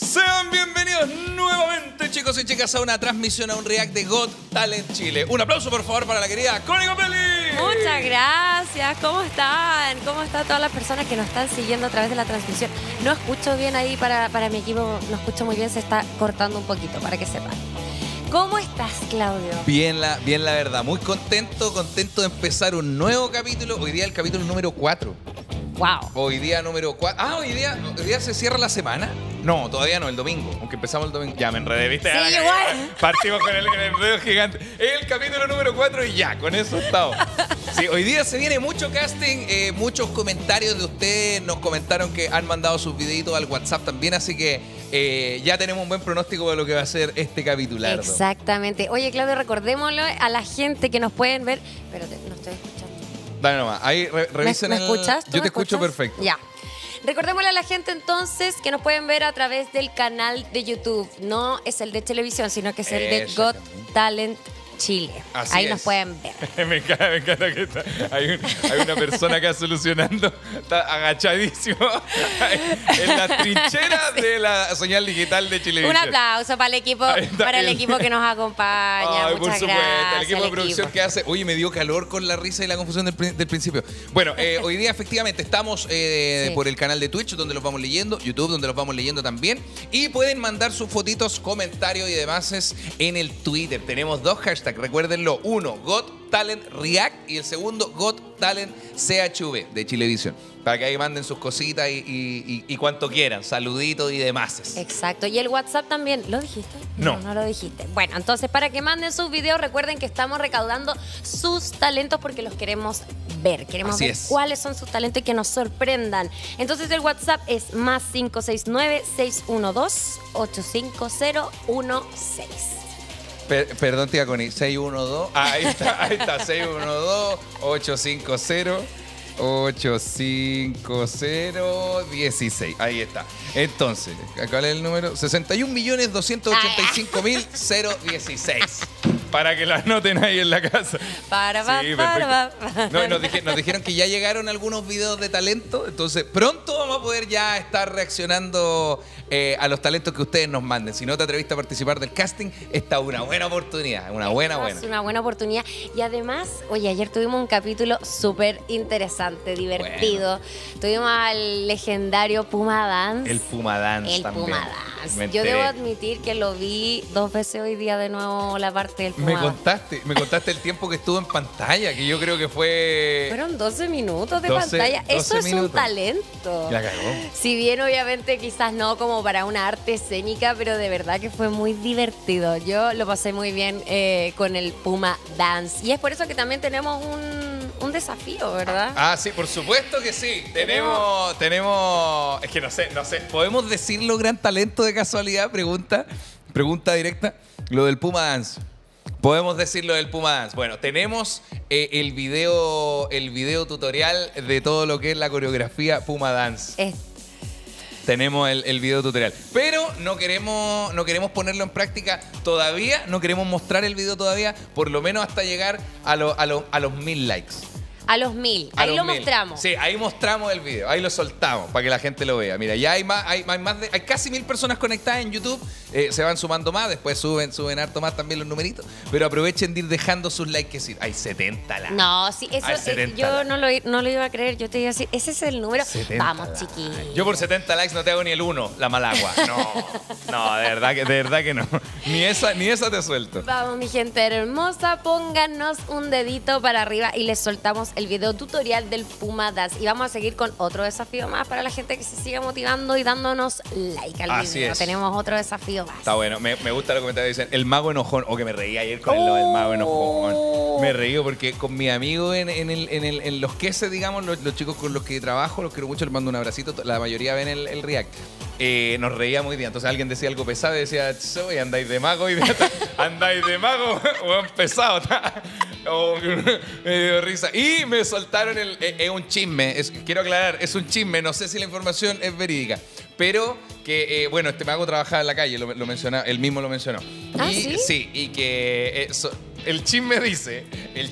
Sean bienvenidos nuevamente, chicos y chicas, a una transmisión, a un react de Got Talent Chile. Un aplauso, por favor, para la querida Connie Copelli. Muchas gracias. ¿Cómo están? ¿Cómo están todas las personas que nos están siguiendo a través de la transmisión? No escucho bien ahí para mi equipo, no escucho muy bien, se está cortando un poquito, para que sepan. ¿Cómo estás, Claudio? Bien la verdad. Muy contento de empezar un nuevo capítulo. Hoy día el capítulo número 4. Wow. Hoy día número 4. Ah, hoy día se cierra la semana. No, todavía no, el domingo. Aunque empezamos el domingo. Ya me enredé, ¿viste? Sí, igual. Partimos con el enredo gigante. El capítulo número 4 y ya, con eso estamos. Sí, hoy día se viene mucho casting, muchos comentarios de ustedes. Nos comentaron que han mandado sus videitos al WhatsApp también, así que ya tenemos un buen pronóstico de lo que va a ser este capítulo. Exactamente. Oye, Claudio, recordémoslo a la gente que nos pueden ver. Espérate, no estoy escuchando. Dale nomás, ahí revisen. ¿Me escuchas? Yo te escucho perfecto. Ya. Recordémosle a la gente entonces que nos pueden ver a través del canal de YouTube. No es el de televisión, sino que es el de Got Talent Chile. Así ahí es. nos pueden ver. Me encanta que hay una persona acá solucionando, está agachadísimo en las trincheras de la señal digital de Chilevisión. Un aplauso para el equipo que nos acompaña. Ay, muchas por supuesto, gracias. el equipo de producción que hace. Oye, me dio calor con la risa y la confusión del principio. Bueno, hoy día efectivamente estamos Sí. por el canal de Twitch, donde los vamos leyendo, YouTube, donde los vamos leyendo también. Y pueden mandar sus fotitos, comentarios y demás en el Twitter. Tenemos 2 hashtags, recuérdenlo. Uno, Got Talent React, y el segundo, Got Talent CHV de Chilevisión. Para que ahí manden sus cositas y cuanto quieran, saluditos y demás. Exacto. Y el WhatsApp también. ¿Lo dijiste? No. No lo dijiste. Bueno, entonces para que manden sus videos, recuerden que estamos recaudando sus talentos porque los queremos ver. Queremos Así ver es. cuáles son sus talentos y que nos sorprendan. Entonces el WhatsApp es más 569-612-85016. Perdón, tía Connie, 612. Ahí está, 612-850-850-16. Ahí está. Entonces, ¿cuál es el número? 61.285.016. Para que la anoten ahí en la casa. No, nos dijeron que ya llegaron algunos videos de talento, entonces pronto vamos a poder ya estar reaccionando a los talentos que ustedes nos manden. Si no te atreviste a participar del casting, esta es una buena oportunidad, Es una buena oportunidad. Y además, oye, ayer tuvimos un capítulo súper interesante, divertido. Tuvimos al legendario Puma Dance. El Puma Dance también. Puma Dance. Yo debo admitir que lo vi 2 veces hoy día de nuevo, la parte del Puma Me Dance. contaste el tiempo que estuvo en pantalla, que yo creo que fue... Fueron 12 minutos de 12 pantalla. Eso es minutos. un talento. La cagó. Si bien obviamente quizás no como para una arte escénica, pero de verdad que fue muy divertido. Yo lo pasé muy bien con el Puma Dance. Y es por eso que también tenemos un desafío, ¿verdad? Ah, sí, por supuesto que sí. Tenemos... Es que no sé. ¿Podemos decirlo gran talento de casualidad? Pregunta directa. Lo del Puma Dance. Podemos decirlo del Puma Dance. Bueno, tenemos el video tutorial de todo lo que es la coreografía Puma Dance. Tenemos el video tutorial. Pero no queremos ponerlo en práctica todavía. No queremos mostrar el video todavía. Por lo menos hasta llegar a los 1000 likes. A los 1000. Ahí lo mostramos. Sí, ahí mostramos el video. Ahí lo soltamos para que la gente lo vea. Mira, ya hay casi 1000 personas conectadas en YouTube. Se van sumando más. Después suben harto más también los numeritos. Pero aprovechen de ir dejando sus likes. Que sí, hay 70 likes. No, sí, eso yo no lo iba a creer. Yo te iba a decir, ese es el número. 70 Vamos, likes. chiquillos. Yo por 70 likes no te hago ni el 1, la malagua. No, de verdad que no. Ni esa te suelto. Vamos, mi gente hermosa, pónganos un dedito para arriba y les soltamos el video tutorial del Puma Dance. Y vamos a seguir con otro desafío más para la gente que se siga motivando y dándonos like al Así video. es. Tenemos otro desafío más. Está bueno, me gusta lo que comentarios dicen. El mago enojón. O que me reí ayer con lo del mago enojón. Me reí porque con mi amigo en los queses, digamos, los chicos con los que trabajo, los quiero mucho, les mando un abracito. La mayoría ven el react. Nos reía muy bien. Entonces alguien decía algo pesado y decía, soy andáis de mago hoy día. Andáis de mago, o pesado. Me dio risa. Y me soltaron es un chisme. Quiero aclarar, es un chisme. No sé si la información es verídica. Pero que, bueno, este mago trabajaba en la calle, lo mencionaba, él mismo lo mencionó. ¿Ah, y, sí? Sí, y que el chisme dice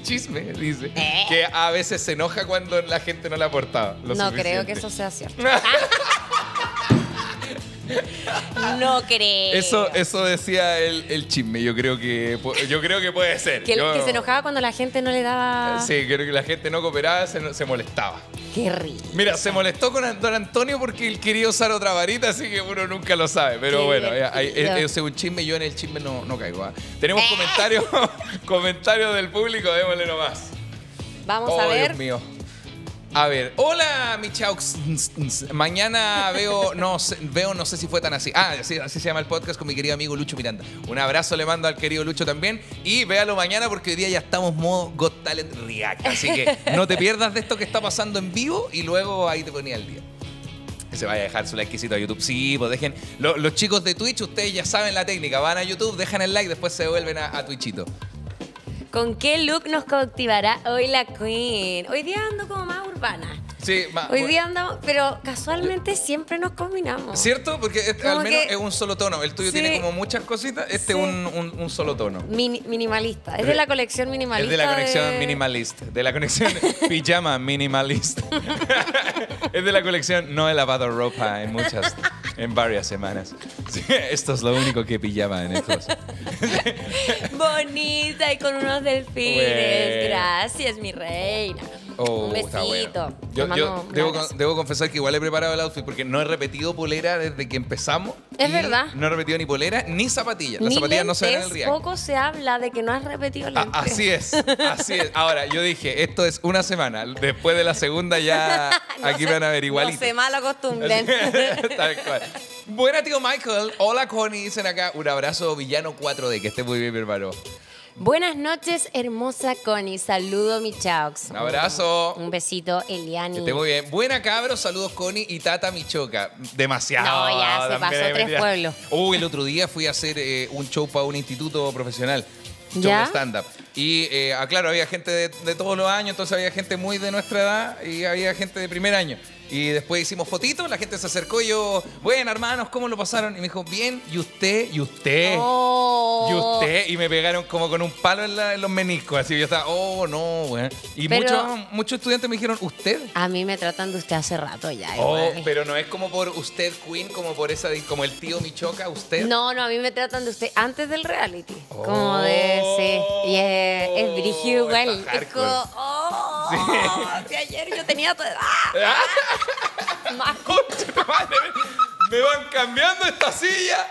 que a veces se enoja cuando la gente no le ha aportado lo No suficiente. creo que eso sea cierto. No creo. Eso decía el chisme. Yo creo que puede ser. Que se enojaba cuando la gente no le daba... Sí, creo que la gente no cooperaba, se molestaba. Qué rico. Mira, se molestó con don Antonio porque él quería usar otra varita, así que uno nunca lo sabe. Pero Qué bueno, divertido. ese es un chisme. Yo en el chisme no caigo. ¿Ah? Tenemos comentarios del público, démosle nomás. Vamos a ver. Dios mío. A ver, hola, mi chaux. Mañana veo, no sé si fue tan así. Así se llama el podcast con mi querido amigo Lucho Miranda. Un abrazo le mando al querido Lucho también. Y véalo mañana porque hoy día ya estamos modo Got Talent React. Así que no te pierdas de esto que está pasando en vivo y luego ahí te ponía el día. Que se vaya a dejar su likecito a YouTube. Sí, pues dejen. Los chicos de Twitch, ustedes ya saben la técnica. Van a YouTube, dejan el like, después se devuelven a Twitchito. ¿Con qué look nos cautivará hoy la Queen? Hoy día ando como más urbana. Sí, Hoy día andamos, pero casualmente siempre nos combinamos. ¿Cierto? Porque al menos es un solo tono. El tuyo Sí. tiene como muchas cositas. Este es un solo tono. Minimalista. Es de la colección minimalista. Es de la conexión minimalist. De la conexión pijama minimalist. Es de la colección no he lavado ropa en varias semanas. Sí, esto es lo único que pijama en estos. Bonita y con unos delfines. Bueno. Gracias, mi reina. Un Está besito. bueno. Te Yo mando un debo, abrazo. debo confesar que igual he preparado el outfit porque no he repetido polera desde que empezamos. Es Y verdad. No he repetido ni polera ni zapatillas. Las Ni zapatillas no se ven en el lentes, react. poco se habla de que no has repetido lentes. Así es. Ahora, yo dije, esto es una semana. Después de la segunda ya aquí me van a ver igualito. No se mal acostumbren. Tal cual. Buena, tío Michael. Hola, Connie. Dicen acá. Un abrazo, villano 4D. Que esté muy bien, mi hermano. Buenas noches, hermosa Connie. Saludo, mi chaux. Un abrazo. Un besito, Eliani. Que esté muy bien. Buena, cabros. Saludos, Connie y Tata Michoca. Demasiado. No, ya se también pasó hay 3 mentira. pueblos. El otro día fui a hacer un show para un instituto profesional. Show ¿Ya? de stand-up. Y, claro, había gente de todos los años, entonces había gente muy de nuestra edad y había gente de primer año. Y después hicimos fotitos, la gente se acercó y yo, bueno, hermanos, ¿cómo lo pasaron? Y me dijo, bien, ¿y usted? ¿Y usted? Oh. ¿Y usted? Y me pegaron como con un palo en los meniscos. Así yo estaba, no, bueno. Y Pero- muchos estudiantes me dijeron, ¿usted? A mí me tratan de usted hace rato ya. Oh, igual. pero no es como por usted, Queen, como por esa, como el tío Michoca, usted. No, a mí me tratan de usted antes del reality. Como de, sí. Y es brígido igual. está Es como, si ayer yo tenía tu edad. Más. Concha tu madre, me van cambiando esta silla.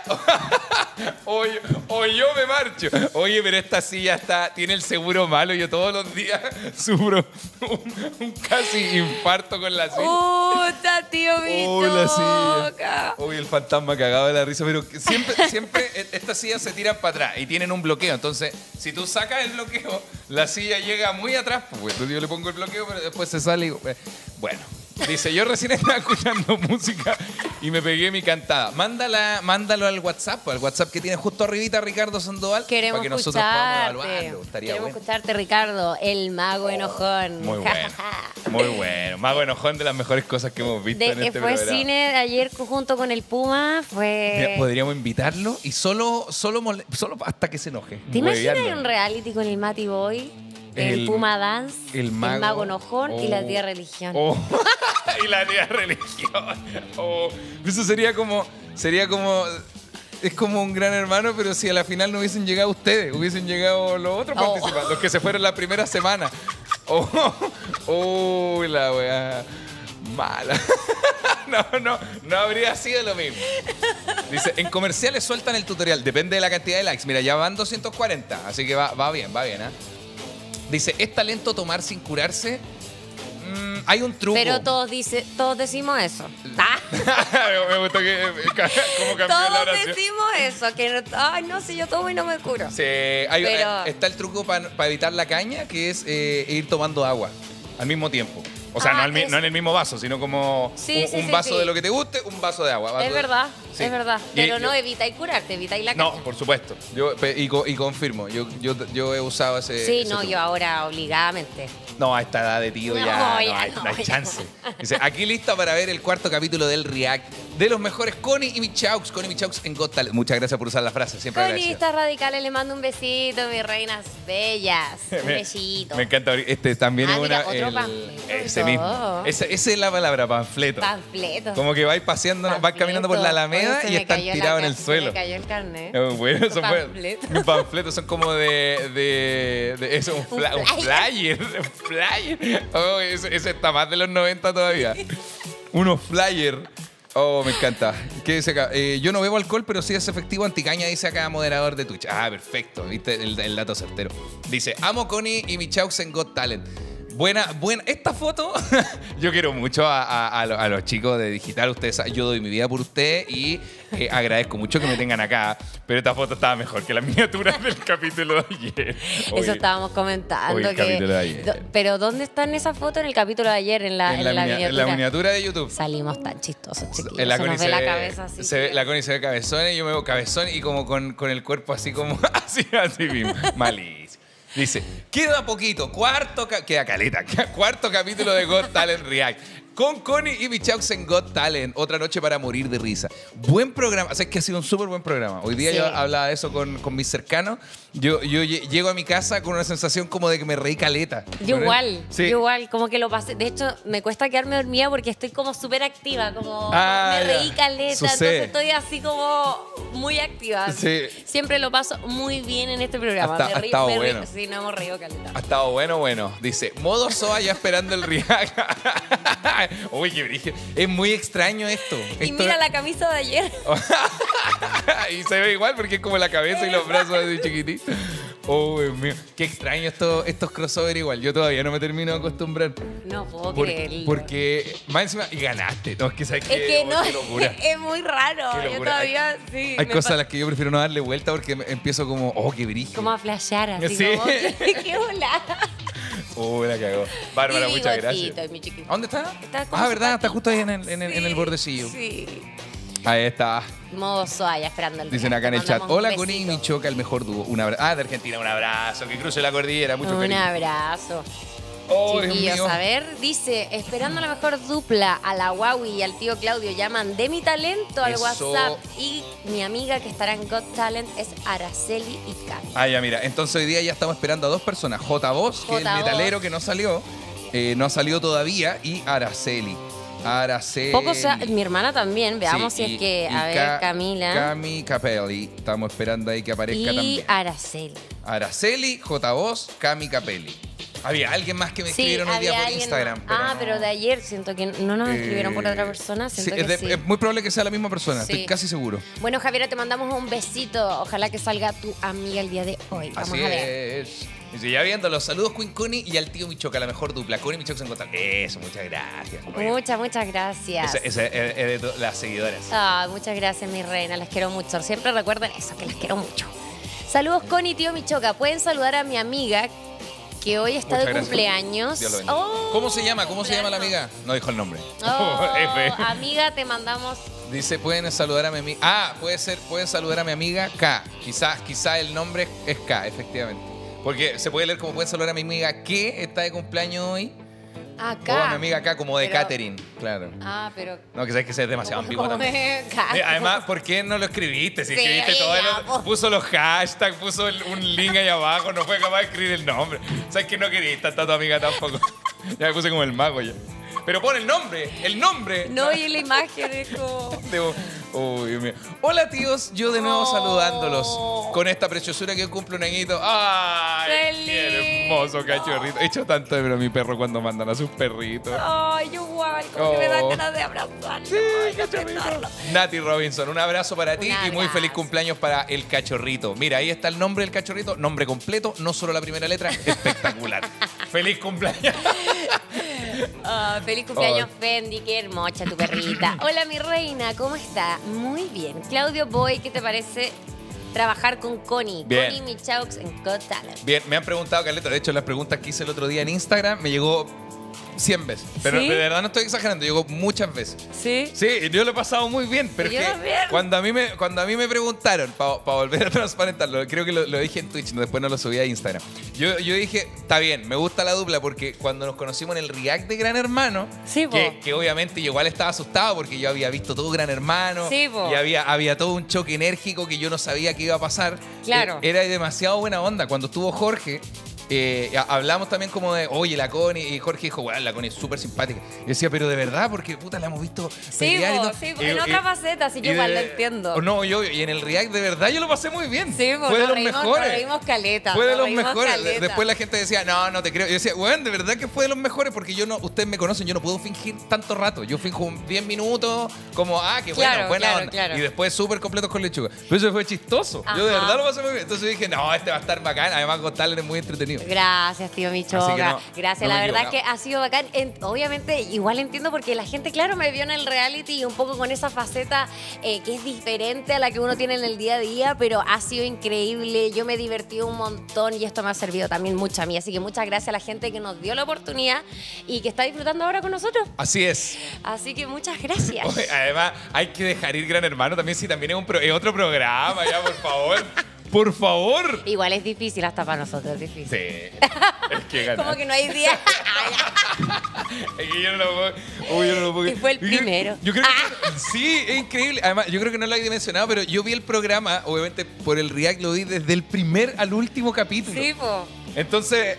o yo me marcho. Oye, pero esta silla tiene el seguro malo. Yo todos los días sufro un casi infarto con la silla. Puta, tío, mi La silla. toca. Uy, el fantasma cagado de la risa. Pero siempre estas sillas se tiran para atrás y tienen un bloqueo. Entonces, si tú sacas el bloqueo, la silla llega muy atrás. Pues entonces yo le pongo el bloqueo, pero después se sale y digo, bueno. Dice, yo recién estaba escuchando música y me pegué mi cantada. Mándalo al WhatsApp que tiene justo arribita Ricardo Sandoval. Queremos para que nosotros podamos escucharte. evaluarlo. Estaría Queremos bueno. escucharte, Ricardo, el mago enojón. Muy bueno. Muy bueno. Mago enojón, de las mejores cosas que hemos visto en este fue programa. cine ayer junto con el Puma. Mira, podríamos invitarlo y solo hasta que se enoje. ¿Te imaginas Huevearlo. un reality con el Mati Boy? El Puma Dance, el mago enojón y la tía religión. Y la tía religión. Eso sería como es como un gran hermano, pero si a la final no hubiesen llegado ustedes, hubiesen llegado los otros participantes, los que se fueron la primera semana. La weá mala. No habría sido lo mismo. Dice, en comerciales sueltan el tutorial, depende de la cantidad de likes. Mira, ya van 240, así que va bien, ¿eh? Dice, ¿es talento tomar sin curarse? Hay un truco. Pero todos decimos eso. Me gustó cómo cambió la Todos oración. decimos eso. Que no, si yo tomo y no me curo. Sí, Pero- está el truco para evitar la caña, que es ir tomando agua al mismo tiempo. O sea, no en el mismo vaso, sino como un vaso de lo que te guste, un vaso de agua. Es verdad, Sí. es verdad. Y Pero yo- no evitáis curarte, evitáis la caña. No, por supuesto. Y confirmo, yo he usado ese. Sí, ese no, truco. yo ahora obligadamente. No, a esta edad de tío No, ya, ya no hay no. chance. Dice, aquí lista para ver el 4º capítulo del React. de los mejores Connie y Michaux. Connie y Michaux en Got Talent. Muchas gracias por usar la frase, siempre agradecido. Conistas radicales, les mando un besito, mis reinas bellas. Un besito. Me encanta. Este también es mira, una. otro panfleto. Ese mismo. Esa es la palabra, panfleto. Panfleto. Como que vais paseando, vais caminando por la Alameda y están tirados en el suelo. Me cayó el carnet. Bueno, son Panfletos. Mis panfletos son como de eso, un flyer. Un flyer. Oh, ese está más de los 90 todavía. Unos flyers. Oh, me encanta. ¿Qué dice acá? Yo no bebo alcohol, pero sí es efectivo anticaña, dice acá moderador de Twitch. Ah, perfecto. Viste el dato certero. Dice, amo Connie y Michaux en Got Talent. Buena. Esta foto, yo quiero mucho a los chicos de Digital. Ustedes saben, yo doy mi vida por ustedes y agradezco mucho que me tengan acá. Pero esta foto estaba mejor que las miniaturas del capítulo de ayer. Eso estábamos comentando. el capítulo de ayer. Pero ¿dónde está en esa foto? En el capítulo de ayer, en la miniatura. En la miniatura de YouTube. Salimos tan chistosos, chiquillos. La Se Connie nos ve la cabeza así. La Connie se ve cabezón y yo me veo cabezón y como con el cuerpo así como así mismo. Malísimo. Dice, queda poquito, queda caleta, cuarto capítulo de Got Talent React. Con Connie y Michaux en Got Talent. Otra noche para morir de risa. Buen programa. O sea, es que ha sido un súper buen programa. Hoy día yo hablaba de eso con mis cercanos. Yo llego a mi casa con una sensación como de que me reí caleta. Yo igual. Sí. Yo igual. Como que lo pasé. De hecho, me cuesta quedarme dormida porque estoy como súper activa. Como me reí caleta. Sucede. Entonces estoy así como muy activa. Sí. Siempre lo paso muy bien en este programa. Ha estado bueno. Sí, no hemos reído caleta. Ha estado bueno. Dice, modo SOA ya esperando el React. Uy, qué brillo. Es muy extraño esto. Y mira la camisa de ayer. Y se ve igual porque es como la cabeza y los brazos así chiquititos. Oh, Dios mío. Qué extraño estos crossover igual. Yo todavía no me termino de acostumbrar. No puedo creerlo. Porque más encima, y ganaste. No, es que sabes que no, qué locura. es muy raro. Qué Yo locura. todavía sí. Hay cosas a las que yo prefiero no darle vuelta porque empiezo como, oh, qué brillo. Como a flashear así. Sí. Como, qué volada. La cagó. Bárbara, Y muchas bigotito, gracias. mi chiquito. ¿A dónde está? Está como ¿Verdad? Está simpático. justo ahí en el bordecillo. Sí. Ahí está. Modo Soaya esperando el Dicen día. acá en el Te chat. mandamos un Hola, Connie y besito. Michoca, el mejor dúo. Un abrazo. Ah, de Argentina, un abrazo. Que cruce la cordillera. Mucho Un cariño. abrazo. Oh, Dios Chiquillos, mío. a ver, dice, esperando la mejor dupla a la Huawei y al tío Claudio, llaman de mi talento al Eso. WhatsApp. Y mi amiga que estará en Got Talent es Araceli y Cami. Ah, ya, mira. Entonces hoy día ya estamos esperando a dos personas. J. Voz, que es el J. Voz. metalero que no salió. No ha salido todavía. Y Araceli. Mi hermana también, veamos Sí, si es que, y a ver, Camila. Cami Capelli. Estamos esperando ahí que aparezca Y también. Araceli. Araceli, J. Voz, Cami Capelli. Había alguien más que me escribieron hoy día había por alguien Instagram. más. no. Pero de ayer siento que no nos escribieron por otra persona. Siento que sí. Es muy probable que sea la misma persona, Sí. estoy casi seguro. Bueno, Javiera, te mandamos un besito. Ojalá que salga tu amiga el día de hoy. Vamos Así a ver. es. Dice, ya viendo los saludos, Queen Connie y al tío Michoca, la mejor dupla. Connie y Michoca se encuentran. Eso, muchas gracias. Muchas gracias. Esa es de las seguidoras. Muchas gracias, mi reina. Las quiero mucho. Siempre recuerden eso, que las quiero mucho. Saludos, Connie y tío Michoca. Pueden saludar a mi amiga que hoy está Muchas de gracias. cumpleaños. Dios lo bendiga. ¿Cómo se llama? ¿Cómo se llama la amiga? No dijo el nombre. F. Amiga, te mandamos. Dice, pueden saludar a mi amiga. Pueden saludar a mi amiga K. Quizá el nombre es K, efectivamente. Porque se puede leer como pueden saludar a mi amiga que está de cumpleaños hoy. Acá. O a mi amiga K como de Pero- Catherine. Claro. Pero. No, que sabes que ese es demasiado ambiguo como también. de gato. Además, ¿por qué no lo escribiste? Si Sí, escribiste oye, todo, ya, po. puso los hashtags, puso un link ahí abajo, no fue capaz de escribir el nombre. ¿Sabes que no querías tanto a tu amiga tampoco? Ya me puse como el mago ya. Pero pon el nombre. No, y la imagen es como. Oh, Dios mío. Hola, tíos, yo de nuevo Oh. saludándolos con esta preciosura que cumple un añito. ¡Ay! ¡Qué ¡Qué lindo! hermoso cachorrito! He hecho tanto de ver a mi perro cuando mandan a sus perritos. Ay, igual, como que me dan Oh. ganas de abrazarlo. Sí, cachorrito. Nati Robinson, un abrazo para ti Un y muy feliz abrazo. cumpleaños para el cachorrito. Mira, ahí está el nombre del cachorrito, nombre completo, no solo la primera letra, espectacular. Feliz cumpleaños. Feliz cumpleaños, Fendi, qué hermosa tu perrita. Hola, mi reina, ¿cómo está? Muy bien. Claudio Boy, ¿qué te parece trabajar con Connie? Bien. Connie Michaux en Got Talent. Bien, me han preguntado, Carleta, de hecho, las preguntas que hice el otro día en Instagram, me llegó 100 veces. Pero ¿Sí? de verdad no estoy exagerando, yo muchas veces. ¿Sí? Sí, yo lo he pasado muy bien, pero Yo es que también. cuando a mí me preguntaron, para volver a transparentarlo, creo que lo dije en Twitch, después no lo subí a Instagram. Yo dije, está bien, me gusta la dupla porque cuando nos conocimos en el React de Gran Hermano, Sí, po. que obviamente yo igual estaba asustado porque yo había visto todo Gran Hermano Sí, po. y había todo un choque enérgico que yo no sabía que iba a pasar. Claro. Era demasiado buena onda. Cuando estuvo Jorge, hablamos también como de, oye, la Connie, y Jorge dijo, bueno, la Connie es súper simpática. Yo decía, pero de verdad, porque puta, la hemos visto Sí, pelear y todo. sí, en otra faceta, así que igual lo entiendo. No, y en el React de verdad yo lo pasé muy bien. Sí, fue de los nos mejores. reímos caleta. Fue de nos los reímos mejores. caleta. Después la gente decía, no te creo. Yo decía, bueno, de verdad que fue de los mejores porque yo no, ustedes me conocen, yo no puedo fingir tanto rato. Yo finjo 10 minutos, como, qué Claro, buena claro, onda. claro. Y después súper completos con lechuga. Pero eso fue chistoso. Yo de Ajá. verdad lo pasé muy bien. Entonces dije, no, este va a estar bacán. Además, González es muy entretenido. Gracias, tío Michoca. Así que no, Gracias, no la me verdad es equivoco, que ha sido bacán. Obviamente, igual entiendo porque la gente, claro, me vio en el reality y un poco con esa faceta que es diferente a la que uno tiene en el día a día, pero ha sido increíble. Yo me he divertido un montón y esto me ha servido también mucho a mí. Así que muchas gracias a la gente que nos dio la oportunidad y que está disfrutando ahora con nosotros. Así es. Así que muchas gracias. Oye, además, hay que dejar ir Gran Hermano también, si también es otro programa, ya, por favor. Por favor. Igual es difícil hasta para nosotros, es difícil. Sí. Es que ganar. Como que no hay día. Es que yo no lo puedo. Yo no lo puedo. Y fue el primero. Yo creo que sí, es increíble. Además, yo creo que no lo había mencionado, pero yo vi el programa, obviamente por el React lo vi desde el primer al último capítulo. Sí, po. Entonces,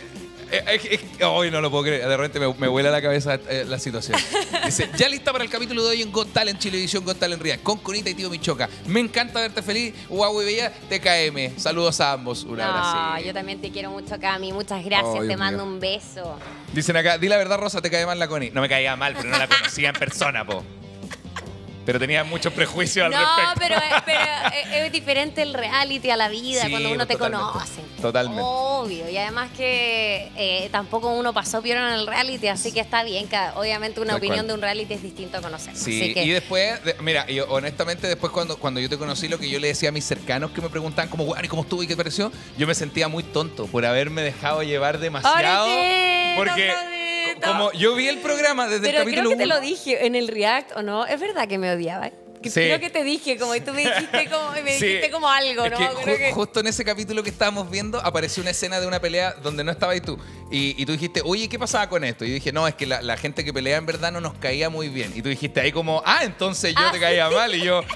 hoy no lo puedo creer. De repente me vuela la cabeza la situación. Dice, ya lista para el capítulo de hoy en Got Talent Chilevisión, Got Talent React, con Conita y Tío Michoca. Me encanta verte feliz, guau y bella, TKM. Saludos a ambos. Un abrazo. Yo también te quiero mucho, Cami. Muchas gracias. Dios te mando mío. un beso. Dicen acá, di la verdad, Rosa, te cae mal la Connie. No me caía mal, pero no la conocía en persona, po. Pero tenía muchos prejuicios al No, respecto. pero es diferente el reality a la vida Sí, cuando uno te totalmente. conoce. Totalmente. Obvio. Y además que tampoco uno pasó peor en el reality, así que está bien. Que obviamente una Tal opinión cual. de un reality es distinto a conocer. Sí, Así que, y después, mira, yo honestamente después cuando yo te conocí, lo que yo le decía a mis cercanos que me preguntaban como, bueno, ¿y cómo estuvo y qué te pareció? Yo me sentía muy tonto por haberme dejado llevar demasiado. ¡Pobrecito, Porque Josito! como yo vi el programa desde pero el capítulo creo que te 1. lo dije en el React, ¿o no? Es verdad que me odiaba. Sí. Creo que te dije, como y tú me dijiste como, Sí. dijiste como algo, Es ¿no? que Creo que- justo en ese capítulo que estábamos viendo apareció una escena de una pelea donde no estabas tú. Y tú dijiste, oye, ¿qué pasaba con esto? Y yo dije, no, es que la gente que pelea en verdad no nos caía muy bien. Y tú dijiste ahí como, entonces yo te caía mal. Y yo...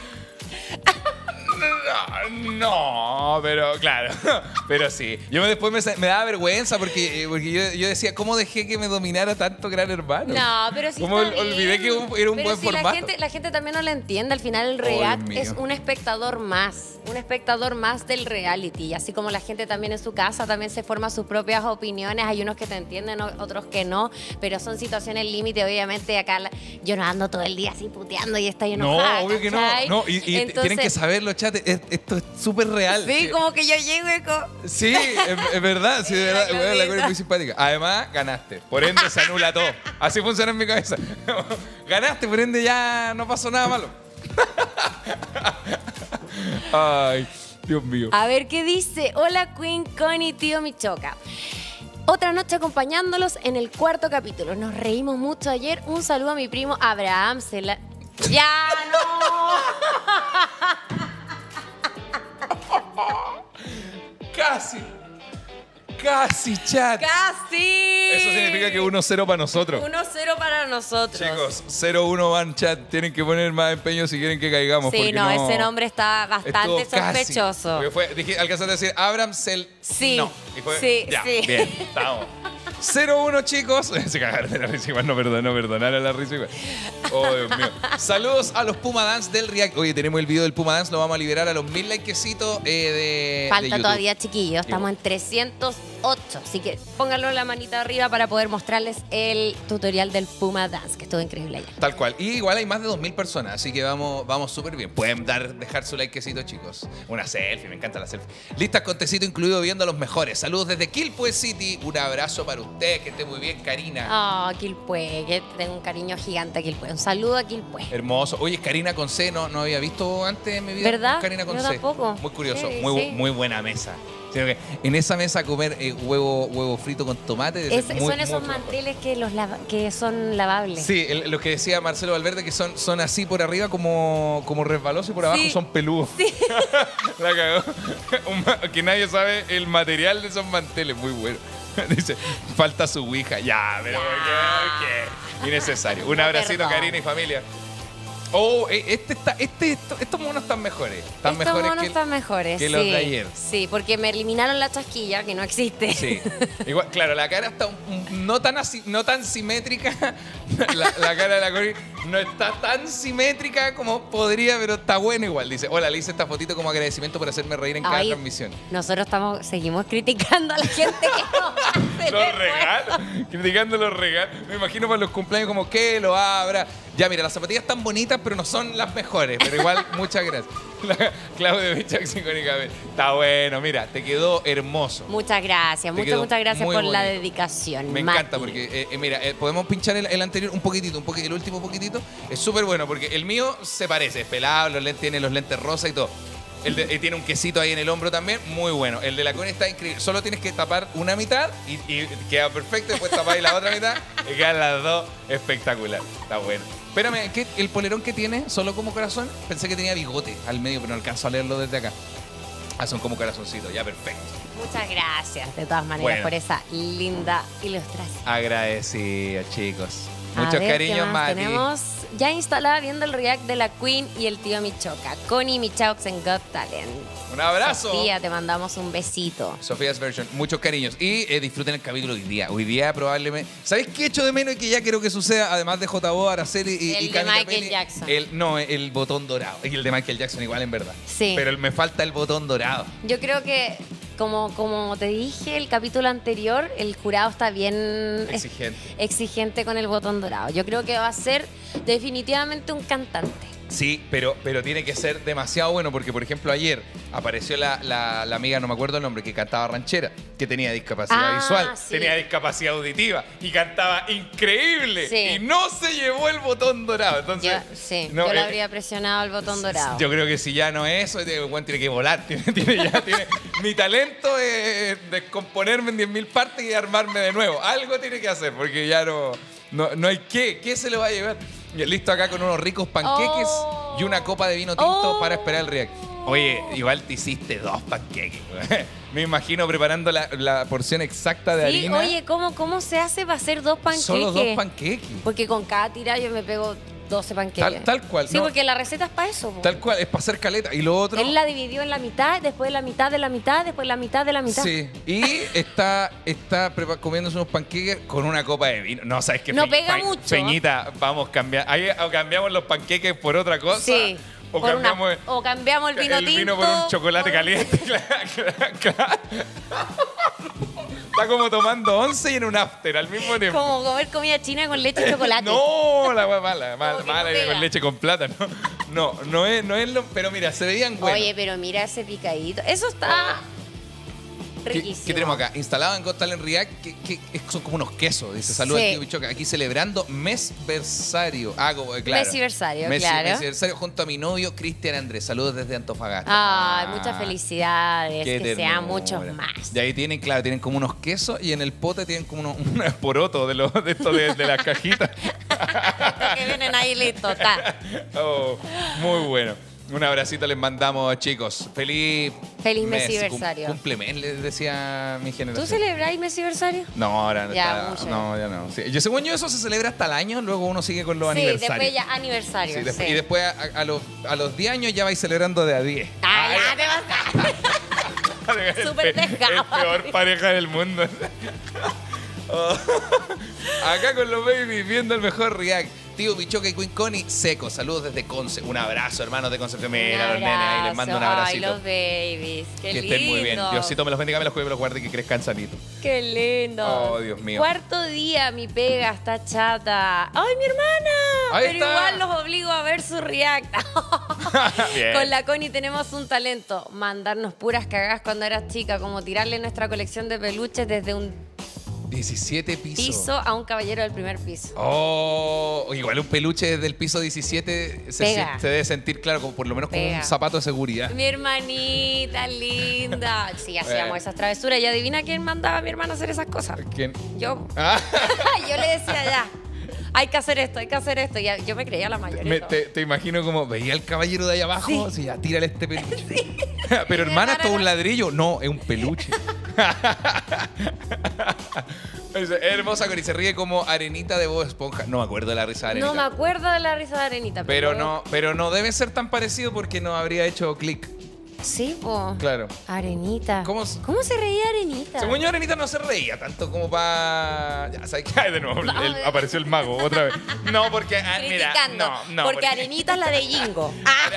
No, pero claro, pero sí. Yo después me daba vergüenza porque yo decía, ¿cómo dejé que me dominara tanto Gran Hermano? No, pero sí ¿Cómo está olvidé bien. que era un Pero buen si formato? La gente también no lo entiende. Al final el Dios React mío. es un espectador más del reality. Y así como la gente también en su casa también se forma sus propias opiniones. Hay unos que te entienden, otros que no. Pero son situaciones límite. Obviamente acá yo no ando todo el día así puteando y estoy enojada. No, obvio que no. ¿cachai? No, y Entonces, tienen que saberlo, chat. Esto es súper real. Sí, como que yo llego y Sí, es verdad. Sí, de verdad. La Bueno, la cabeza. Connie es muy simpática. Además, ganaste. Por ende, se anula todo. Así funciona en mi cabeza. Ganaste, por ende, ya no pasó nada malo. Ay, Dios mío. A ver qué dice. Hola Queen Connie, tío Michoca. Otra noche acompañándolos en el 4º capítulo. Nos reímos mucho ayer. Un saludo a mi primo Abraham. ¡Ya no! Casi, chat. ¡Casi! Eso significa que 1-0 para nosotros. 1-0 para nosotros. Chicos, 0-1 van, chat. Tienen que poner más empeño si quieren que caigamos. Sí, porque no, ese nombre está bastante Estuvo casi. sospechoso. Porque alcanzaste a decir Abraham Cel. Sí, No. Y fue, sí, ya, sí. Bien, estamos. 0-1, chicos. Se cagaron de la risa igual. No perdonar a la risa igual. Oh, Dios mío. Saludos a los Puma Dance del React. Oye, tenemos el video del Puma Dance. Lo vamos a liberar a los 1000 likecitos de Falta YouTube. todavía, chiquillos. Estamos en 308. Así que pónganlo en la manita arriba para poder mostrarles el tutorial del Puma Dance, que estuvo increíble allá. Tal cual. Y igual hay más de 2000 personas, así que vamos súper bien. Pueden dejar su likecito, chicos. Una selfie, me encanta la selfie. Listas con tecito incluido viendo a los mejores. Saludos desde Quilpue City. Un abrazo para usted, que esté muy bien, Karina. Ah, Quilpue, que tengo un cariño gigante a Quilpue. Un saludo a Quilpue. Hermoso. Oye, es Karina con C, no había visto antes en mi vida. ¿Verdad? Karina con Yo C. tampoco. Muy curioso, Sí, muy, sí. muy buena mesa. Sino que en esa mesa comer huevo frito con tomate. Son esos manteles que son lavables. Sí, lo que decía Marcelo Valverde, que son así por arriba como resbalosos y por abajo son peludos. Sí. La cagó. Que nadie sabe el material de esos manteles, muy bueno. Dice, falta su ouija. Ya, pero ¿qué? Innecesario. Un abracito, Karina y familia. Oh, estos monos están mejores. Están mejores que los de ayer. Sí, porque me eliminaron la chasquilla, que no existe. Sí. Igual, claro, la cara está no tan simétrica. La cara de la Cori no está tan simétrica como podría, pero está buena igual. Dice, hola, le hice esta fotito como agradecimiento por hacerme reír en cada transmisión. Nosotros seguimos criticando a la gente que no hace los regalos. Criticando los regalos. Me imagino para los cumpleaños como que lo abra. Ya, mira, las zapatillas están bonitas, pero no son las mejores. Pero igual, muchas gracias. Claudio Bichax, icónicamente. Está bueno, mira, te quedó hermoso. Muchas gracias, muchas gracias por la dedicación. Me encanta porque, mira, podemos pinchar el anterior un poquitito, el último poquitito. Es súper bueno porque el mío se parece, es pelado, tiene los lentes rosa y todo. Tiene un quesito ahí en el hombro también, muy bueno. El de la Connie está increíble. Solo tienes que tapar una mitad y queda perfecto. Después tapáis la otra mitad y quedan las dos espectacular. Está bueno. Espérame, ¿el polerón que tiene solo como corazón? Pensé que tenía bigote al medio, pero no alcanzo a leerlo desde acá. Son como corazoncitos, ya perfecto. Muchas gracias, de todas maneras, por esa linda ilustración. Agradecido, chicos. Muchos cariños, Mati. Tenemos ya instalada viendo el react de la Queen y el tío Michoca. Connie Michaux en Got Talent. Un abrazo. Sofía, te mandamos un besito. Sofía's Version. Muchos cariños. Y disfruten el capítulo hoy día. Hoy día probablemente... ¿Sabéis qué echo de menos y que ya quiero que suceda? Además de J.O., Araceli y de Michael Jackson. El botón dorado. Y el de Michael Jackson igual, en verdad. Sí. Pero me falta el botón dorado. Yo creo que... Como te dije el capítulo anterior, el jurado está bien exigente con el botón dorado. Yo creo que va a ser definitivamente un cantante. Sí, pero tiene que ser demasiado bueno porque, por ejemplo, ayer apareció la amiga, no me acuerdo el nombre, que cantaba ranchera, que tenía discapacidad visual, tenía discapacidad auditiva y cantaba increíble y no se llevó el botón dorado. Entonces, yo le habría presionado el botón dorado. Yo creo que si ya no es eso, tiene que volar. Tiene mi talento es descomponerme en 10.000 partes y armarme de nuevo. Algo tiene que hacer porque ya no hay qué. ¿Qué se le va a llevar? Y listo acá con unos ricos panqueques y una copa de vino tinto para esperar el react. Oye, igual te hiciste 2 panqueques. Me imagino preparando la porción exacta de harina. Oye, ¿cómo se hace para hacer 2 panqueques? Solo 2 panqueques. Porque con cada tira yo me pego 12 panqueques. Tal cual. Sí, porque la receta es para eso. Tal cual, es para hacer caleta. Y lo otro... Él la dividió en la mitad, después la mitad de la mitad, después la mitad de la mitad. Sí, y está comiéndose unos panqueques con una copa de vino. No, ¿sabes qué? No pega mucho. Peñita, vamos a cambiar. Ahí o cambiamos los panqueques por otra cosa. Sí. O cambiamos el vino tinto. El vino por un chocolate caliente. Claro. Está como tomando 11 y en un after al mismo tiempo. Como comer comida china con leche y chocolate. No, la hueá mala con leche con plátano. No es lo... Pero mira, se veían buenos. Oye, pero mira ese picadito. Eso está... riquísimo. ¿Qué tenemos acá? Instalado en Got Talent React, que son como unos quesos. Dice, saludos al tío Bichoca. Aquí celebrando mesversario. Claro. Mesiversario, claro. Mesiversario junto a mi novio, Cristian Andrés. Saludos desde Antofagasta. Muchas felicidades. Que sean muchos más. Y ahí tienen como unos quesos y en el pote tienen como unos porotos de estos de las cajitas. Que vienen ahí listos, está. Muy bueno. Un abracito les mandamos, chicos. Feliz mesiversario. Cumplemes, les decía mi generación. ¿Tú celebráis mesiversario? No, ahora no. Ya no. Sí. Según yo, eso se celebra hasta el año, luego uno sigue con los aniversarios. Sí, después ya aniversario. Y después a los 10 años ya vais celebrando de a 10. Ya te vas a... Súper dejado. El peor pareja del mundo. Acá con los babies viendo el mejor react. Tío Bichoca y Queen Connie, seco. Saludos desde Conce. Un abrazo, hermanos de Concepción. Mira, los nenes ahí, les mando un abracito. Ay, los babies. Qué lindo. Que estén muy bien. Diosito me los bendiga, me los cuide, me los guarde y que crezcan sanitos. Qué lindo. Oh, Dios mío. Cuarto día, mi pega está chata. ¡Ay, mi hermana! Ahí Pero está. igual los obligo a ver su react. Con la Connie tenemos un talento. Mandarnos puras cagadas cuando eras chica, como tirarle nuestra colección de peluches desde un 17 pisos. Piso a un caballero del primer piso. Oh, igual un peluche desde el piso 17 se debe sentir, claro, como por lo menos como un zapato de seguridad. Mi hermanita linda. Sí, hacíamos esas travesuras. Y adivina quién mandaba a mi hermano a hacer esas cosas. ¿Quién? Yo. Yo le decía ya. Hay que hacer esto, hay que hacer esto. Y yo me creía la mayoría. Te imagino como veía al caballero de ahí abajo, sí. Así, ya, tírale este peluche. Sí. Pero hermana, ¿todo un ladrillo? No, es un peluche. Es hermosa, Cori, se ríe como Arenita de Bob Esponja. No me acuerdo de la risa de Arenita. No me acuerdo de la risa de Arenita. Pero no debe ser tan parecido porque no habría hecho clic. Sí, po. Claro. Arenita. ¿Cómo se reía Arenita? Según yo, Arenita no se reía tanto como para... Ya, ¿sabes qué? De nuevo, apareció el mago otra vez. No, porque... mira, no. Porque Arenita es la de Jingo.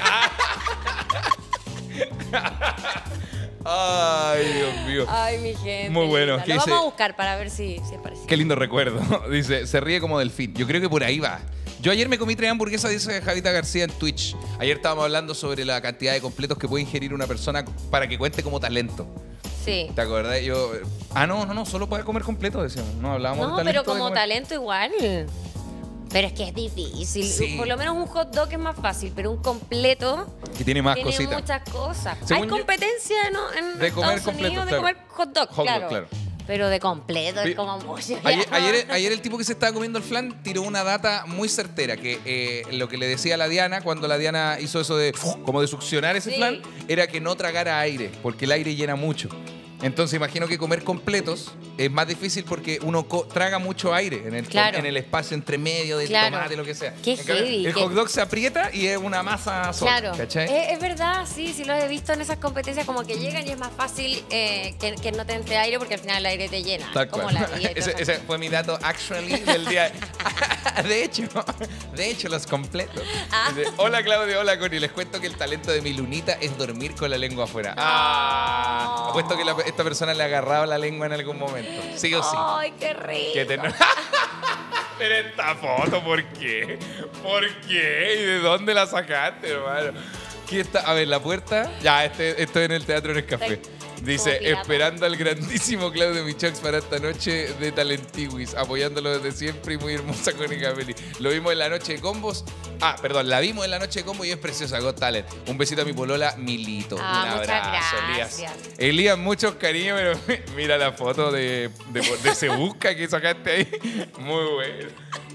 Ay, Dios mío. Ay, mi gente. Muy bueno. Lo vamos a buscar para ver si aparece. Qué lindo recuerdo. Dice, se ríe como delfín. Yo creo que por ahí va. Yo ayer me comí 3 hamburguesas, dice Javita García en Twitch. Ayer estábamos hablando sobre la cantidad de completos que puede ingerir una persona para que cuente como talento. Sí. ¿Te acordás? Yo... no, solo puede comer completo, decíamos. No hablábamos de talento. No, pero como talento igual. Pero es que es difícil. Sí. Por lo menos un hot dog es más fácil, pero un completo que tiene más tiene cositas. Muchas cosas. Según hay competencia en de comer Estados completo, Unidos claro. de comer hot dog, claro. Pero de completo es como mucho. Ayer el tipo que se estaba comiendo el flan tiró una data muy certera, que lo que le decía a la Diana cuando la Diana hizo eso de como de succionar ese flan, era que no tragara aire, porque el aire llena mucho. Entonces imagino que comer completos es más difícil porque uno traga mucho aire en el espacio entre medio del tomate, lo que sea. Qué heavy. El hot dog se aprieta y es una masa sola. Claro. ¿Cachai? Es verdad, sí lo he visto en esas competencias, como que llegan y es más fácil que no te entre aire porque al final el aire te llena. Tal como cual. la dieta. Ese fue mi dato actually del día. De hecho, los completos. Dice, hola Claudio, hola Connie. Les cuento que el talento de mi lunita es dormir con la lengua afuera. Apuesto que esta persona le ha agarrado la lengua en algún momento. Sí o sí. Ay, qué rico. Pero esta foto, ¿por qué? ¿Por qué? ¿Y de dónde la sacaste, hermano? ¿Qué está? A ver, la puerta. Ya, esto en el Teatro en el Café. Dice, esperando al grandísimo Claudio Michox para esta noche de Talentiwis, apoyándolo desde siempre y muy hermosa Connie Capelli. Lo vimos en la noche de combos. La vimos en la noche de combos y es preciosa, Got Talent. Un besito a mi polola, Milito. Un abrazo, Elías. Elías, muchos cariños, pero mira la foto de Se Busca que sacaste ahí. Muy bueno.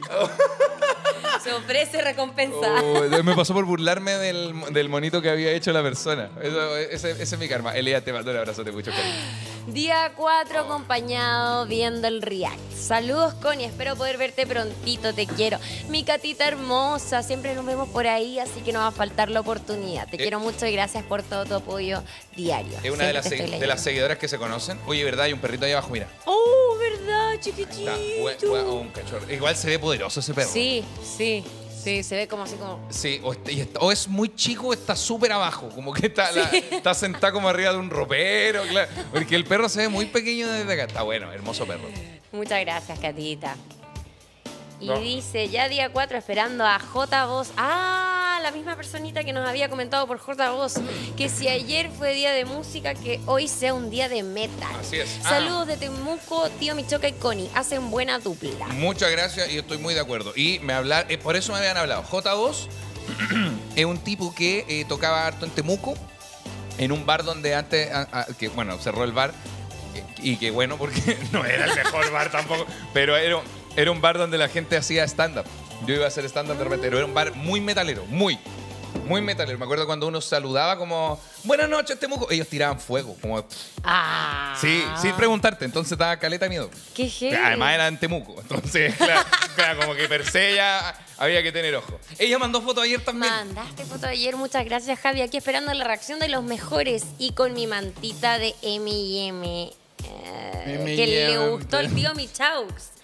Se ofrece recompensar. Me pasó por burlarme del monito que había hecho la persona. Ese es mi karma. Elías, te mando un abrazo de mucho cariño. Día 4 acompañado viendo el React. Saludos, Connie. Espero poder verte prontito. Te quiero. Mi Catita hermosa. Siempre nos vemos por ahí, así que no va a faltar la oportunidad. Te quiero mucho y gracias por todo tu apoyo diario. Es una de las seguidoras que se conocen. Oye, ¿verdad? Hay un perrito ahí abajo, mira. Oh, ¿verdad? Chiquitito. Un cachorro. Igual se ve poderoso ese perro. Sí, se ve como así como... Sí, o es muy chico o está súper abajo. Como que está sentado como arriba de un ropero. Claro, porque el perro se ve muy pequeño desde acá. Está bueno, hermoso perro. Muchas gracias, Catita. Y dice, ya día 4 esperando a J. Voz. La misma personita que nos había comentado por J. Voz, que si ayer fue día de música, que hoy sea un día de metal. Así es. Saludos de Temuco, tío Michoca y Connie. Hacen buena dupla. Muchas gracias y estoy muy de acuerdo. Y por eso me habían hablado. J. Voz es un tipo que tocaba harto en Temuco, en un bar donde antes, cerró el bar. Y que bueno, porque no era el mejor bar tampoco, pero era un bar donde la gente hacía stand-up. Yo iba a hacer stand-up de repente, pero era un bar muy metalero, muy metalero. Me acuerdo cuando uno saludaba como, buenas noches, Temuco. Ellos tiraban fuego, como... Sí, sin preguntarte. Entonces daba caleta miedo. Qué heavy. Además era en Temuco. Entonces, claro, como que per se ya había que tener ojo. Ella mandó foto ayer también. Mandaste foto ayer, muchas gracias, Javi. Aquí esperando la reacción de los mejores y con mi mantita de M&M. Que le gustó el tío Michaux.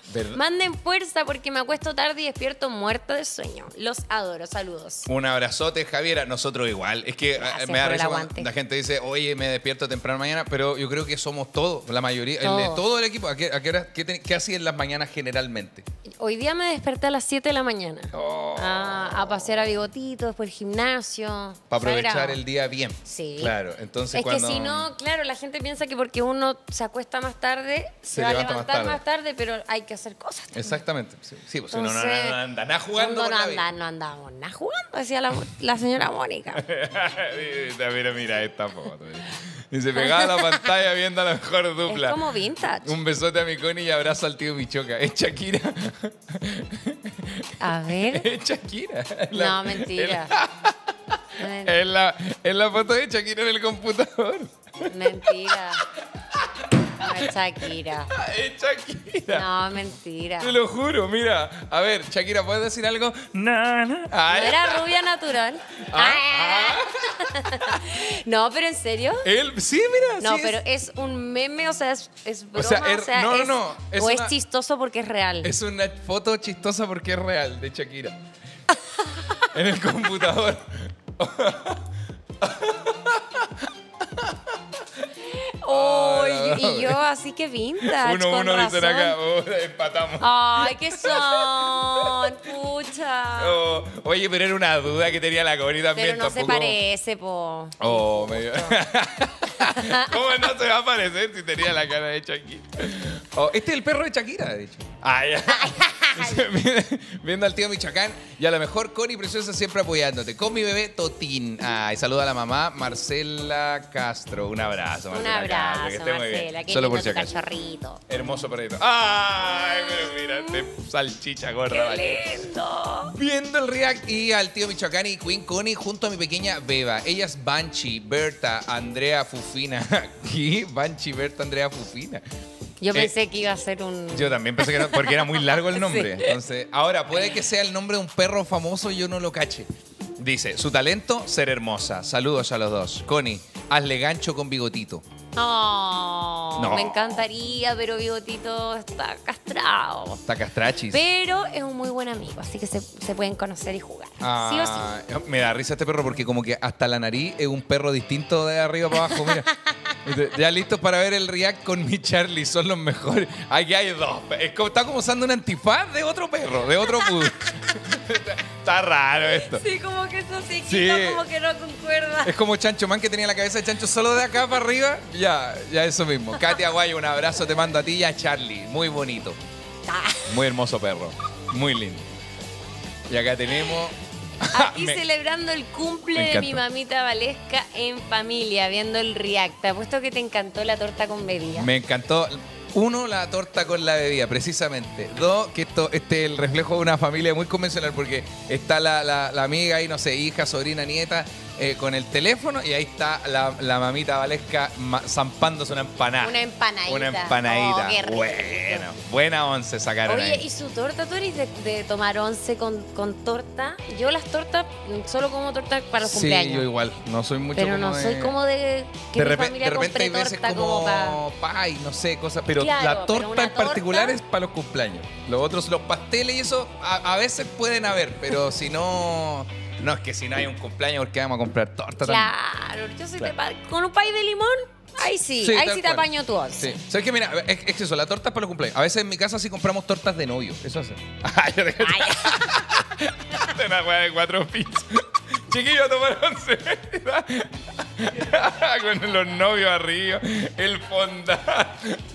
¿Verdad? Manden fuerza porque me acuesto tarde y despierto muerta de sueño. Los adoro, saludos. Un abrazote, Javiera. Nosotros igual. Es que Gracias me da por el risa cuando aguante. la gente dice, oye, me despierto temprano mañana, pero yo creo que somos todos, la mayoría, todo el equipo. ¿Qué hacían las mañanas generalmente? Hoy día me desperté a las 7 de la mañana. Oh. A pasear a Bigotito, después el gimnasio. Para aprovechar Sagrado. el día bien. Sí. Claro, entonces Es cuando... que si no, claro, la gente piensa que porque uno se acuesta más tarde, Se se va a levanta levantar más más tarde, pero hay que hacer cosas también. Exactamente. Sí, pues si uno no Entonces, anda nada jugando uno por la vida. no andamos nada jugando, decía la señora Mónica. Mira esta foto. Dice, pegada a la pantalla viendo a la mejor dupla. Es como vintage. Un besote a mi Connie y abrazo al tío Michoca. ¿Es Shakira? A ver. ¿Es Shakira? No, mentira. Es la foto de Shakira en el computador. Mentira. No es Shakira. Es Shakira. No, mentira. Te lo juro, mira. A ver, Shakira, ¿puedes decir algo? ¿No era rubia natural? No, pero ¿en serio? Él, sí, mira. No, sí pero es un meme, o sea, es broma, O sea, no, es o es una- chistoso porque es real. Es una foto chistosa porque es real de Shakira. En el computador. Oh, no, y yo así que vintage, con 1-1 dicen razón. acá. Empatamos. Ay, ¿qué son? Pucha. Oh, oye, pero era una duda que tenía la Connie también. Pero no se tampoco- parece, po. Oh, medio. ¿Cómo no se va a parecer si tenía la cara de Shakira? Oh, este es el perro de Shakira, de hecho. Ya. Viendo al tío Michoacán y a lo mejor Connie Preciosa siempre apoyándote. Con mi bebé Totín. Ay, saluda a la mamá Marcela Castro. Un abrazo, Un Marcela Castro, abrazo, que esté muy bien. Marcela. Qué Solo lindo por si tu acaso. cachorrito. Hermoso perrito. Ay, pero mira, este salchicha gorda. vale. ¡Qué lindo! Viendo el react y al tío Michoacán y Queen Connie junto a mi pequeña Beba. Ellas Banshee, Berta, Andrea Fufina. ¿Qué? Banshee, Berta, Andrea Fufina. Yo pensé que iba a ser un... Yo también pensé que no, porque era muy largo el nombre. Sí. Entonces, ahora puede que sea el nombre de un perro famoso y yo no lo cache. Dice, su talento, ser hermosa. Saludos a los dos. Connie, hazle gancho con Bigotito. Oh, No. me encantaría, pero Bigotito está castrado. Está castrachis. Pero es un muy buen amigo, así que se pueden conocer y jugar. Sí o sí. Me da risa este perro porque como que hasta la nariz es un perro distinto de arriba para abajo. Mira. Ya listos para ver el react con mi Charlie. Son los mejores. Aquí hay dos. Está como usando un antifaz de otro perro, de otro poodle. Está raro esto. Sí, como que eso sí, Sí. como que no concuerda. Es como Chancho Man que tenía la cabeza de Chancho solo de acá para arriba. Ya eso mismo. Katia Guayo, un abrazo te mando a ti y a Charlie. Muy bonito. Muy hermoso perro. Muy lindo. Y acá tenemos... Aquí Me- celebrando el Me cumple de mi encantó. mamita Valesca en familia, viendo el react. Te apuesto que te encantó la torta con bebida. Me encantó. Uno, la torta con la bebida, precisamente. Dos, que este es el reflejo de una familia muy convencional, porque está la amiga ahí, no sé, hija, sobrina, nieta, con el teléfono, y ahí está la mamita Valesca zampándose una empanada. Una empanadita. Una empanadita. Oh, qué rico. Bueno, buena once sacaron Oye, ahí. ¿y su torta? ¿Tú eres de tomar once con torta? Yo las tortas, solo como torta para los Sí, cumpleaños. yo igual. No soy mucho Pero como no de... soy como de que mi familia de repente compre hay veces torta como para... como pie, no sé, cosas. Pero Claro, la pero torta una en particular torta- es para los cumpleaños. Los otros, los pasteles y eso, a veces pueden haber, pero si no... No, es que si no hay un cumpleaños, porque vamos a comprar torta también. Claro, yo soy Claro. con un pie de limón, ahí sí, Sí, ahí tal sí te cual. apaño tu once. Sí. ¿Sabes qué? Mira, es eso, la torta es para los cumpleaños. A veces en mi casa sí compramos tortas de novio. Eso hace. Ay, yo te... Ay, Una hueá de 4 pisos. Chiquillo, a tomar once. Con los novios arriba, el fondant.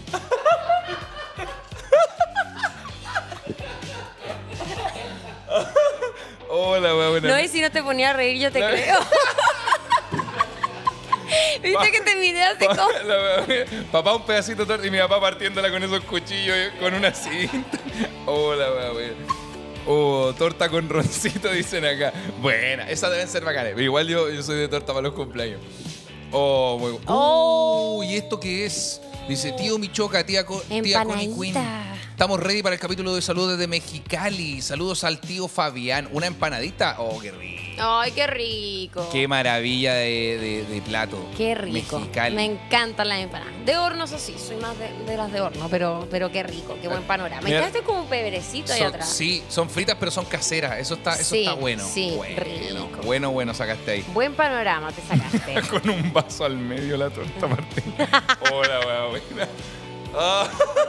Hola, hueá buena. no, y si no te ponía a reír, yo te La- creo. ¿Viste que te miré así como? Papá un pedacito de torta y mi papá partiéndola con esos cuchillos con una cinta. Hola, weón. Oh, torta con roncito, dicen acá. Buena, esas deben ser bacanas. Pero igual yo soy de torta para los cumpleaños. Oh, muy bueno. Oh. ¿Y esto qué es? Dice tío Michoca, tía Connie Queen. Empanadita. estamos ready para el capítulo de salud desde Mexicali. Saludos al tío Fabián. ¿Una empanadita? Oh, qué rico. Ay, qué rico. Qué maravilla de plato. Qué rico. Mexicali. Me encantan las empanadas. De horno, eso sí, soy más de las de horno, pero qué rico, qué buen panorama. Me Mira, quedaste como un pebrecito ahí atrás. Sí, son fritas, pero son caseras. Eso está bueno. Sí, rico. Bueno, sacaste ahí. Buen panorama te sacaste. Con un vaso al medio la torta, Martín. Hola, buena. Ah.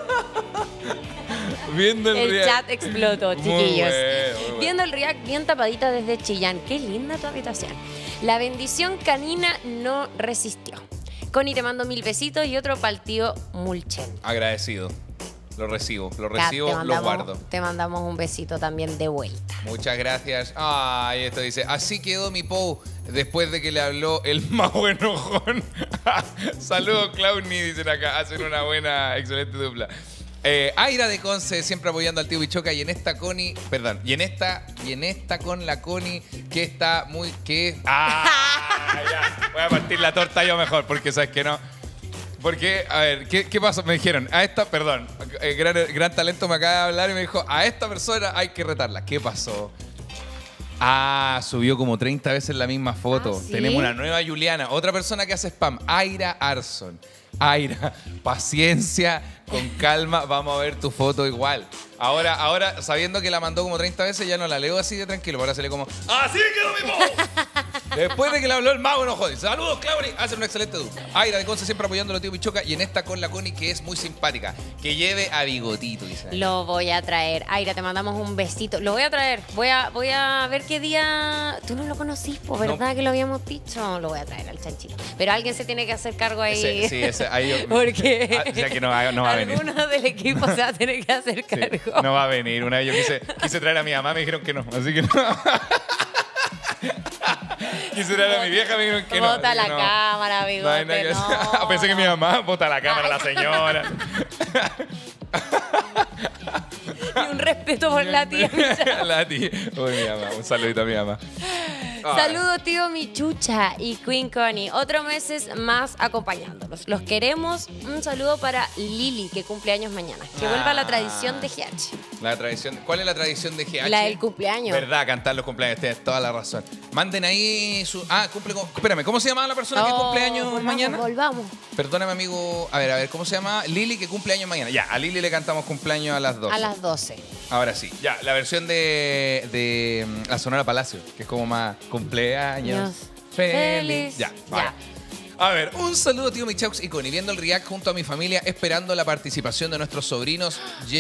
Viendo el El react. chat explotó, Muy chiquillos. bueno. Viendo el react bien tapadita desde Chillán. Qué linda tu habitación. La bendición canina no resistió. Connie, te mando 1000 besitos y otro para el tío Mulchen. Agradecido. Lo recibo, Kat, lo guardo. Te mandamos un besito también de vuelta. Muchas gracias. Ay, esto dice, así quedó mi Pou después de que le habló el mago enojón. Saludos, Clowny, dicen acá. Hacen una buena, excelente dupla. Aira de Conce, siempre apoyando al tío Bichoca. Y en esta Connie, perdón, y en esta con la Connie, que está muy, que... Ya, voy a partir la torta yo mejor, porque sabes que no. Porque, a ver, ¿qué pasó? Me dijeron, perdón, gran talento me acaba de hablar y me dijo, a esta persona hay que retarla. ¿Qué pasó? Subió como 30 veces la misma foto. ¿Sí? Tenemos una nueva Juliana, otra persona que hace spam, Aira Arson. Aira, paciencia, con calma, vamos a ver tu foto igual. Ahora, sabiendo que la mandó como 30 veces, ya no la leo así de tranquilo. Ahora se lee como, ¡así quedó mi Pou! Después de que le habló el mago enojó. Saludos, Claudia. Hacen una excelente dupla. Aira de Conce siempre apoyando a los tío Pichoca. Y en esta con la Connie, que es muy simpática. Que lleve a Bigotito, dice. Lo voy a traer. Aira, te mandamos un besito. Lo voy a traer. Voy a ver qué día... Tú no lo conocís, ¿verdad? No. Que lo habíamos dicho. Lo voy a traer al chanchito. Pero alguien se tiene que hacer cargo ahí. Ahí yo, Porque o sea que no va a venir. alguno del equipo se va a tener que hacer Sí, cargo. no va a venir. Una vez yo quise traer a mi mamá, me dijeron que no. Así que no. Quise traer a mi vieja, me dijeron que no. Bota así que la no. cámara, No hay nada bigote, que hacer. no. Pensé que mi mamá bota la cámara, la señora. Y un respeto por la tía. La tía. Uy, mi mamá. Un saludito a mi mamá. Saludos, tío Michucha y Queen Connie. Otros meses más acompañándolos. Los queremos. Un saludo para Lili, que cumple años mañana. Que vuelva la tradición de GH. La tradición. ¿Cuál es la tradición de GH? La del cumpleaños. Verdad, cantar los cumpleaños. Tienes toda la razón. Manden ahí su... cumple con... Espérame, ¿cómo se llama la persona que cumple años mañana? Volvamos. Perdóname, amigo. A ver, ¿cómo se llama? Lili, que cumple años mañana. Ya, a Lili le cantamos cumpleaños a las 12. A las 12. Ahora sí. Ya, la versión de la Sonora Palacio, que es como más cumpleaños feliz. Ya, vale. A ver, un saludo, tío Michaux y Connie, viendo el react junto a mi familia, esperando la participación de nuestros sobrinos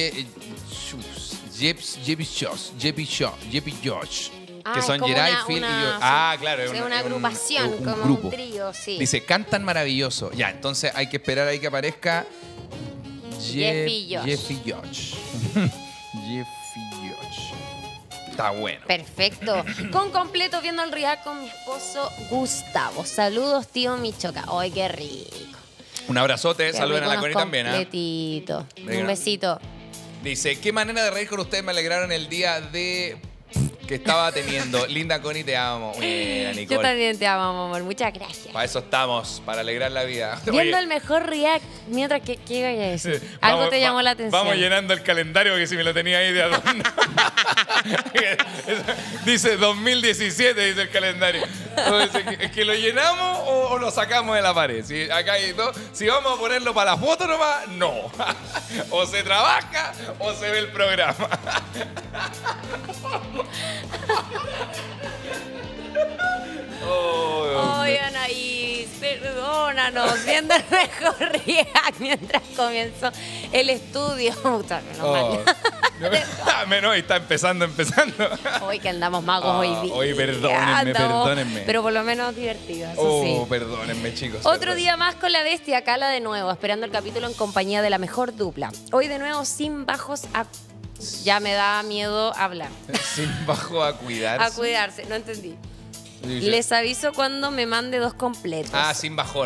Jeppy Josh, que son como Geray, una- Phil y una- yo. Claro, es una agrupación, un como grupo. un trío, sí. Dice, cantan maravilloso. Ya, entonces hay que esperar ahí que aparezca Jeffy Josh. Jeffy Josh. Jeffy Josh. Está bueno. Perfecto. Con completo viendo el react con mi esposo Gustavo. Saludos, tío Michoca. ¡Ay, qué rico! Un abrazote, Qué saluden a rico la Connie unos también. completito. Venga. Un besito. Dice, qué manera de reír con ustedes, me alegraron el día de que estaba teniendo. Linda Connie, te amo. Buena, Nicole. Yo también te amo, amor. Muchas gracias. Para eso estamos, para alegrar la vida. Viendo Oye, el mejor react, mientras que, ¿qué iba a decir? Algo vamos- te llamó la atención. Vamos llenando el calendario porque si me lo tenía ahí de adorno. Dice 2017, dice el calendario. Entonces, ¿es que lo llenamos o lo sacamos de la pared? Si acá hay dos, si vamos a ponerlo para la foto nomás, no. O se trabaja o se ve el programa. Ay, Anaís, perdónanos. Viendo el mejor react mientras comenzó el estudio. Puta, menos Oh. mal. Menos, está empezando. Hoy que andamos magos hoy día. Hoy perdónenme. Pero por lo menos divertido, eso sí. Perdónenme, chicos. Otro perdón. día más con la bestia, Cala de nuevo, esperando el capítulo en compañía de la mejor dupla. Hoy de nuevo sin bajos a... Ya me da miedo hablar. Sin bajo a cuidarse. A cuidarse, no entendí. Dice- Les aviso cuando me mande 2 completos. Sin bajón.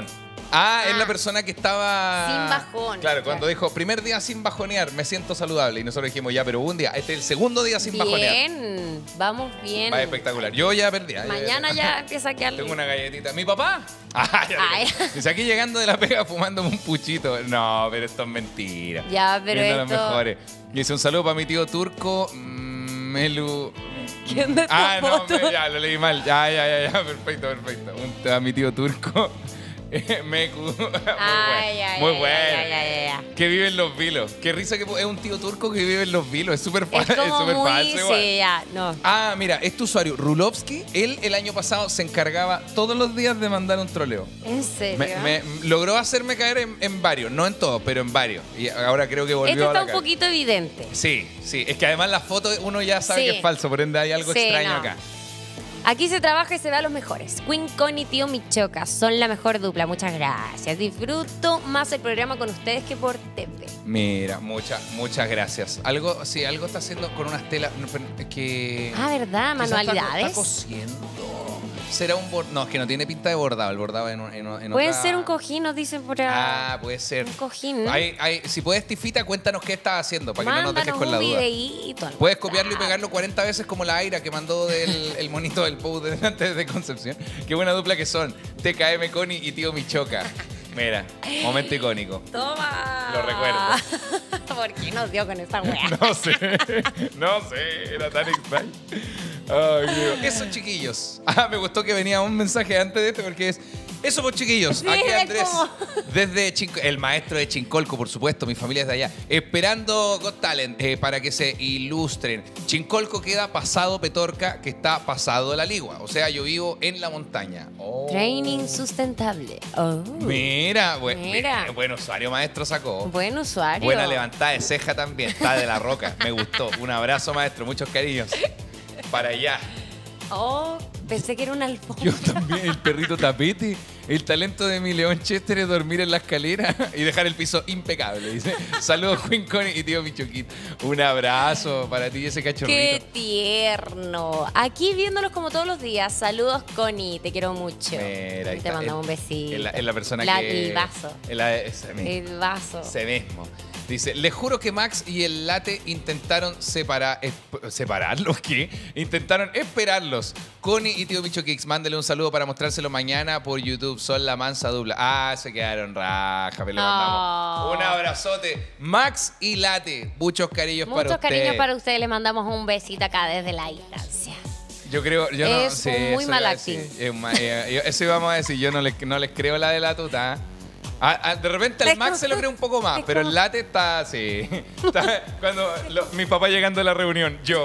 Es la persona que estaba... Sin bajón. Claro, cuando dijo, primer día sin bajonear, me siento saludable. Y nosotros dijimos, ya, pero un día, este es el segundo día sin bajonear. Bien, vamos bien. Va espectacular. Yo ya perdí. Mañana ya empieza a quedar... Tengo una galletita. ¿Mi papá? ya. Dice, aquí llegando de la pega fumándome un puchito. No, pero esto es mentira. Ya, pero Viendo esto... los mejores. Y dice, un saludo para mi tío turco, Melu... ¿Quién de ya, lo leí mal. Ya. Perfecto. A mi tío turco... Meku. Muy bueno. Ya. Que vive en Los Vilos. Qué risa que es un tío turco que vive en Los Vilos. Es súper Es como muy... falso igual. Sí, ya, no. Mira, este usuario, Rulovsky, él el año pasado se encargaba todos los días de mandar un troleo. ¿En serio? Me logró hacerme caer en varios, no en todos, pero en varios. Y ahora creo que volvió Este a está la un calle. poquito evidente. Sí. Es que además la foto uno ya sabe que es falso, por ende hay algo extraño acá. Aquí se trabaja y se ve a los mejores. Queen Con y Tío Michoca son la mejor dupla. Muchas gracias. Disfruto más el programa con ustedes que por TV. Mira, muchas gracias. Algo está haciendo con unas telas que... ¿Verdad? quizás Manualidades. Está cosiendo. ¿Será un bordado? No, es que no tiene pinta de bordado. El bordado en Puede otra... ser un cojín, nos dicen por ahí. Puede ser. Un cojín. Si puedes, Tifita, cuéntanos qué estás haciendo para que no nos dejes con la un duda. videíto. Puedes copiarlo y pegarlo 40 veces como la Aira que mandó el monito del Pou antes de Concepción. Qué buena dupla que son. TKM Connie y Tío Michoca. Mira, momento icónico. Toma. Lo recuerdo. ¿Por qué nos dio con esta weá? No sé, era tan extraño. Eso, chiquillos. Me gustó que venía un mensaje antes de este porque es... Eso, pues, chiquillos. Sí, aquí Andrés, como... desde el maestro de Chincolco, por supuesto, mi familia es de allá, esperando Got Talent para que se ilustren. Chincolco queda pasado Petorca, que está pasado la Ligua. O sea, yo vivo en la montaña. Training sustentable. Mira, buen usuario, maestro sacó. Buen usuario. Buena levantada de ceja también. Está de la roca. Me gustó. Un abrazo, maestro. Muchos cariños. Para allá. Pensé que era un alfombra. Yo también, el perrito tapete. El talento de mi León Chester es dormir en la escalera y dejar el piso impecable. Dice, saludos, Queen Connie y tío Michoquito. Un abrazo para ti y ese cachorrito. ¡Qué tierno! Aquí viéndolos como todos los días. Saludos, Connie. Te quiero mucho. Mira, te mandamos un besito. Es la persona que... El vaso. El vaso. Ese mismo. Dice, les juro que Max y el Late intentaron ¿separarlos? ¿Qué? Intentaron esperarlos. Connie y tío Micho Kicks, mándele un saludo para mostrárselo mañana por YouTube. Son la mansa dupla. Se quedaron raja, pero le mandamos un abrazote. Max y Late, muchos cariños para ustedes. Muchos cariños para ustedes. Les mandamos un besito acá desde la distancia. Yo creo, es un muy mal acting. Eso íbamos a decir, yo no les creo la de la tuta. De repente el Max se lo cree un poco más, pero el Late está así. Cuando mi papá llegando a la reunión, yo.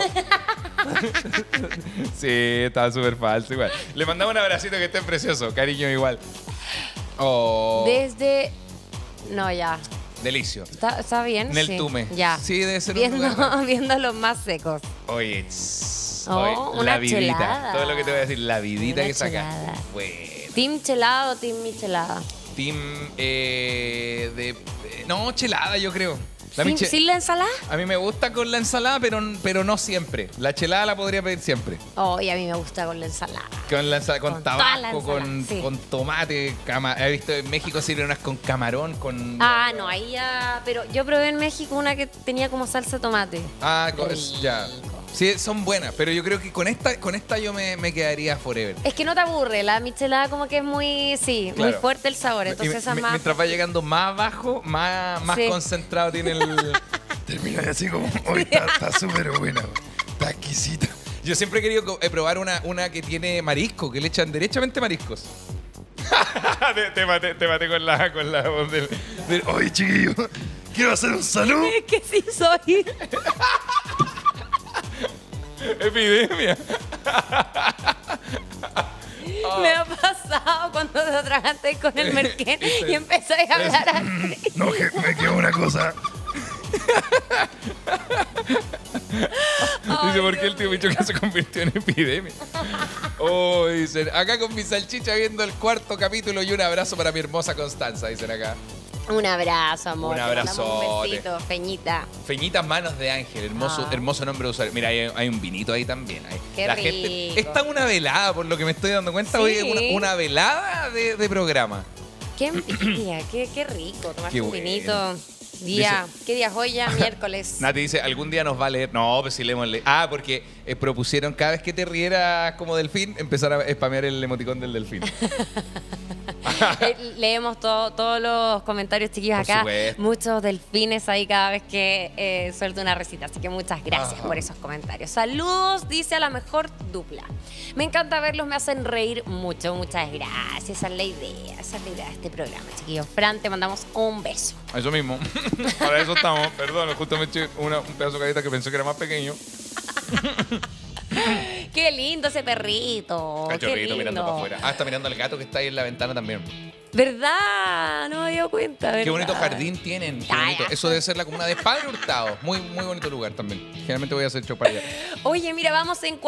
Sí, estaba súper falso igual. Le mandamos un abracito que esté precioso, cariño igual. Desde... No, ya. Delicio. ¿Está bien? En el Tume. Ya. Sí, debe ser un lugar. Viendo los más secos. Oye, una la vidita. chelada. Todo lo que te voy a decir, la vidita Una que saca. chelada. Bueno. ¿Team chelada o team michelada? Team no, chelada, yo creo. ¿Sin la ensalada? A mí me gusta con la ensalada, pero no siempre. La chelada la podría pedir siempre. Y a mí me gusta con la ensalada. Con tabasco, sí. con tomate. He visto en México sirven unas con camarón, con... No, ahí ya... Pero yo probé en México una que tenía como salsa de tomate. Ya. Sí, son buenas, pero yo creo que con esta yo me quedaría forever. Es que no te aburre, la michelada como que es muy, claro, muy fuerte el sabor, entonces esa más... Mientras va llegando más bajo, más concentrado tiene el... Termina así como, hoy está súper buena, está exquisita. Yo siempre he querido probar una que tiene marisco, que le echan derechamente mariscos. te maté con la voz del... Oye, chiquillo, quiero hacer un saludo. Es que sí soy... Epidemia. Me ha pasado cuando te atraganté con el merquén y empecé a hablar así. No, que me quedó una cosa. Dice, ¿por qué el tío Michoca se convirtió en epidemia? Dicen, acá con mi salchicha viendo el 4º capítulo y un abrazo para mi hermosa Constanza, dicen acá. Un abrazo, amor. Un abrazo. Un besito, Feñita. Feñita Manos de Ángel, hermoso nombre de usuario. Mira, hay un vinito ahí también. Qué la rico. Gente, esta es una velada, por lo que me estoy dando cuenta. Sí. Hoy es una velada de programa. Qué envidia, qué rico tomarse Qué un bueno. vinito. ¿Qué día es hoy ya? Miércoles. Nati dice, ¿algún día nos va a leer? No, pues sí leemos. Ah, porque propusieron cada vez que te rieras como delfín, empezar a spamear el emoticón del delfín. Leemos todos los comentarios, chiquillos, Por acá. supuesto. Muchos delfines ahí cada vez que suelto una recita. Así que muchas gracias por esos comentarios. Saludos, dice a la mejor dupla. Me encanta verlos, me hacen reír mucho. Muchas gracias. Esa es la idea. Esa es la idea de este programa, chiquillos. Fran, te mandamos un beso. Eso mismo. Para eso estamos. Perdón, justo me eché un pedazo de galleta que pensé que era más pequeño. Qué lindo ese perrito. Qué Cachorrito lindo. mirando para afuera. Ah, está mirando al gato que está ahí en la ventana también. ¿Verdad? No me había dado cuenta, ¿verdad? Qué bonito jardín tienen. Qué bonito. Eso debe ser la comuna de Padre Hurtado. Muy, muy bonito lugar también. Generalmente voy a hacer show para allá. Oye, mira, vamos en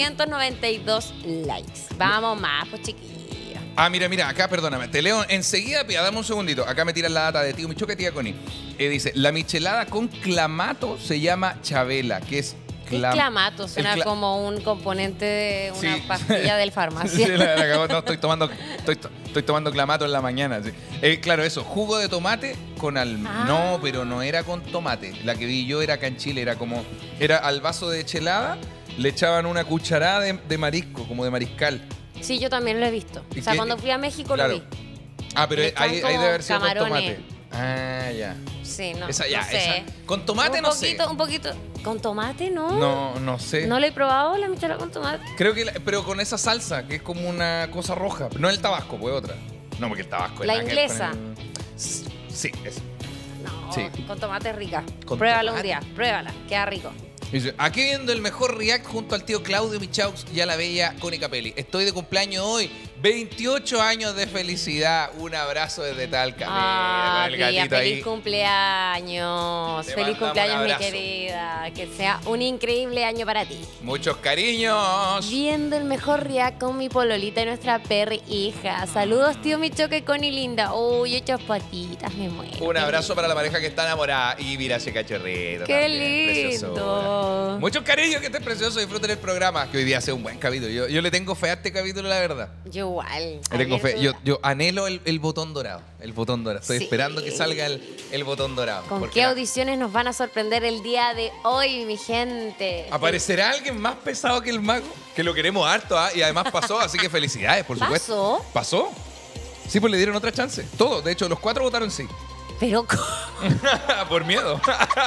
492 likes. Vamos más, pues chiquillos. Ah, mira, acá, perdóname. Te leo enseguida, pía, dame un segundito. Acá me tiran la data de Tío Michoque y Tía Connie. Dice, la michelada con clamato se llama Chabela, que es... Clamato, suena como un componente de una Sí. pastilla del farmacia. Sí, la cagó. No, estoy tomando clamato en la mañana. Sí. Claro, eso, jugo de tomate con No, pero no era con tomate. La que vi yo era acá en Chile, era al vaso de chelada, le echaban una cucharada de marisco, como de mariscal. Sí, yo también lo he visto. O sea, cuando fui a México claro. lo vi. Ah, pero Le ahí echan debe haber sido camarones. con tomate. Ah, ya. Sí, no, Esa, no ya, sé. esa. Con tomate no sé. Un poquito. ¿Con tomate no? No sé. ¿No lo he probado la michelada con tomate? Creo que, pero con esa salsa, que es como una cosa roja. No el tabasco, pues otra. No, porque el tabasco es La nada que ver inglesa. con Sí, eso. No, Sí. con tomate es rica. Con Pruébala tomate. un día, pruébala, queda rico. Dice, aquí viendo el mejor react junto al tío Claudio Michaux y a la bella Connie Capelli. Estoy de cumpleaños hoy. 28 años de felicidad. Un abrazo desde Talca. Ah, Mira, con el tía, gatito feliz ahí. cumpleaños. Te Feliz mandamos cumpleaños, un mi abrazo. querida. Que sea un increíble año para ti. Muchos cariños. Viendo el mejor react con mi pololita y nuestra perri hija. Saludos, tío Michoque, Connie linda. Uy, hechas patitas, me muero. Un abrazo para la pareja que está enamorada. Y mira ese cachorrito. Qué también, lindo. preciosura. Muchos cariños, que esté precioso. Disfruten el programa. Que hoy día sea un buen capítulo. Yo le tengo fe a este capítulo, la verdad. Yo igual. Le tengo fe. Ayer Yo anhelo el botón dorado. El botón dorado. Estoy Sí. esperando que salga el botón dorado. ¿Con porque qué audiciones nos van a sorprender el día de hoy, mi gente? ¿Aparecerá alguien más pesado que el mago? Que lo queremos harto, ¿ah? Y además pasó, así que felicidades, por supuesto. ¿Pasó? Sí, pues le dieron otra chance. Todos, de hecho, los 4 votaron sí. Pero Por miedo.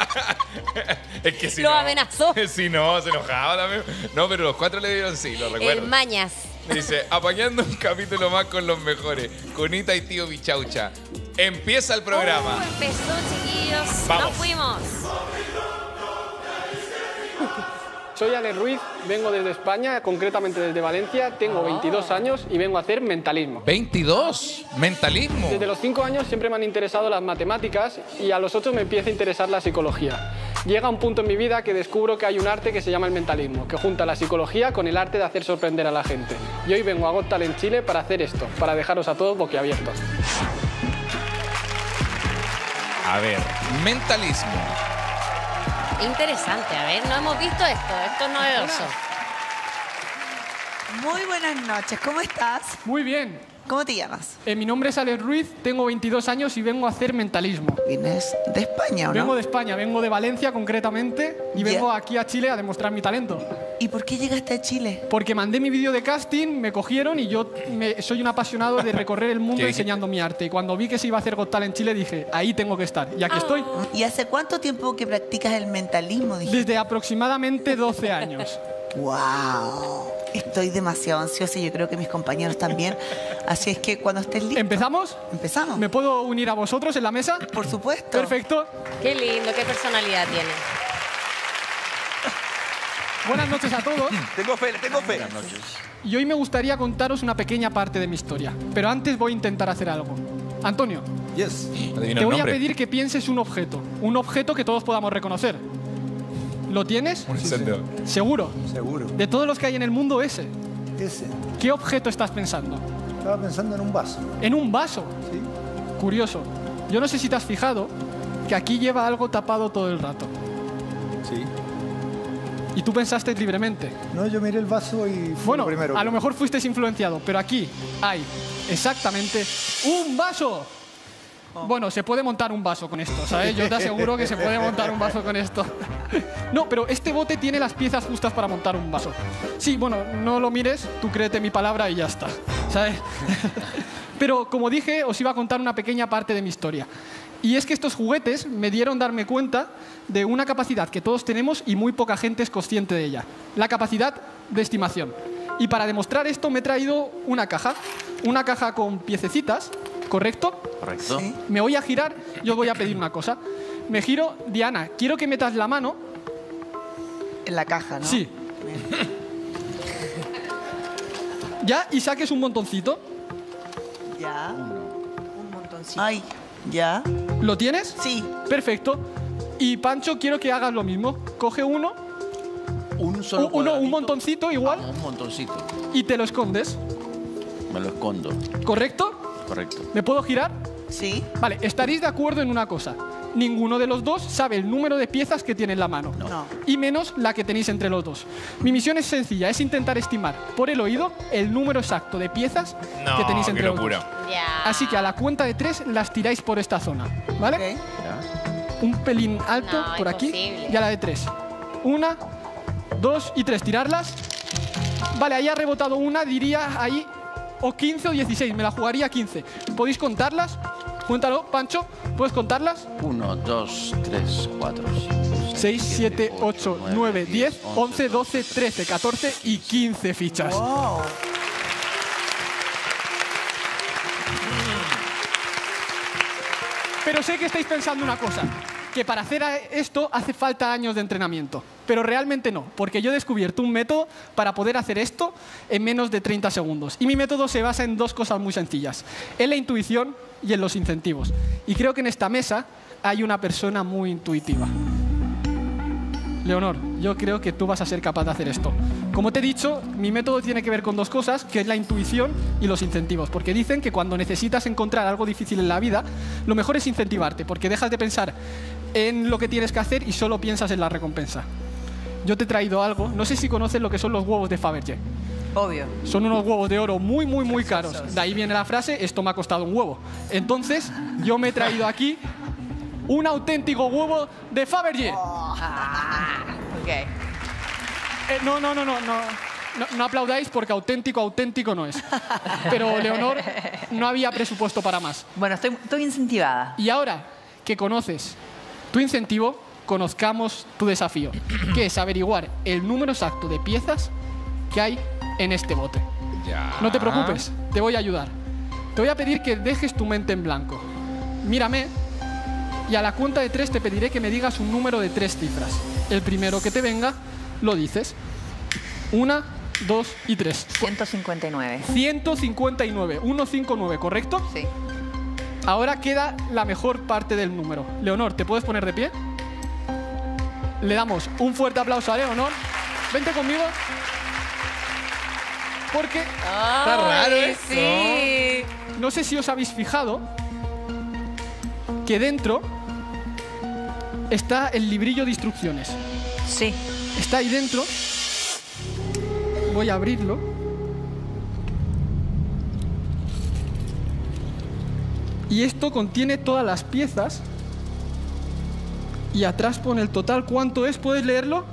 Es que si lo no, amenazó. Si no, se enojaba también. No, pero los 4 le dieron sí, lo recuerdo. Mañas. Dice, apañando un capítulo más con los mejores. Conita y tío Bichaucha. Empieza el programa. Empezó, chiquillos. Vamos. Nos fuimos. Soy Ale Ruiz, vengo desde España, concretamente desde Valencia, tengo 22 años y vengo a hacer mentalismo. 22. Mentalismo. Desde los 5 años siempre me han interesado las matemáticas y a los 8 me empieza a interesar la psicología. Llega un punto en mi vida que descubro que hay un arte que se llama el mentalismo, que junta la psicología con el arte de hacer sorprender a la gente. Y hoy vengo a Got Talent Chile para hacer esto, para dejaros a todos boquiabiertos. A ver, mentalismo. Interesante, a ver, no hemos visto esto es novedoso. Muy buenas noches, ¿cómo estás? Muy bien, ¿Cómo te llamas? mi nombre es Ale Ruiz, tengo 22 años y vengo a hacer mentalismo. ¿Vienes de España o no? Vengo de España, vengo de Valencia concretamente y Ya. vengo aquí a Chile a demostrar mi talento. ¿Y por qué llegaste a Chile? Porque mandé mi vídeo de casting, me cogieron y yo soy un apasionado de recorrer el mundo ¿Qué dijiste? enseñando mi arte. Y cuando vi que se iba a hacer Got Talent en Chile dije, ahí tengo que estar. Y aquí estoy. ¿Y hace cuánto tiempo que practicas el mentalismo? Dije, Desde aproximadamente 12 años. wow, estoy demasiado ansiosa y yo creo que mis compañeros también. Así es que cuando estés listo, ¿Empezamos? empezamos. ¿Me puedo unir a vosotros en la mesa? Por supuesto. Perfecto. Qué lindo, qué personalidad tiene. Buenas noches a todos. Tengo fe. Y hoy me gustaría contaros una pequeña parte de mi historia. Pero antes voy a intentar hacer algo. Antonio, Adivina te el voy a nombre. pedir que pienses un objeto que todos podamos reconocer. ¿Lo tienes? Un encendedor. ¿Seguro? Seguro. De todos los que hay en el mundo, ese. Ese. ¿Qué objeto estás pensando? Estaba pensando en un vaso. En un vaso. ¿Sí? Curioso. Yo no sé si te has fijado que aquí lleva algo tapado todo el rato. Sí. Y tú pensaste libremente. No, yo miré el vaso y fue Bueno, lo primero. a lo mejor fuiste influenciado, pero aquí hay exactamente un vaso. Bueno, se puede montar un vaso con esto, ¿sabes? Yo te aseguro que se puede montar un vaso con esto. No, pero este bote tiene las piezas justas para montar un vaso. Sí, bueno, no lo mires, tú créete mi palabra y ya está, ¿sabes? Pero como dije, os iba a contar una pequeña parte de mi historia. Y es que estos juguetes me dieron darme cuenta de una capacidad que todos tenemos y muy poca gente es consciente de ella. La capacidad de estimación. Y para demostrar esto me he traído una caja con piececitas, ¿correcto? Correcto. Sí. Me voy a girar, yo os voy a pedir una cosa. Me giro, Diana, quiero que metas la mano. En la caja, ¿no? Sí. Ya, y saques un montoncito. Ya. Un montoncito. Ay, ya. ¿Lo tienes? Sí. Perfecto. Y Pancho, quiero que hagas lo mismo. Coge uno, Un solo un cuadradito. montoncito igual, Un montoncito. y te lo escondes. Me lo escondo. ¿Correcto? Correcto. ¿Me puedo girar? Sí. Vale, estaréis de acuerdo en una cosa. Ninguno de los dos sabe el número de piezas que tiene en la mano. No. Y menos la que tenéis entre los dos. Mi misión es sencilla, es intentar estimar por el oído el número exacto de piezas que tenéis entre qué los dos. locura. Ya. Así que a la cuenta de 3 las tiráis por esta zona, ¿vale? Ok. Ya. Un pelín alto No, por aquí imposible. y a la de 3. 1, 2 y 3. Tirarlas. Vale, ahí ha rebotado una, diría ahí o 15 o 16. Me la jugaría 15. ¿Podéis contarlas? Cuéntalo, Pancho. ¿Puedes contarlas? 1, 2, 3, 4, 5, 6, 7, 8, 9, 10, 11, 12, 13, 14 y 15 fichas. Wow. Pero sé que estáis pensando una cosa, que para hacer esto hace falta años de entrenamiento. Pero realmente no, porque yo he descubierto un método para poder hacer esto en menos de 30 segundos. Y mi método se basa en dos cosas muy sencillas, en la intuición y en los incentivos. Y creo que en esta mesa hay una persona muy intuitiva. Leonor, yo creo que tú vas a ser capaz de hacer esto. Como te he dicho, mi método tiene que ver con dos cosas, que es la intuición y los incentivos. Porque dicen que cuando necesitas encontrar algo difícil en la vida, lo mejor es incentivarte, porque dejas de pensar en lo que tienes que hacer y solo piensas en la recompensa. Yo te he traído algo, no sé si conoces lo que son los huevos de Fabergé. Obvio. Son unos huevos de oro muy, muy, muy caros. De ahí viene la frase, esto me ha costado un huevo. Entonces, yo me he traído aquí un auténtico huevo de Fabergé. Ok. No aplaudáis porque auténtico no es. Pero, Leonor, no había presupuesto para más. Bueno, estoy incentivada. Y ahora que conoces tu incentivo, conozcamos tu desafío, que es averiguar el número exacto de piezas que hay en este bote. Ya. No te preocupes, te voy a ayudar. Te voy a pedir que dejes tu mente en blanco. Mírame y a la cuenta de 3 te pediré que me digas un número de 3 cifras. El primero que te venga, lo dices. 1, 2 y 3. 159. 159, 159, ¿correcto? Sí. Ahora queda la mejor parte del número. Leonor, ¿te puedes poner de pie? Le damos un fuerte aplauso a Leonor. Vente conmigo. Porque Está raro Ay, esto. sí. no sé si os habéis fijado que dentro está el librillo de instrucciones. Sí. Está ahí dentro. Voy a abrirlo. Y esto contiene todas las piezas. Y atrás pone el total. ¿Cuánto es? ¿Puedes leerlo?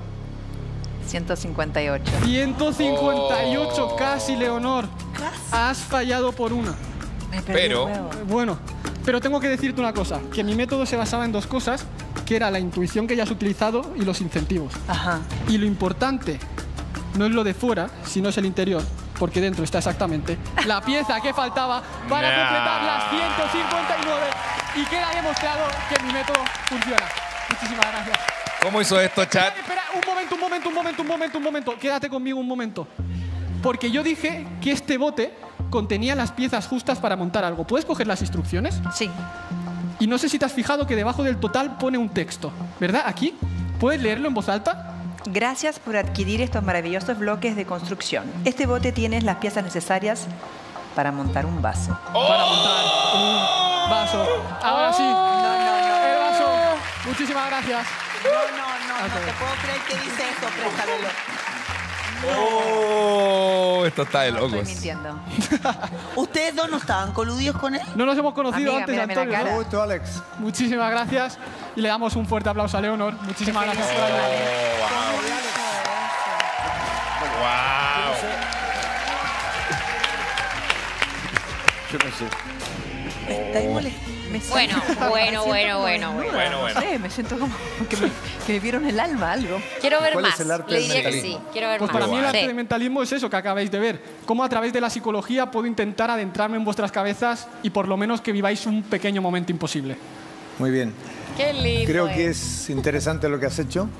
158. 158, Oh. casi, Leonor. Has fallado por una. Me perdí Pero- el huevo. Bueno, pero tengo que decirte una cosa, que mi método se basaba en dos cosas, que era la intuición que ya has utilizado y los incentivos. Ajá. Y lo importante no es lo de fuera, sino es el interior, porque dentro está exactamente la pieza que faltaba para Nah. completar las 159 y queda demostrado que mi método funciona. Muchísimas gracias. ¿Cómo hizo esto, chat? Espera, un momento. Quédate conmigo un momento. Porque yo dije que este bote contenía las piezas justas para montar algo. ¿Puedes coger las instrucciones? Sí. Y no sé si te has fijado que debajo del total pone un texto, ¿verdad? Aquí. ¿Puedes leerlo en voz alta? Gracias por adquirir estos maravillosos bloques de construcción. Este bote tiene las piezas necesarias para montar un vaso. Para montar un vaso. Ahora sí. El vaso. Muchísimas gracias. No te puedo creer que dice eso, préstamelo. Oh, esto está de No estoy locos. mintiendo. ¿Ustedes dos no estaban coludidos con él? No nos hemos conocido Amiga, antes, mírame la Antonio. cara. ¿no? Gusto, Alex. Muchísimas gracias y le damos un fuerte aplauso a Leonor. Muchísimas gracias por ayudarnos. Wow. Yo no sé. Me estáis molestando. Me siento- Bueno. No sé, me siento como que me vieron el alma, algo. Quiero ver ¿Cuál más. es el arte Le del diría que sí. mentalismo? Quiero ver Pues más. para mí el arte Sí. del mentalismo es eso que acabáis de ver. Cómo a través de la psicología puedo intentar adentrarme en vuestras cabezas y por lo menos que viváis un pequeño momento imposible. Muy bien. Qué lindo. Creo que es interesante lo que has hecho.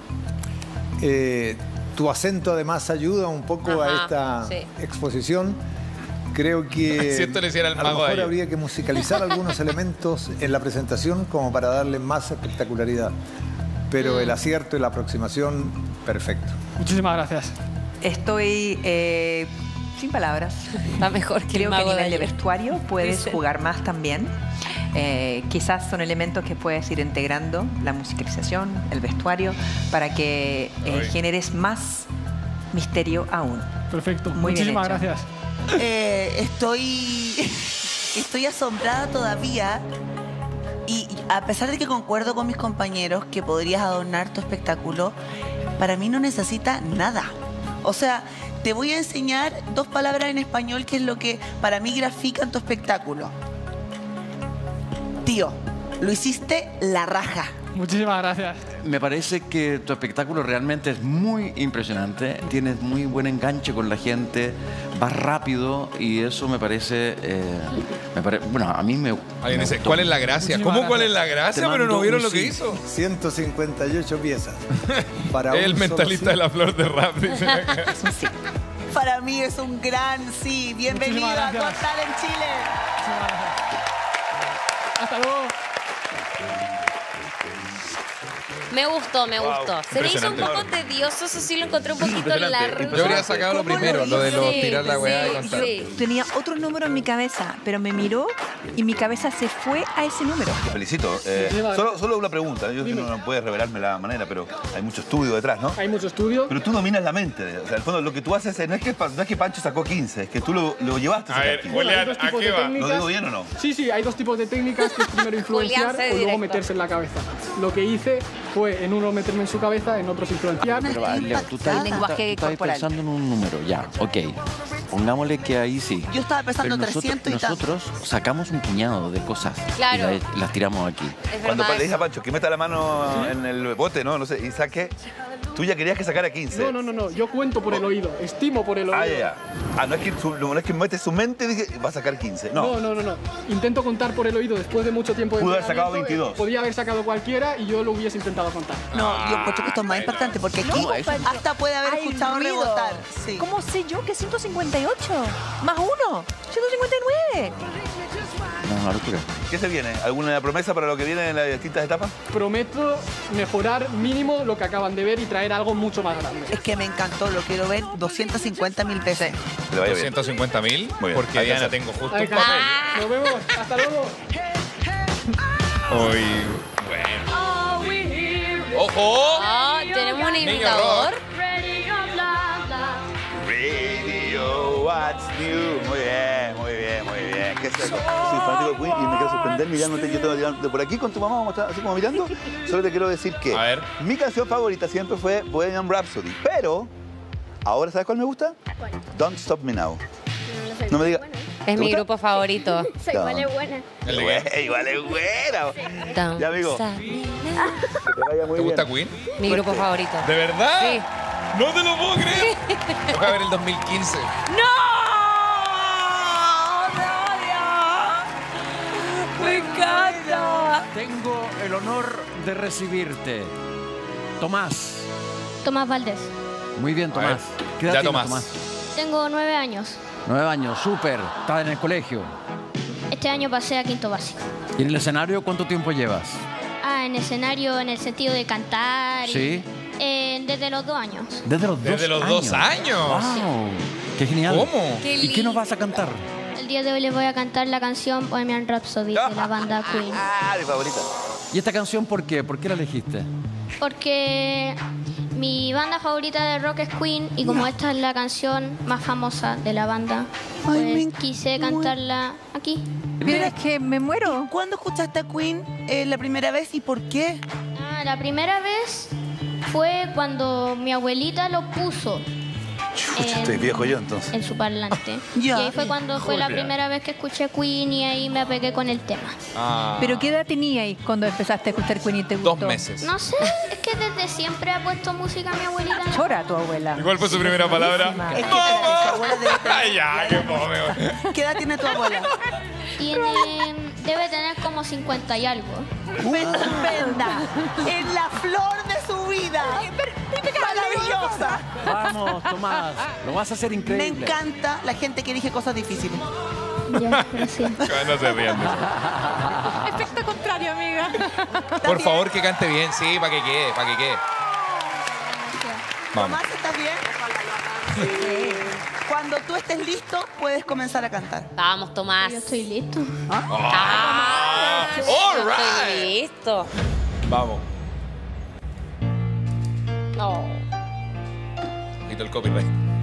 Tu acento además ayuda un poco a Ajá, esta sí. exposición. Creo que Si esto le hiciera el a mago lo a mejor ellos. habría que musicalizar algunos elementos en la presentación como para darle más espectacularidad. Pero el acierto y la aproximación, perfecto. Muchísimas gracias. Estoy sin palabras. Está mejor que el Creo que a mago de nivel de ayer. vestuario puedes Dice. jugar más también. Quizás son elementos que puedes ir integrando, la musicalización, el vestuario, para que Ay. generes más misterio aún. Perfecto. Muy bien Muchísimas hecho. gracias. Estoy asombrada todavía y a pesar de que concuerdo con mis compañeros que podrías adornar tu espectáculo, para mí no necesita nada. O sea, te voy a enseñar 2 palabras en español que es lo que para mí grafican tu espectáculo. Tío, lo hiciste la raja. Muchísimas gracias. Me parece que tu espectáculo realmente es muy impresionante. Tienes muy buen enganche con la gente, vas rápido y eso me parece... bueno, a mí me... Alguien me dice, gustó. ¿cuál es la gracia? Muchísimas ¿Cómo cuál es gracias. la gracia? Te Pero no mando vieron un lo que sí. hizo. 158 piezas. Para El un mentalista solo de la flor de rap. Dice. Para mí es un gran sí. Bienvenido a Muchísimas Got gracias. Talent Chile. Muchísimas gracias. Hasta luego. Me gustó. Se me hizo un impresionante. poco tedioso, eso sí lo encontré un poquito Impresionante, largo. Yo habría sacado lo ¿Cómo lo primero, lo de hizo? tirar la weá y contar. Sí. Tenía otro número en mi cabeza, pero me miró y mi cabeza se fue a ese número. Te felicito. Solo una pregunta. Yo sé que no puedes revelarme la manera, pero hay mucho estudio detrás, ¿no? Hay mucho estudio. Pero tú dominas la mente. O sea, al fondo lo que tú haces no es que Pancho sacó 15, es que tú lo llevaste a A sacar ver, 15. Bueno, hay Julián, dos ¿a tipos qué de va? técnicas. ¿Lo digo bien o no? Sí, hay 2 tipos de técnicas, que es primero influenciar sé o luego directo. meterse en la cabeza. Lo que hice fue en uno meterme en su cabeza, en otros influenciar. Pero va, Leo, tú estás, El lenguaje tú estás corporal. pensando en un número, ya, ok. Pongámosle que ahí sí. Yo estaba pensando Pero 300 y tanto. nosotros sacamos un puñado de cosas Claro. y las tiramos aquí. Es Cuando verdad le dije a eso. Pancho que meta la mano en el bote, ¿no? No sé, y saque, tú ya querías que sacara 15. No. Yo cuento por el oído, estimo por el oído. Ah, ya. Ah, no es que mete su mente y dije, va a sacar 15. No. No. Intento contar por el oído después de mucho tiempo de Pudo haber sacado entrenamiento, 22. Podía haber sacado cualquiera y yo lo hubiese intentado contar. No, yo encuentro que esto es más impactante porque aquí No, eso- hasta puede haber Hay escuchado ruido. rebotar. Sí. ¿Cómo sé yo que 158? Más 1, 159. No, una locura. ¿Qué se viene? ¿Alguna promesa para lo que viene en las distintas etapas? Prometo mejorar mínimo lo que acaban de ver y traer algo mucho más grande. Es que me encantó, lo quiero ver 250.000 veces. Que le vaya bien. 250.000, Muy bien. porque Ahí Diana está. tengo justo Ahí un está. papel. Nos vemos. Hasta luego. Hoy, bueno. ¡Ojo! Ah, tenemos un Niño imitador. rock. Radio, what's new? Muy bien. ¿Qué es eso? Soy fanático de Queen y me quiero sorprender mirándote. Yo te de por aquí con tu mamá, vamos a estar así como mirando. Solo te quiero decir que A ver. mi canción favorita siempre fue Bohemian Rhapsody. Pero, ahora ¿sabes cuál me gusta? Don't Stop Me Now. No me digas. Es mi grupo favorito. Igual es buena. ¿El de qué? Igual es buena. Don't Ya, amigo. stop me now. Que te vaya muy ¿Te bien. gusta Queen? Mi grupo favorito. ¿De verdad? Sí. No te lo puedo creer. Toca ver el 2015. ¡Me encanta! Tengo el honor de recibirte. Tomás. Tomás Valdés. Muy bien, A ver, Tomás. ¿Qué edad ya tienes, Tomás. Tengo 9 años. 9 años, súper. Estás en el colegio. Este año pasé a quinto básico. ¿Y en el escenario cuánto tiempo llevas? En escenario en el sentido de cantar. Sí. Desde los 2 años. Desde los 2 años. ¡Wow! ¡Qué genial! ¿Cómo? Qué ¿Y qué nos vas a cantar? El día de hoy les voy a cantar la canción Bohemian Rhapsody de la banda Queen. Ah, mi favorita. ¿Y esta canción por qué? ¿Por qué la elegiste? Porque mi banda favorita de rock es Queen y como esta es la canción más famosa de la banda, pues quise cantarla aquí. Pero es que me muero. ¿Cuándo escuchaste a Queen la primera vez y por qué? La primera vez fue cuando mi abuelita lo puso Estoy viejo yo entonces. en su parlante. Ya. Y ahí fue cuando fue la Julia. primera vez que escuché Queen y ahí me apegué con el tema. ¿Pero qué edad teníais cuando empezaste a escuchar Queen y te gustó? 2 meses. No sé, es que desde siempre ha puesto música mi abuelita. Chora tu abuela. ¿Y cuál fue su primera palabra? Es que espérate, tu abuela debe tener- Ay, ya, qué fome, güey. ¿Qué edad tiene tu abuela? Debe tener como 50 y algo. Estupenda. En la flor de su vida. Maravillosa. Vamos, Tomás. Lo vas a hacer Me increíble. encanta la gente que elige cosas difíciles. Ya, gracias. No se rían de eso. Efecto contrario, amiga. Por favor, que cante bien, sí, para que quede, para que quede. Vamos. Tomás, ¿estás bien? Sí. Cuando tú estés listo, puedes comenzar a cantar. Vamos, Tomás. Yo estoy listo. Ah, all right. Estoy listo. Vamos. No. Quito el copyright.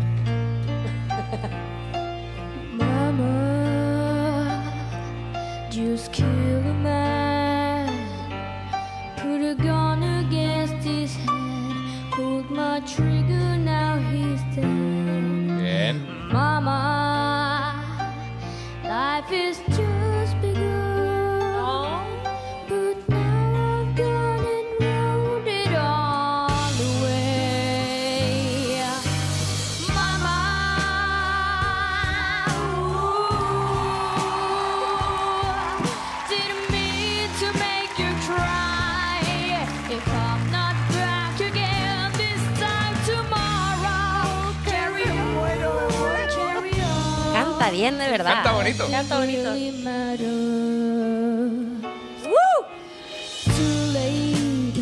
Mama, just kill a man. Put a gun against his head. Pulled my trigger, now he's dead. Bien. Mama, life is just begun. But now I've gone and rolled it all away. Mama, didn't mean to make you cry. If I'm not back again this time tomorrow, carry on, carry on. Canta bien, de verdad. Canta bonito. Canta bonito. Really matters. Too late.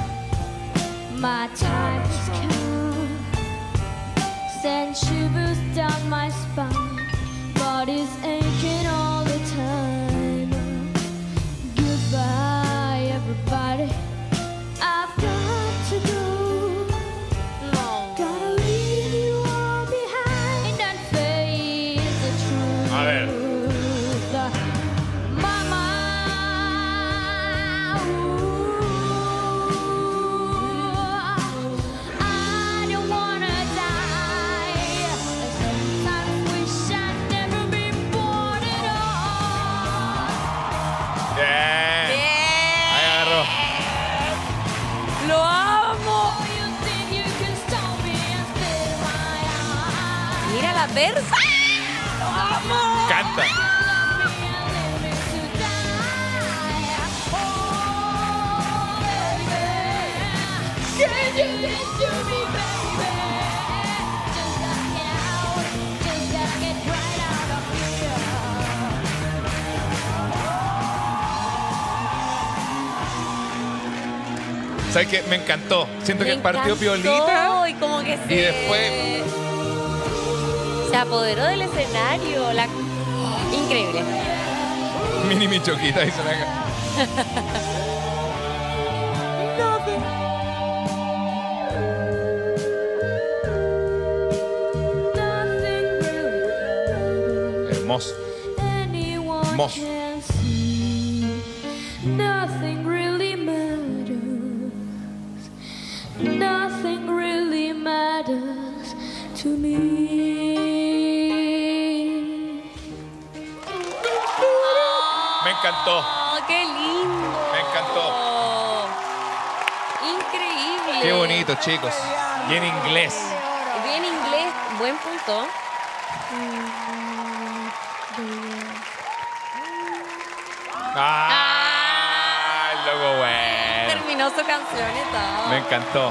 My time has come. Send shivers down my spine. Body's aching all the time. Goodbye, everybody. I've got to go. No. Gotta leave you all behind and face the truth. A ver. Mama, I don't wanna die. Sometimes wish I'd never been born at all. Bien. Ahí agarró. ¡Lo amo! You think you can stop me and spit my eyes. Mira la versa. ¡Lo amo! Canta. ¿Sabes qué? Me encantó. Siento que Me partió encantó piolita y como que y después... se apoderó del escenario. Increíble. Mini Michoquita hizo la... Hermoso. Hermoso. Nothing really matters. Nothing really matters to me. Me encantó. Oh, qué lindo. Me encantó. Increíble. Qué bonito, chicos. Y en inglés. Bien inglés, buen punto. ¡Ah! El loco bueno. Terminó su canción y todo. Me encantó.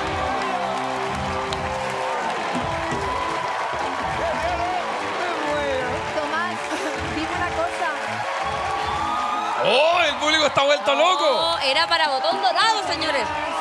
Tomás, dime una cosa. ¡Oh! El público está vuelto loco. No, era para botón dorado, señores.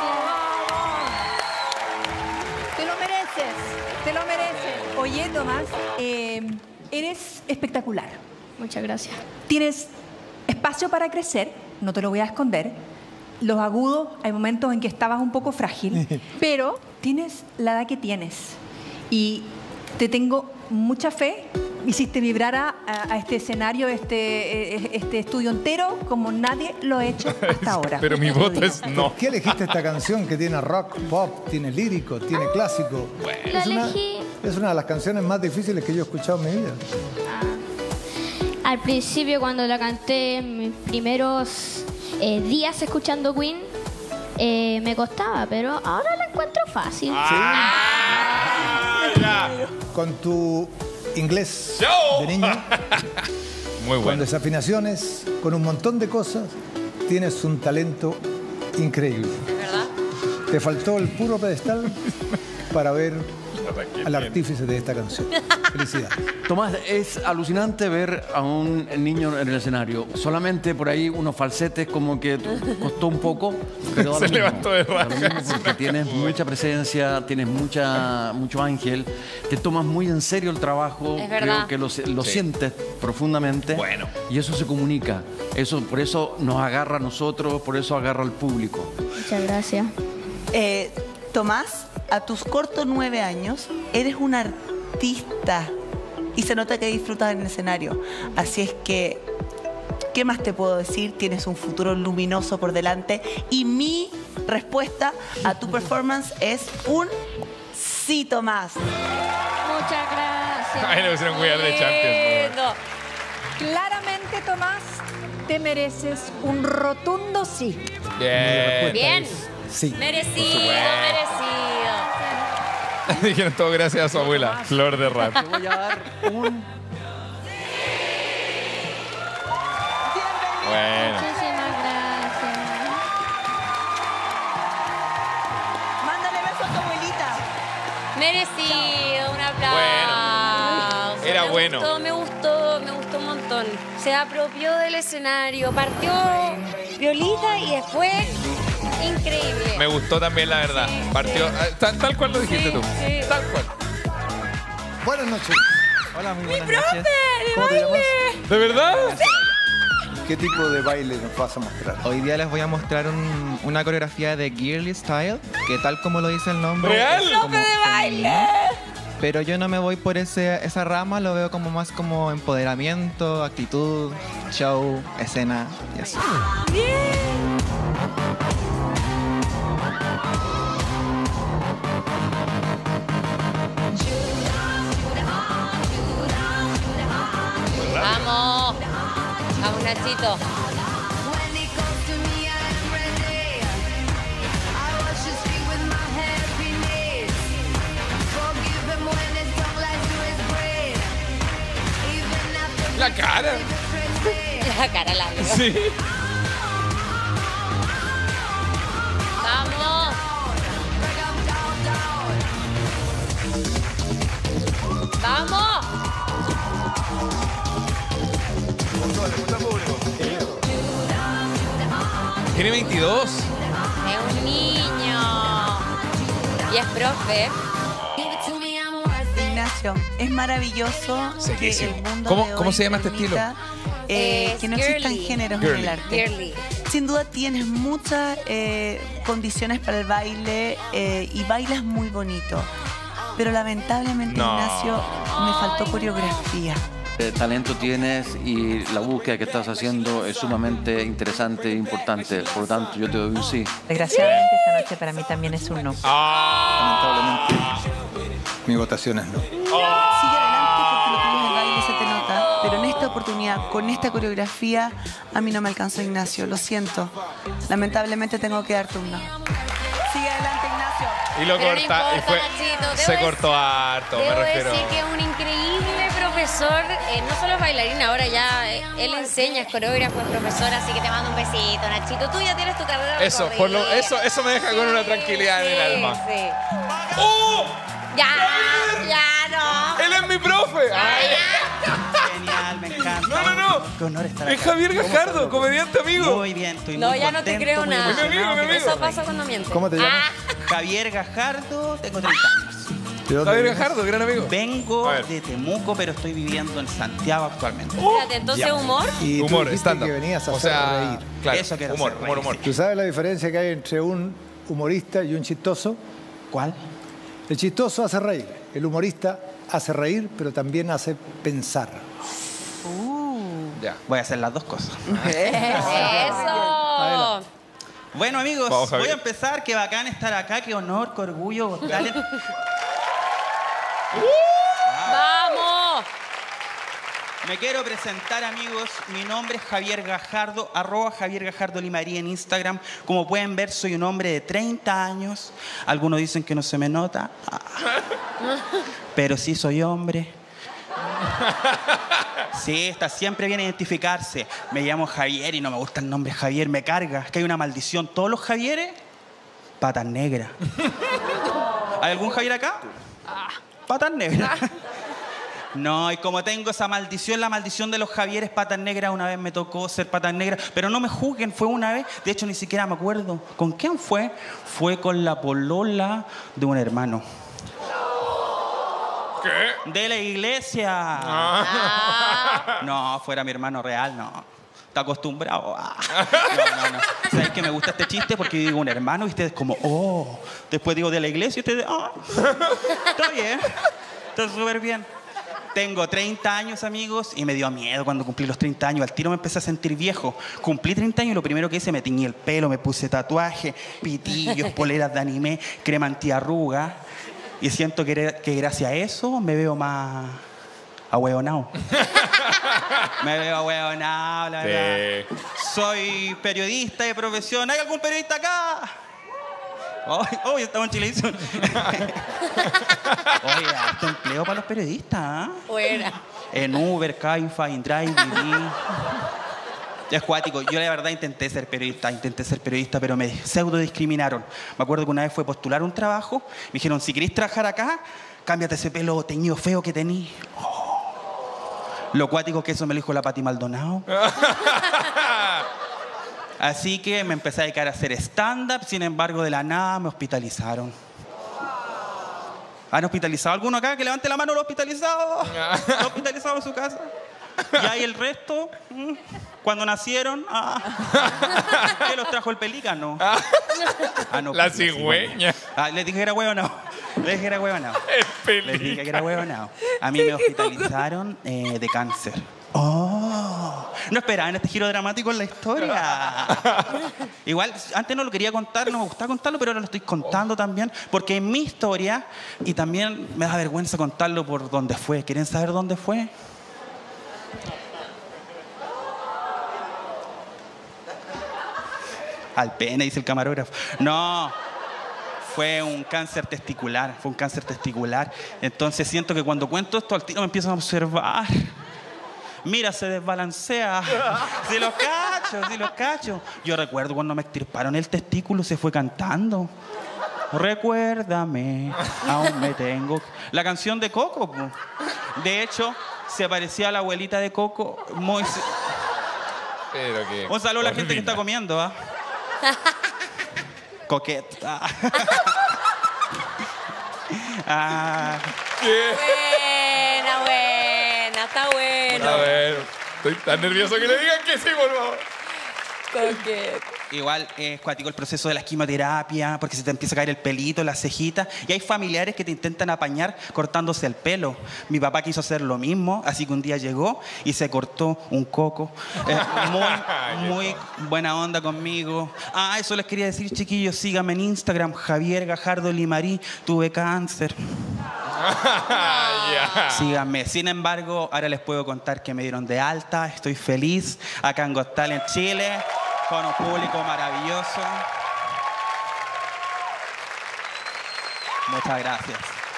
Te lo mereces. Te lo mereces. Oye, Tomás, eres espectacular. Muchas gracias. Tienes espacio para crecer, no te lo voy a esconder, los agudos, hay momentos en que estabas un poco frágil, pero tienes la edad que tienes y te tengo mucha fe. Hiciste vibrar a este escenario, este estudio entero, como nadie lo ha hecho hasta ahora. Pero mi voto es no. ¿Por qué elegiste esta canción que tiene rock, pop, tiene lírico, tiene clásico? La Es elegí es una de las canciones más difíciles que yo he escuchado en mi vida. al principio cuando la canté en mis primeros días escuchando Queen. Me costaba, pero ahora la encuentro fácil. Con tu inglés de niño, Muy con bueno. desafinaciones, con un montón de cosas, tienes un talento increíble. ¿Verdad? Te faltó el puro pedestal para ver al artífice de esta canción. Felicidades. Tomás, es alucinante ver a un niño en el escenario. Solamente por ahí unos falsetes como que costó un poco, pero da Se lo mismo. levantó de Da lo mismo porque tienes mucha presencia, tienes mucho ángel, te tomas muy en serio el trabajo, Es verdad. creo que lo sientes profundamente. Bueno. Y eso se comunica. Por eso nos agarra a nosotros, por eso agarra al público. Muchas gracias. Tomás, a tus cortos 9 años, eres un artista y se nota que disfrutas en el escenario. Así es que, ¿qué más te puedo decir? Tienes un futuro luminoso por delante y mi respuesta a tu performance es un sí, Tomás. Muchas gracias. Ahí le pusieron We Are the Champions. No. Claramente, Tomás, te mereces un rotundo sí. Bien. Bien. Sí. Merecido, merecido. Dijeron todo gracias a su abuela, Flor de Rap. Te voy a dar un... Bueno. Muchísimas gracias. Mándale besos a tu abuelita. Merecido, un aplauso. Bueno, era bueno. Me gustó un montón. Se apropió del escenario, partió violita y después increíble. Me gustó también, la verdad. Partió tal cual lo dijiste tú. Sí. Tal cual. Buenas noches. Hola, muy buenas noches. ¿Cómo te llamas? ¿De verdad? ¿Qué tipo de baile nos vas a mostrar? Hoy día les voy a mostrar una coreografía de Girly Style, que tal como lo dice el nombre. ¿Real? es como femenino. Pero yo no me voy por esa rama, lo veo como más como empoderamiento, actitud, show, escena y así. Vamos. Vamos, Nachito. La cara. La cara larga. Sí. Vamos. Vamos. Tiene 22. Es un niño. Y es profe. Ignacio, es maravilloso que Sequísimo. el mundo ¿Cómo- de hoy cómo se llama este permita, que no existan Girly. géneros en el Girly. arte. Girly. Sin duda tienes muchas condiciones para el baile y bailas muy bonito. Pero lamentablemente, No. Ignacio, me faltó coreografía. Talento tienes y la búsqueda que estás haciendo es sumamente interesante e importante. Por lo tanto, yo te doy un sí. Desgraciadamente, esta noche para mí también es un no. Lamentablemente, mi votación es no. Sigue adelante porque lo tuyo es el baile, se te nota. Pero en esta oportunidad, con esta coreografía, a mí no me alcanzó, Ignacio. Lo siento. Lamentablemente tengo que darte un no. Sigue adelante, Ignacio. Y lo Pero no corta. importa, Y fue, Nachito, se cortó harto, me Debo refiero. decir que es un increíble profesor, no solo es bailarín, ahora ya él enseña, es coreógrafo, es profesor, así que te mando un besito, Nachito. Tú ya tienes tu carrera Eso, recorrida. eso me deja con una tranquilidad en el alma. Sí. ¡Oh! Ya no. ¡Él es mi profe! Ay. Genial, me encanta. No. Qué honor estar Es acá. Javier Gajardo, comediante amigo. Muy bien, estoy No, muy ya no te contento, creo muy nada. emocionado. Mi amigo. Eso pasa cuando mientes. ¿Cómo te llamas? Javier Gajardo, tengo 30 años. ¿De dónde Javier vienes? Gajardo, gran amigo. Vengo A ver. de Temuco, pero estoy viviendo en Santiago actualmente. Espérate, entonces humor. Y tú Humor, dijiste stand-up. que venías a O hacer sea, reír. claro, Eso quiero humor, hacer humor, reír, humor. ¿Tú sabes la diferencia que hay entre un humorista y un chistoso? ¿Cuál? El chistoso hace reír, el humorista hace reír, pero también hace pensar. Ya. Voy a hacer las dos cosas. Eso. Bueno, amigos, Vamos, Javier. voy a empezar. Qué bacán estar acá, qué honor, qué orgullo. Dale. Vamos. Me quiero presentar, amigos. Mi nombre es Javier Gajardo, @Javier Gajardo Limarí en Instagram. Como pueden ver, soy un hombre de 30 años. Algunos dicen que no se me nota. Pero sí soy hombre. Sí, está siempre bien identificarse. Me llamo Javier y no me gusta el nombre Javier, me carga. Es que hay una maldición. Todos los Javieres, patas negras. ¿Hay algún Javier acá? Patas negras. No, y como tengo esa maldición, la maldición de los Javieres patas negras, una vez me tocó ser patas negras, pero no me juzguen, fue una vez, de hecho ni siquiera me acuerdo. ¿Con quién fue? Fue con la polola de un hermano. ¿Qué? De la iglesia. No, fuera mi hermano real, no. Está acostumbrado. No. ¿Sabes que me gusta este chiste? Porque yo digo un hermano y ustedes como, oh. Después digo de la iglesia y ustedes, ah. Está bien. Está súper bien. Tengo 30 años, amigos, y me dio miedo cuando cumplí los 30 años. Al tiro me empecé a sentir viejo. Cumplí 30 años y lo primero que hice, me teñí el pelo, me puse tatuaje, pitillos, poleras de anime, crema antiarruga. Y siento que gracias a eso me veo más ahueonado. Me veo ahueonado, la verdad. Soy periodista de profesión. ¿Hay algún periodista acá? Hoy estamos en Chilevisión. Oye, harto empleo para los periodistas, ¿ah? Fuera. En Uber, Caifa, InDrive, Didi. Es cuático. Yo la verdad intenté ser periodista, pero me pseudo discriminaron. Me acuerdo que una vez fue a postular un trabajo, me dijeron, si querés trabajar acá, cámbiate ese pelo teñido feo que tení. Lo cuático que eso me lo dijo la Pati Maldonado. Así que me empecé a dedicar a hacer stand-up, sin embargo, de la nada me hospitalizaron. ¿Han hospitalizado alguno acá? Que levante la mano los hospitalizados. ¿Los hospitalizados en su casa? Y ahí el resto, cuando nacieron, ¿qué los trajo el pelícano? No, La cigüeña. les dije que era huevonao. Les dije que era huevonao. Les dije que era huevonao. A mí me hospitalizaron de cáncer. Oh, no esperaban este giro dramático en la historia. Igual, antes no lo quería contar, no me gustaba contarlo, pero ahora lo estoy contando también, porque es mi historia y también me da vergüenza contarlo por dónde fue. ¿Quieren saber dónde fue? Al pene, dice el camarógrafo. No, fue un cáncer testicular. Entonces siento que cuando cuento esto, al tiro me empiezan a observar. Mira, se desbalancea. Sí los cacho. Yo recuerdo cuando me extirparon el testículo, se fue cantando. Recuérdame, aún me tengo. La canción de Coco, po. De hecho, se parecía a la abuelita de Coco. Pero que... Un saludo a la gente que está comiendo, ¿ah? Coqueta. Buena, está bueno. A ver, estoy tan nervioso que le digan que sí, por favor. Igual es cuático el proceso de la quimioterapia, porque se te empieza a caer el pelito, las cejitas, y hay familiares que te intentan apañar cortándose el pelo. Mi papá quiso hacer lo mismo, así que un día llegó y se cortó un coco. Muy buena onda conmigo. Eso les quería decir, chiquillos, síganme en Instagram, Javier Gajardo Limarí, tuve cáncer. Síganme. Sin embargo, ahora les puedo contar que me dieron de alta, estoy feliz, acá en Got Talent Chile, con un público maravilloso. Muchas gracias.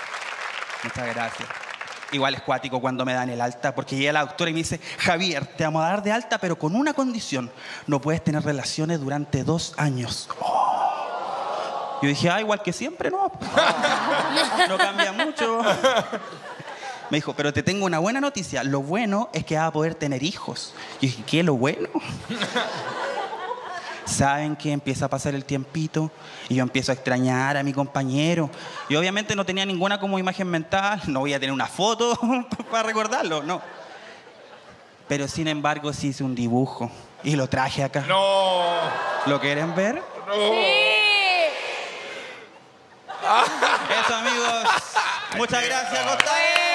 Igual es cuático cuando me dan el alta, porque llega la doctora y me dice, Javier, te vamos a dar de alta, pero con una condición, no puedes tener relaciones durante 2 años. Yo dije, igual que siempre, ¿no? No cambia mucho. Me dijo, pero te tengo una buena noticia. Lo bueno es que vas a poder tener hijos. Yo dije, ¿qué es lo bueno? ¿saben qué? Empieza a pasar el tiempito y yo empiezo a extrañar a mi compañero. Y obviamente no tenía ninguna como imagen mental, no voy a tener una foto para recordarlo, no. Pero sin embargo sí hice un dibujo y lo traje acá. ¡No! ¿Lo quieren ver? ¡No! Eso, amigos. Muchas gracias, Gustavo.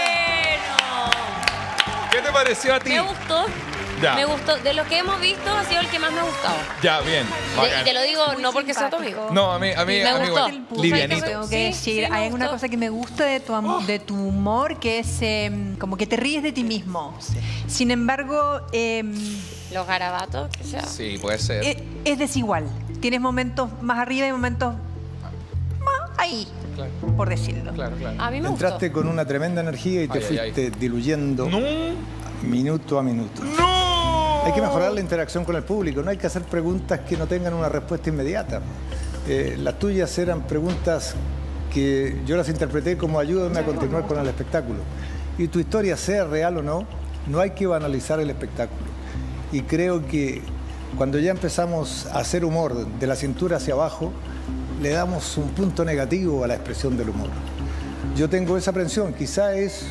¿Qué te pareció a ti? Me gustó. Ya. Me gustó. De los que hemos visto, ha sido el que más me ha gustado. Ya, bien. Y te lo digo no porque sea tu amigo. No, a mí Me gustó. igual. Livianito. Tengo que Sí, decir, sí, me hay una gustó. cosa que me gusta de tu humor, que es como que te ríes de ti mismo. Sin embargo, Los garabatos, que sea. Sí, puede ser. es desigual. Tienes momentos más arriba y momentos más ahí, Claro, por decirlo. claro. A mí me gustó. Entraste con una tremenda energía y te Ay, ay, fuiste diluyendo ¡No! minuto a minuto. ¡No! Hay que mejorar la interacción con el público, no hay que hacer preguntas que no tengan una respuesta inmediata. Las tuyas eran preguntas que yo las interpreté como ayúdame a continuar con el espectáculo. Y tu historia, sea real o no, no hay que banalizar el espectáculo. Y creo que cuando ya empezamos a hacer humor de la cintura hacia abajo, le damos un punto negativo a la expresión del humor. Yo tengo esa aprensión, quizá es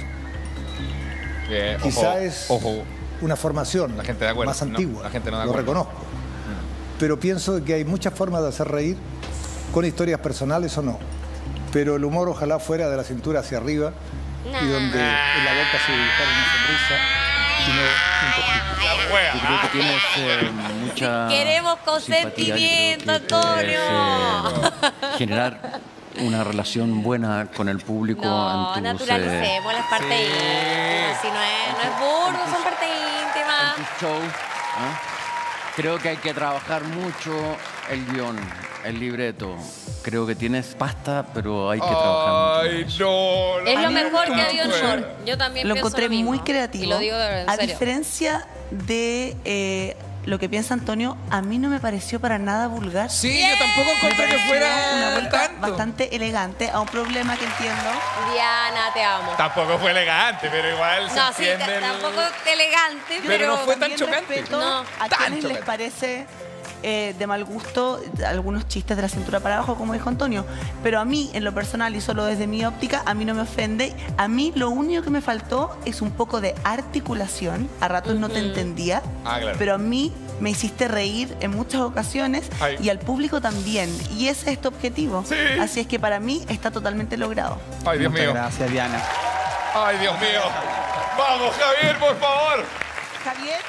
Ojo. una formación La gente de acuerdo. más No, antigua, la gente no de lo acuerdo. reconozco. Pero pienso que hay muchas formas de hacer reír, con historias personales o no. Pero el humor ojalá fuera de la cintura hacia arriba y donde en la boca se dibujara una sonrisa y no un poquito. La wea. Yo creo que tienes mucha Queremos simpatía. consentimiento, Yo creo que Antonio. puedes, generar una relación buena con el público. No, en tus, naturalicemos las partes Sí. íntimas. Si no es burdo, son partes íntimas. en tus shows. ¿Ah? Creo que hay que trabajar mucho el guión, el libreto. Creo que tienes pasta, pero hay que trabajar mucho. Ay, no. Es A lo mí me mejor gustó que ha habido en mucho. Short. Yo también Lo pienso encontré lo mismo. muy creativo. Y lo digo en a serio. diferencia de lo que piensa Antonio, a mí no me pareció para nada vulgar. Sí, yo tampoco encontré que una fuera vuelta tanto. bastante elegante a un problema que entiendo. Diana, te amo. Tampoco fue elegante, pero igual se No, sí, entiende. tampoco elegante, Pero no fue tan También chocante. respeto No. a Tan quienes les chocante. parece de mal gusto algunos chistes de la cintura para abajo, como dijo Antonio. Pero a mí, en lo personal y solo desde mi óptica, a mí no me ofende. A mí lo único que me faltó es un poco de articulación. A ratos no te entendía, Claro. pero a mí me hiciste reír en muchas ocasiones Ay. y al público también. Y ese es tu objetivo. Sí. Así es que para mí está totalmente logrado. Ay, Dios Muchas mío. gracias, Diana. Ay, Dios mío. Vamos, Javier, por favor. Javier,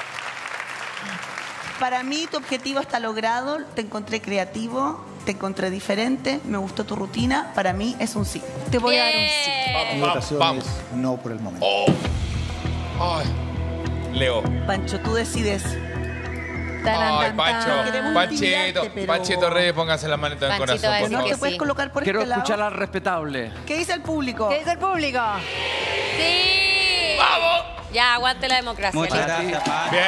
para mí tu objetivo está logrado, te encontré creativo, te encontré diferente, me gustó tu rutina, para mí es un sí. Te voy a dar un sí. Bien. Mi votación Vamos. es no por el momento. Ay. Leo. Pancho, tú decides. Taran, Ay, tan, Pancho. tan. Queremos Panchito. intimidarte, pero- Panchito Reyes, póngase la manita en el Panchito corazón, va a por decir ¿No favor. que te puedes sí. colocar por Quiero este lado? escuchar al respetable. ¿Qué dice el público? ¿Qué dice el público? Sí. ¡Vamos! Ya, aguante la democracia. Muchas listo. gracias, Pan. Bien.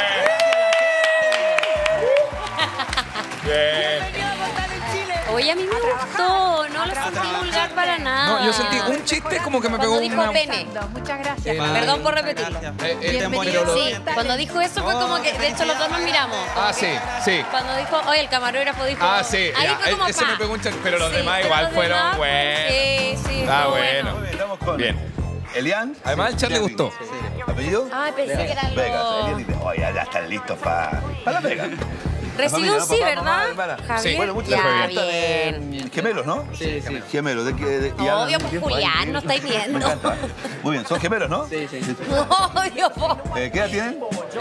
Bien. Oye, a mí me gustó. No lo sentí vulgar para nada. No, yo sentí un chiste como que me pegó Cuando dijo una... pene. Muchas gracias. Perdón por repetirlo. Bienvenido. Sí, cuando dijo eso fue como que, de hecho, los dos nos miramos. Como Ah, que sí, sí. Cuando dijo, oye, el camarógrafo dijo. Ah, sí. Ahí Ya, fue como ese pa. me pegó un chiste, pero los Sí, demás pero igual los fueron demás, buenos. Sí, sí. Está estuvo bueno. Estamos con Bien. Elian. Además, al Char le gustó. ¿Apellido? Ay, pensé que eran Vegas. los. Elian dice, oye, ya están listos para la Vega. Recibe un sí, ¿verdad? Javier. Bueno, muchas Ya, gracias. bien. Gemelos, ¿no? Sí, sí. Gemelos. Y Obvio, hablan pues tiempo ahí. Julián, no estáis Me viendo. encanta. Muy bien, son gemelos, ¿no? Sí, sí. Obvio, po. ¿Qué edad tienen?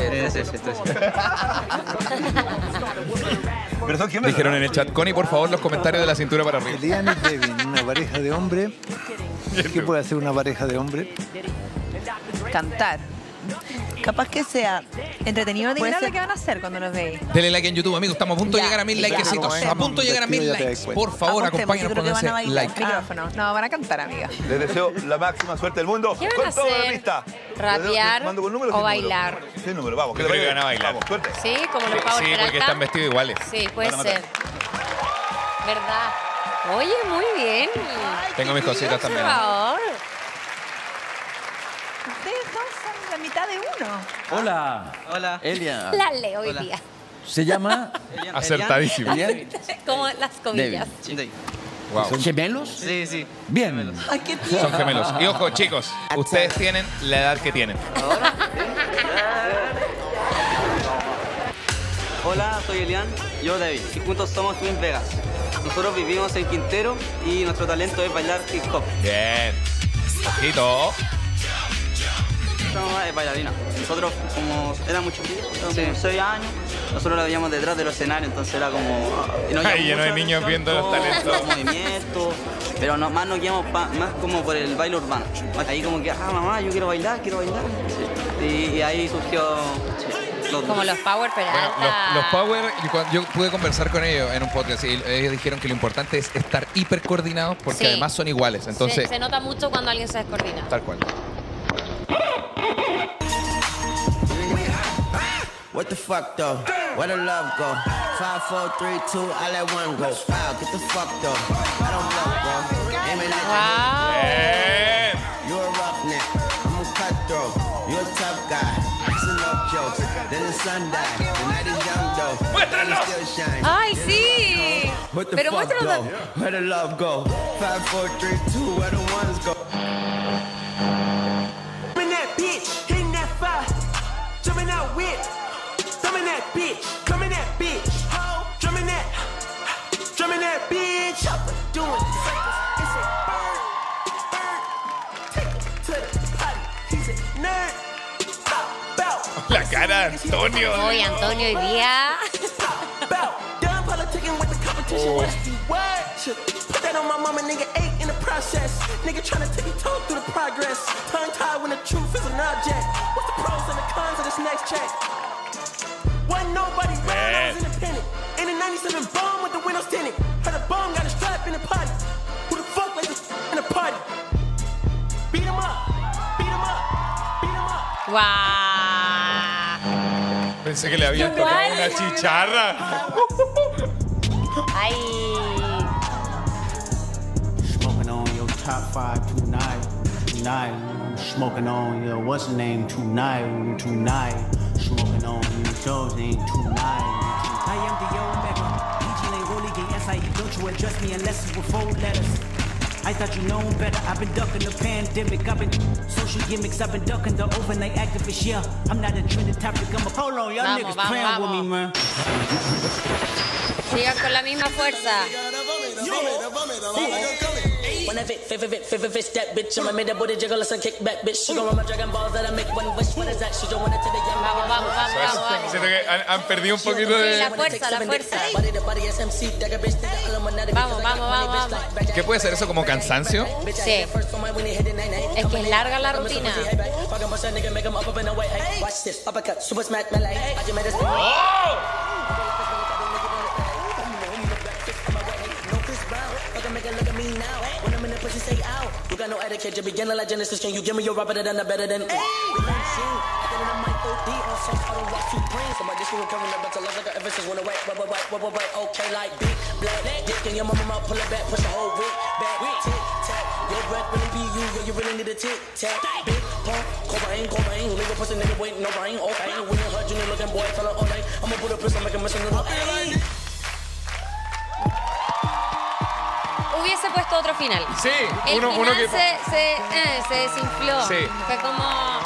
Pero son gemelos. Dijeron en el chat, Connie, por favor, los comentarios de la cintura para arriba. Elian y Devin, una pareja de hombre. ¿Qué puede hacer una pareja de hombre? Cantar. Capaz que sea. Entretenido, Puede adivinar ser- lo que van a hacer cuando nos veis. Denle like en YouTube, amigos. Estamos a punto de Ya, llegar a 1000 ya, likecitos. apostemos. A punto de llegar a 1000 Ya te das likes. cuenta. Por favor, Apostemos, acompáñanos, yo creo que pónganse van a bailar. like. Micrófono. No, van a cantar, amiga. Les deseo la máxima suerte del mundo. ¿Qué van con a toda la hacer? lista. ¿Rapear Les mando con números o sin bailar? número. Sin número, vamos. Yo creo que van a bailar. Vamos, suerte. Sí, como los Power Sí, porque Peralta. están vestidos iguales. Sí, puede Van a matar. ser. ¿Verdad? Oye, muy bien. Tengo mis cositas Por también. favor. Ustedes dos son la mitad de uno. Hola. Hola. Elia. La leo hoy día. Se llama... Acertadísimo. Elian. Como las comillas. Wow. ¿Son gemelos? Sí, sí. Bien. Ay, qué tío. Son gemelos. Y ojo, chicos, ustedes tienen la edad que tienen. Hola, soy Elian, yo David, y juntos somos Twin Vegas. Nosotros vivimos en Quintero y nuestro talento es bailar hip hop. Bien. Ojito. Nuestra mamá es bailarina. Nosotros, como éramos chiquitos, como 6 años, nosotros la veíamos detrás de los escenarios, entonces era como... y nos Ay, llamó lleno de mucho la niños atención viendo los todo, talentos. los movimientos, pero más nos guiamos más como por el baile urbano. Ahí como que, mamá, yo quiero bailar. Sí. Y ahí surgió... Como los Power Peralta. Bueno, los Power, yo pude conversar con ellos en un podcast y ellos dijeron que lo importante es estar hiper coordinados porque Sí. además son iguales. Entonces, Se nota mucho cuando alguien se descoordina. tal cual. What the fuck though? Where the love go? 5, 4, 3, 2, I let one go. Wow, get the fuck though. I don't love bro. Aiming at Bien. you a roughneck. I'm a cutthroat. You a tough guy. Mixing up jokes. Then the sun died. The night is young though. Muéstralo. Still shines. ¡Ay, sí! What the Pero fuck muéstralo. though? Where the love go? 5, 4, 3, 2, where the ones go? Jumping that bitch, hitting that fire, jumping that whip, thumbing that bitch, coming that bitch, ho, drumming that bitch, doing circles. It's a bird, take it to the potty. He's a nerd. La cara de Antonio. Hoy Antonio hoy día. Done politicking with the competition. What's the word? Should put that on my mama, nigga. 8 in the process. Nigga trying to tippy-toe through the progress. Tongue-tied when the truth is an object. What's the pros and the cons of this next check? Wasn't nobody round, I was independent. In the 97 bomb with the windows tinted. Heard a bomb got a strap in the party. Who the fuck let this in the party? Beat him up. Beat him up. Beat him up. ¡Guau! Pensé que le habían tocado una chicharra. ¡Ay! Smoking on your top 5 tonight. I'm smoking on your what's the name tonight. Smoking on your shows ain't tonight. I am the Omega. DJ ain't rolling the SIE. Don't you address me unless it's with 4 letters. I thought you known better. I've been ducking the pandemic. I've been social gimmicks. I've been ducking the overnight activist. Yeah, I'm not a trending topic. I'm a hold on, y'all Vamos, niggas vamos, playing with me, vamos. man. Sigan con la misma fuerza. When I fit that bitch, I'ma make that booty jiggle, let's kick back, bitch. She gon' run my Dragon Balls that I make one wish. What is that? She don't want it to the young. Vamos. Siento que han perdido un poquito Sí, de... la fuerza. Vamos. ¿Qué puede ser eso como cansancio? Sí. Es que es larga la rutina. You got no etiquette, you beginner like Genesis. Can you give me your rubber than the better than? Okay, like big black dick in your mama pull it back, push the whole wig back. Tic tac, your breath really be you, yeah, you really need a tic tac. Big pump, Cobain, leave a pussy nigga waiting no rain. Okay, when you heard you need looking boy, tell her all night. I'ma put a pistol, make a mission little. Hubiese puesto otro final. Sí, El uno final que... se desinfló. Sí. Fue como...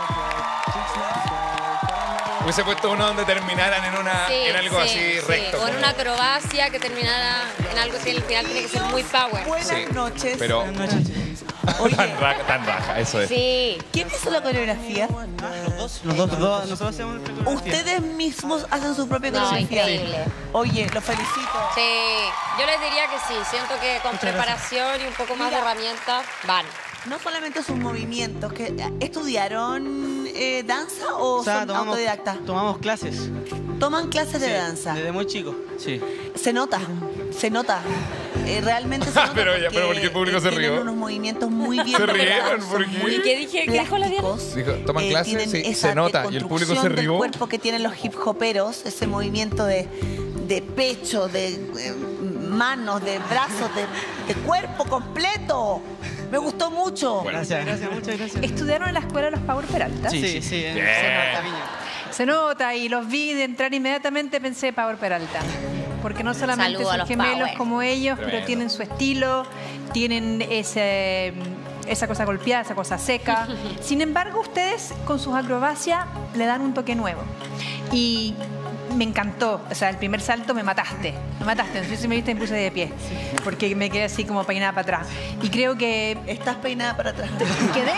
Hubiese puesto uno donde terminaran en algo así recto. O en como- una acrobacia que terminara en algo que al final tiene que ser muy power. Buenas noches. Pero tan raja, eso es. Sí. ¿Quién hizo la coreografía? Los dos, nosotros hacemos el Ustedes mismos hacen su propia No, coreografía. increíble. Oye, los felicito. Sí, yo les diría que sí. Siento que con Muchas preparación y un poco más de herramientas van. No solamente sus movimientos, que ¿estudiaron danza o sea, son autodidactas? Tomamos clases. Toman clases de Sí, danza. Desde muy chico, sí. Se nota. Realmente se nota. Pero ¿por qué el público se tienen rió? unos movimientos muy bien ¿Se rieron? preparados, ¿Por son qué? muy ¿Y qué dije? ¿Qué dijo la Diana? Dijo, toman clases, tienen sí, esa se nota. Y el público se deconstrucción del rió. cuerpo que tienen los hip hoperos, ese movimiento de pecho, de manos, de brazos, de cuerpo completo. Me gustó mucho. Gracias, muchas gracias. ¿Estudiaron en la escuela de los Power Peralta? Sí, en San Marta Viña. Se nota y los vi de entrar inmediatamente, pensé Power Peralta. Porque no solamente Saludo a son los gemelos Power. como ellos, pero Tremendo. tienen su estilo, tienen esa cosa golpeada, esa cosa seca. Sin embargo, ustedes con sus acrobacias le dan un toque nuevo. Y me encantó. O sea, el primer salto me mataste. Me mataste. No sé si me viste, me puse de pie. Porque me quedé así como peinada para atrás. Y creo que... Estás peinada para atrás. Quedé.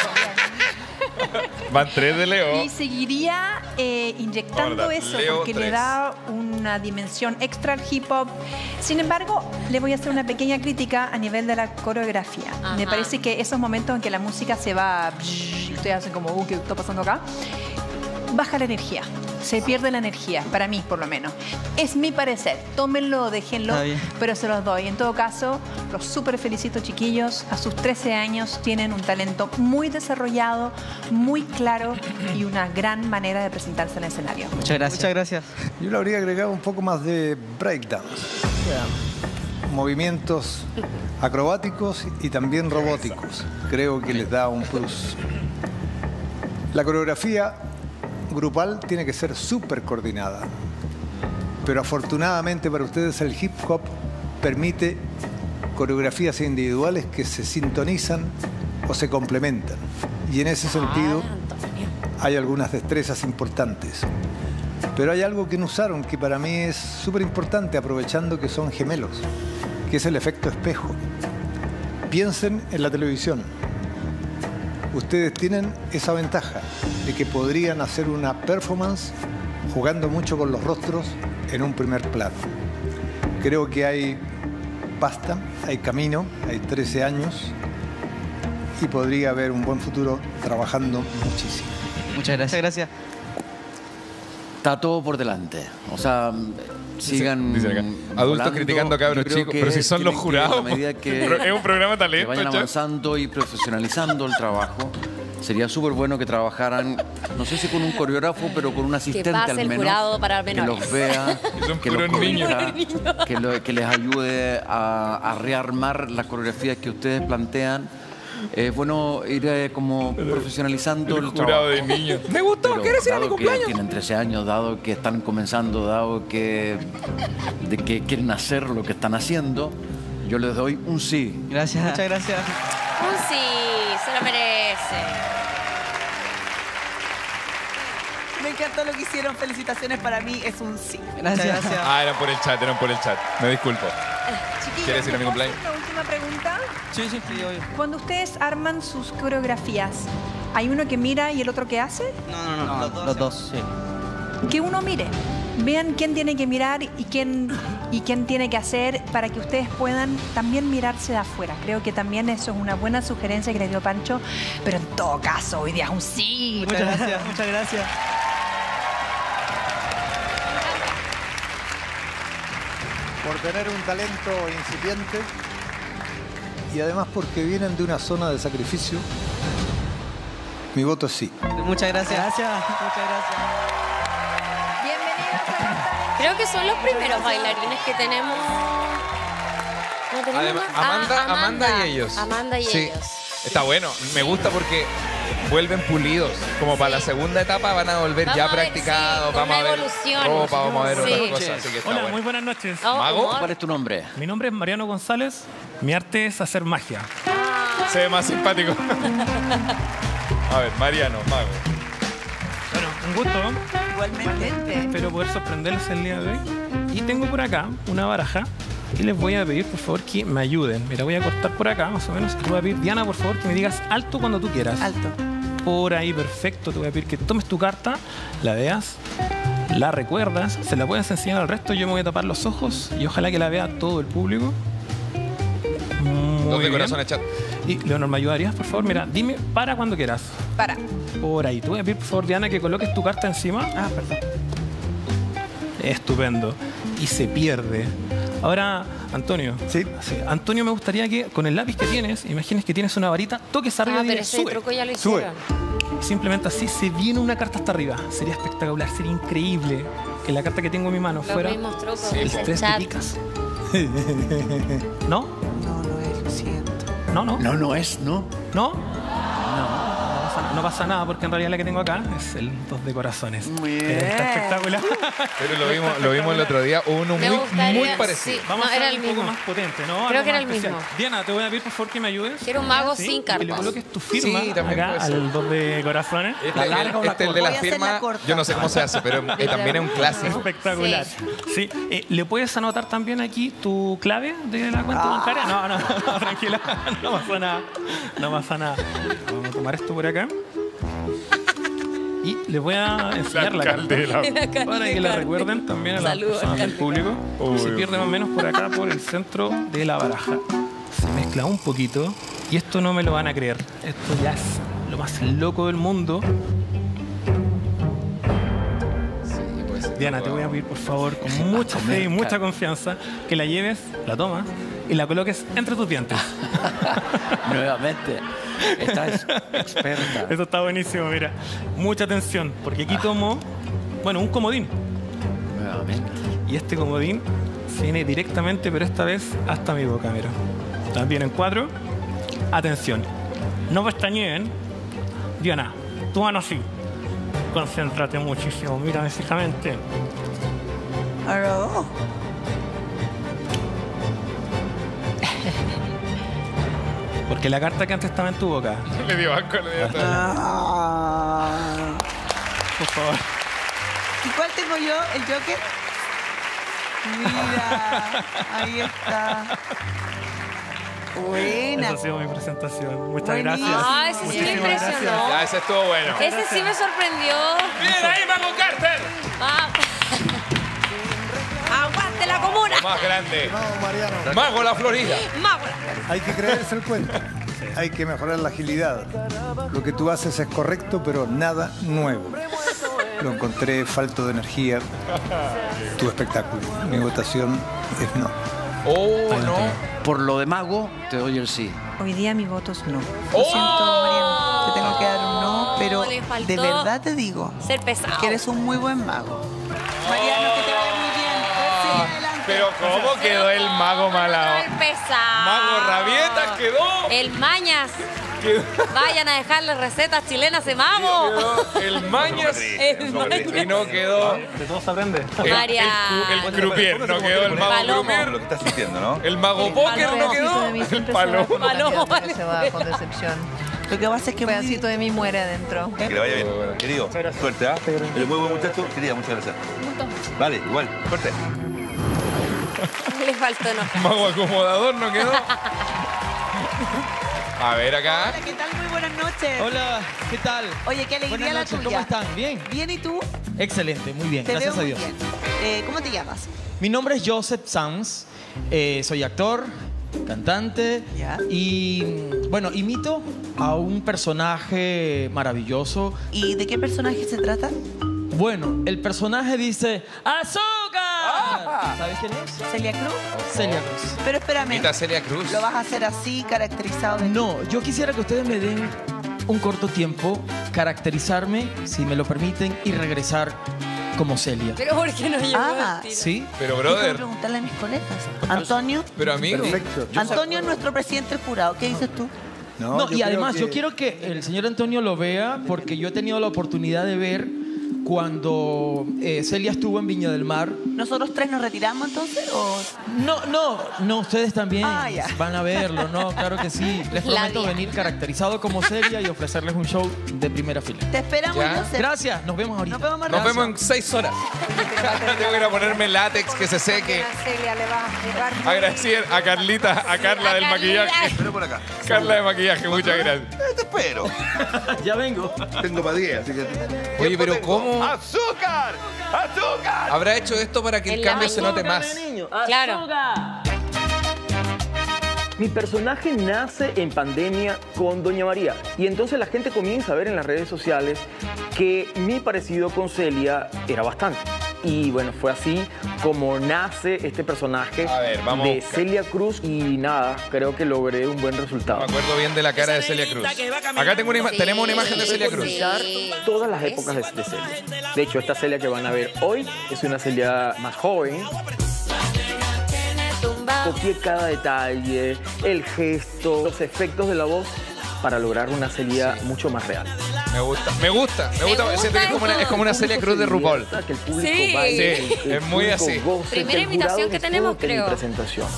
Van 3 de Leo. Y seguiría inyectando Ahora, eso Leo porque le 3. da una dimensión extra al hip hop. Sin embargo, le voy a hacer una pequeña crítica a nivel de la coreografía. Ajá. Me parece que esos momentos en que la música se va y ustedes hacen como, ¿qué está pasando acá? Baja la energía. Se pierde la energía, para mí por lo menos. Es mi parecer. Tómenlo, déjenlo, Está bien. pero se los doy. En todo caso, los súper felicito, chiquillos. A sus 13 años tienen un talento muy desarrollado, muy claro y una gran manera de presentarse en el escenario. Muchas gracias. Muchas gracias. Yo le habría agregado un poco más de breakdance. O sea, movimientos acrobáticos y también robóticos. Creo que les da un plus. La coreografía grupal tiene que ser súper coordinada. Pero afortunadamente para ustedes el hip hop permite coreografías individuales que se sintonizan o se complementan. Y en ese sentido hay algunas destrezas importantes. Pero hay algo que no usaron que para mí es súper importante, aprovechando que son gemelos, que es el efecto espejo. Piensen en la televisión. Ustedes tienen esa ventaja de que podrían hacer una performance jugando mucho con los rostros en un primer plano. Creo que hay pasta, hay camino, hay 13 años y podría haber un buen futuro trabajando muchísimo. Muchas gracias. Gracias. Está todo por delante. O sea, sigan. Dicen acá, adultos volando. criticando a cabros Yo creo chicos, que pero si son los tienen que, jurados. a medida que, Es un programa de talento, que vayan che. avanzando y profesionalizando el trabajo. Sería súper bueno que trabajaran, no sé si con un coreógrafo, pero con un asistente pase al el menos. jurado para que menores. los vea, Son que los puros niños. corrija, que les ayude a rearmar las coreografías que ustedes plantean. Es bueno ir como profesionalizando el jurado trabajo. de niños. Me gustó, Pero ¿quieres ir a mi dado que cumpleaños? tienen 13 años, dado que están comenzando, dado que quieren hacer lo que están haciendo, yo les doy un sí. Gracias. Muchas gracias. Un sí, se lo merece. Me encantó lo que hicieron. Felicitaciones, para mí es un sí. Gracias. Ah, eran por el chat. Me disculpo. Chiquillos, ¿Quieres ir a mi ¿puedo cumpleaños? hacer una última pregunta? Sí, obvio. Cuando ustedes arman sus coreografías, ¿hay uno que mira y el otro que hace? No, los dos, sí. Que uno mire. Vean quién tiene que mirar y quién tiene que hacer para que ustedes puedan también mirarse de afuera. Creo que también eso es una buena sugerencia que le dio Pancho, pero en todo caso, hoy día es un sí. Muchas gracias. Muchas gracias. Por tener un talento incipiente y además porque vienen de una zona de sacrificio, mi voto es sí. Muchas gracias. Muchas gracias. Creo que son los primeros bailarines que tenemos. ¿No tenemos Además, más? Amanda y ellos. Amanda y Sí. ellos. Está bueno. Me gusta porque vuelven pulidos. Como para la segunda etapa van a volver Vamos ya a ver, practicados. sí, vamos a una ver evolución. ropa, vamos a ver Sí. otras cosas. Así que está Hola, bueno. muy buenas noches. Oh, ¿Mago? amor. ¿Cuál es tu nombre? Mi nombre es Mariano González. Mi arte es hacer magia. Se ve más simpático. A ver, Mariano, mago. Bueno, un gusto. Igualmente. Espero poder sorprenderles el día de hoy. Y tengo por acá una baraja y les voy a pedir, por favor, que me ayuden. Mira, voy a cortar por acá, más o menos. Te voy a pedir, Diana, por favor, que me digas alto cuando tú quieras. Alto. Por ahí, perfecto. Te voy a pedir que tomes tu carta, la veas, la recuerdas, se la puedes enseñar al resto. Yo me voy a tapar los ojos y ojalá que la vea todo el público. Muy Dos de bien. corazón, chat. Y Leonor, ¿me ayudarías, por favor? Mira, dime para cuando quieras. Para. Por ahí. Te voy a pedir, por favor, Diana, que coloques tu carta encima. Ah, perdón. Estupendo. Y se pierde. Ahora, Antonio. Sí. Antonio, me gustaría que con el lápiz que tienes, imagines que tienes una varita, toques arriba Ah, y pero digas, ese sube. truco ya lo Sube. hicieron. Simplemente así se viene una carta hasta arriba. Sería espectacular, sería increíble que la carta que tengo en mi mano Los fuera mismos trucos, Sí, dice el tres chat. picas. ¿No? No es, lo siento. ¿No? No es, ¿no? ¿No? No pasa no pasa nada porque en realidad la que tengo acá es el 2 de corazones. Muy bien. Está espectacular. Pero lo vimos el otro día, uno Me muy gustaría- parecido. sí. Vamos No, a hacer era el un poco mismo. más potente, ¿no? Creo Algo que era más el especial. mismo. Diana, te voy a pedir por favor que me ayudes. Quiero un mago ¿Sí? sin Y le carpas. coloques tu firma Sí, también acá puede ser. al 2 de corazones. Este el de la Voy a hacer firma, la corta. yo no sé cómo se hace, pero también es un clásico. Espectacular. Sí. ¿Le puedes anotar también aquí tu clave de la cuenta bancaria? No, tranquila. No pasa nada. No pasa nada. Vamos a tomar esto por acá. Y les voy a enseñar la carta para que la recuerden también a las Saludos, personas del público. Se pierde más o menos por acá, por el centro de la baraja. Se mezcla un poquito y esto no me lo van a creer. Esto ya es lo más loco del mundo. Diana, te voy a pedir por favor, con mucha fe y mucha confianza, que la lleves, la tomas y la coloques entre tus dientes. Nuevamente, estás experta. Eso está buenísimo, mira. Mucha atención, porque aquí tomo, bueno, un comodín. Nuevamente. Y este comodín se viene directamente, pero esta vez hasta mi boca, mira. También en 4. Atención. No pestañeen. Diana, tu mano así. Concéntrate muchísimo, mírame fijamente. Aló. Porque la carta que antes estaba en tu boca. Le dio banco, le dio todo. Por favor. ¿Y cuál tengo yo? ¿El Joker? Mira, ahí está. Buena. Esa ha sido mi presentación. Muchas Buenísimo. gracias. Ah, ese sí me Muchísimas impresionó. gracias. Ya, ese estuvo bueno. Ese sí me sorprendió. ¡Bien ahí, Mago Carter! Ah. ¡Aguante la comuna! Más grande. Vamos, Mariano. Mago La Florida. ¡Mago! Hay que creerse el cuento. Hay que mejorar la agilidad. Lo que tú haces es correcto, pero nada nuevo. Lo encontré falto de energía. Tu espectáculo. Mi votación es no. Oh, no. Por lo de mago, te doy el sí. Hoy día mi voto es no. Lo ¡Oh! siento, Mariano. Te tengo que dar un no, pero le faltó de verdad te digo ser pesado. que eres un muy buen mago. Mariano, que te vaya muy bien. Sigue adelante. Pero ¿cómo quedó el mago malao? El pesado. Mago Rabietas quedó. El Mañas. Quedó. Vayan a dejarle recetas chilenas de mago. Quedó el Mañas. El Mañas. Y no quedó De todo se aprende. el croupier. No quedó el mago Palomo. croupier. Lo que estás sintiendo, ¿no? El mago póker no quedó. El palomo. Palomo. Se va con decepción. Lo que pasa es que Un pedacito de mí muere adentro. Que le vaya bien. Querido, suerte, ¿ah? Eres muy buen muchacho. Querida, muchas gracias. Vale, igual, suerte. Le faltó no. Mago acomodador no quedó. A ver acá. Hola, ¿qué tal? Muy buenas noches. Hola, ¿qué tal? Oye, qué alegría Buenas la noches, tuya. ¿cómo están? ¿Bien? Bien, ¿y tú? Excelente, muy bien, Te gracias veo a muy Dios. bien. ¿Cómo te llamas? Mi nombre es Joseph Sanz, soy actor, cantante y, bueno, imito a un personaje maravilloso. ¿Y de qué personaje se trata? Bueno, el personaje dice ¡Azúcar! ¿Sabes quién es? ¿Celia Cruz? Celia Cruz. Pero espérame. Imita a Celia Cruz. ¿Lo vas a hacer así, caracterizado? No, yo quisiera que ustedes me den un corto tiempo, caracterizarme, si me lo permiten, y regresar como Celia. Pero ¿por qué no llegó Ah, el tiro? ¿Sí? Pero, Déjame brother. preguntarle a mis colegas. Antonio. Pero amigo. Perfecto. Antonio es nuestro presidente del jurado. ¿Qué dices tú? No, yo y además creo yo quiero que el señor Antonio lo vea porque yo he tenido la oportunidad de ver cuando Celia estuvo en Viña del Mar. ¿Nosotros tres nos retiramos entonces? ¿O? No, ustedes también Ah, ya. van a verlo, ¿no? Claro que sí. Les prometo Labia. venir caracterizado como Celia y ofrecerles un show de primera fila. Te esperamos, Ya. Joseph. Gracias, nos vemos ahorita. Nos vemos más Nos rato. vemos en 6 horas. Tengo que ir a ponerme látex que se seque. A Celia le va a llevar. Agradecer a Carlita, a Carla del maquillaje. Espera por acá. Carla de maquillaje, muchas gracias. Te espero. Ya vengo. Tengo para 10, así que... Oye, pero Tengo ¿cómo ¡Azúcar! ¡Azúcar! habrá hecho esto para que el En la cambio se note más? Claro. Mi personaje nace en pandemia con Doña María y entonces la gente comienza a ver en las redes sociales que mi parecido con Celia era bastante. Y bueno, fue así como nace este personaje A ver, vamos a de buscar. Celia Cruz y nada, creo que logré un buen resultado. Me acuerdo bien de la cara de Celia Cruz. Acá tenemos una imagen de Celia Cruz. Todas las épocas de Celia. De hecho, esta Celia que van a ver hoy es una Celia más joven. Copié cada detalle, el gesto, los efectos de la voz para lograr una Celia mucho más real. Me gusta. Siento que es como una Celia Cruz de RuPaul. Que el público Sí. baile, Sí, que el es muy público así. goce, Primera que el invitación jurado que tenemos, disfrute mi creo. presentación.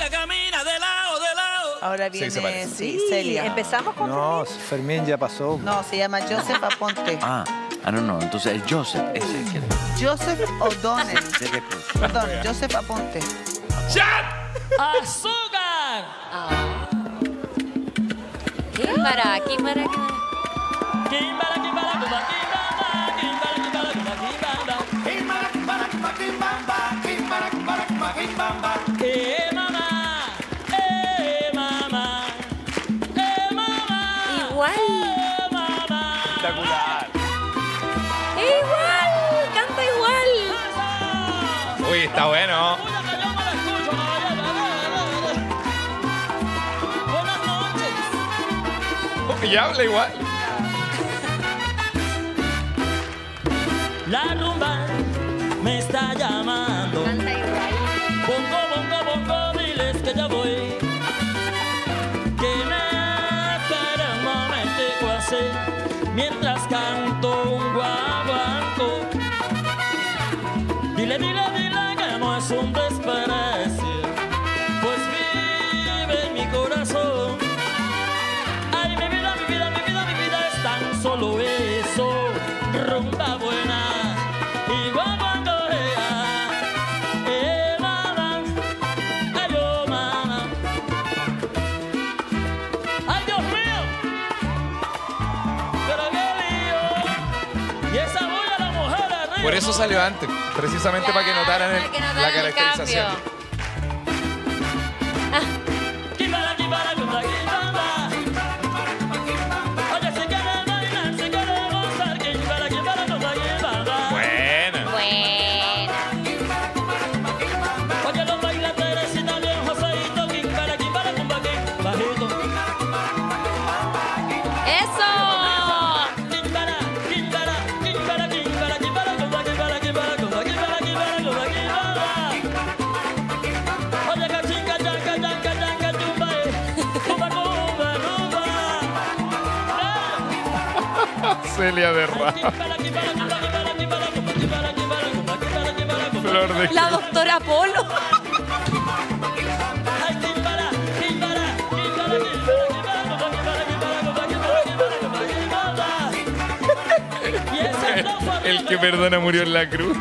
Ahora Sí, viene, se parece. sí, Celia. Empezamos con No, Fermín ya pasó. No, se llama Joseph Aponte. No. Entonces el Joseph, ese que Joseph O'Donnell. Celia Cruz. Perdón, Joseph Aponte. ¡Azúcar! Kimbara. Igual. Espectacular. Igual. Canta igual. Uy, está bueno. Y habla igual. La rumba me está llamando. Canta igual. Bongo, diles que ya voy. Que me espere un momentico así, mientras canto un guaguanco. Dile que no es un desprecio, pues vive en mi corazón. Ay, mi vida es tan solo eso. Rumba buena y guaguanco. Mamá, ay, oh, mamá. Ay, Dios mío, pero qué lío. Y esa bulla la mujer arriba. Por eso salió antes, precisamente para que notaran Para que notaran la el caracterización. cambio. Kimbara, kimbara, oye, si quieres bailar, si quieres gozar, kimbara, kimbara. Buena. Oye, los bailadores y también Joseito, kimbara, bajito. Eso. Kimbara, oye, cachinga, yanca, chumba, cuba, Celia de Ra. Flor de La doctora Polo. El que perdona murió en la cruz.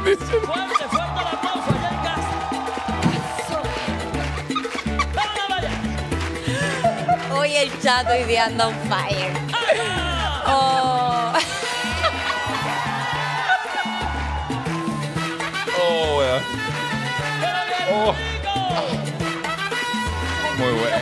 Hoy el chat hoy día anda on fire. Oh. Oh, weón. Oh. Muy bueno.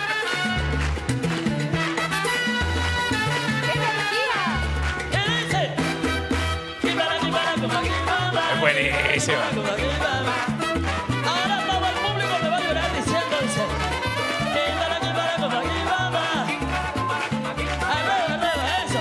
Es buenísimo. Ahora todo el público me va a llorar diciendo, dice, arriba, eso.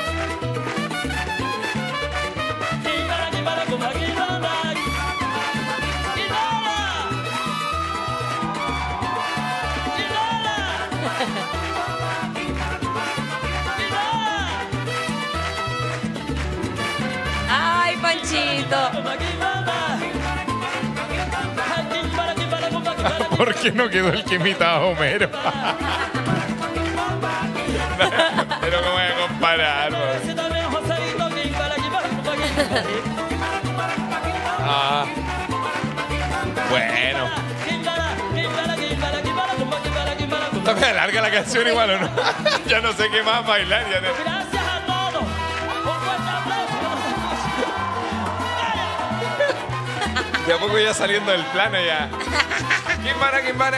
Ay, Panchito. ¿Por qué no quedó el que imitaba a Homero? Pero ¿cómo voy a comparar? Man? Ah, bueno. Está medio larga la canción igual, ¿o no? Ya no sé qué más bailar. Ya no. Gracias a todos. Un fuerte aplauso. De a poco ya saliendo del plano ya. ¿Quién para? ¿Quién para?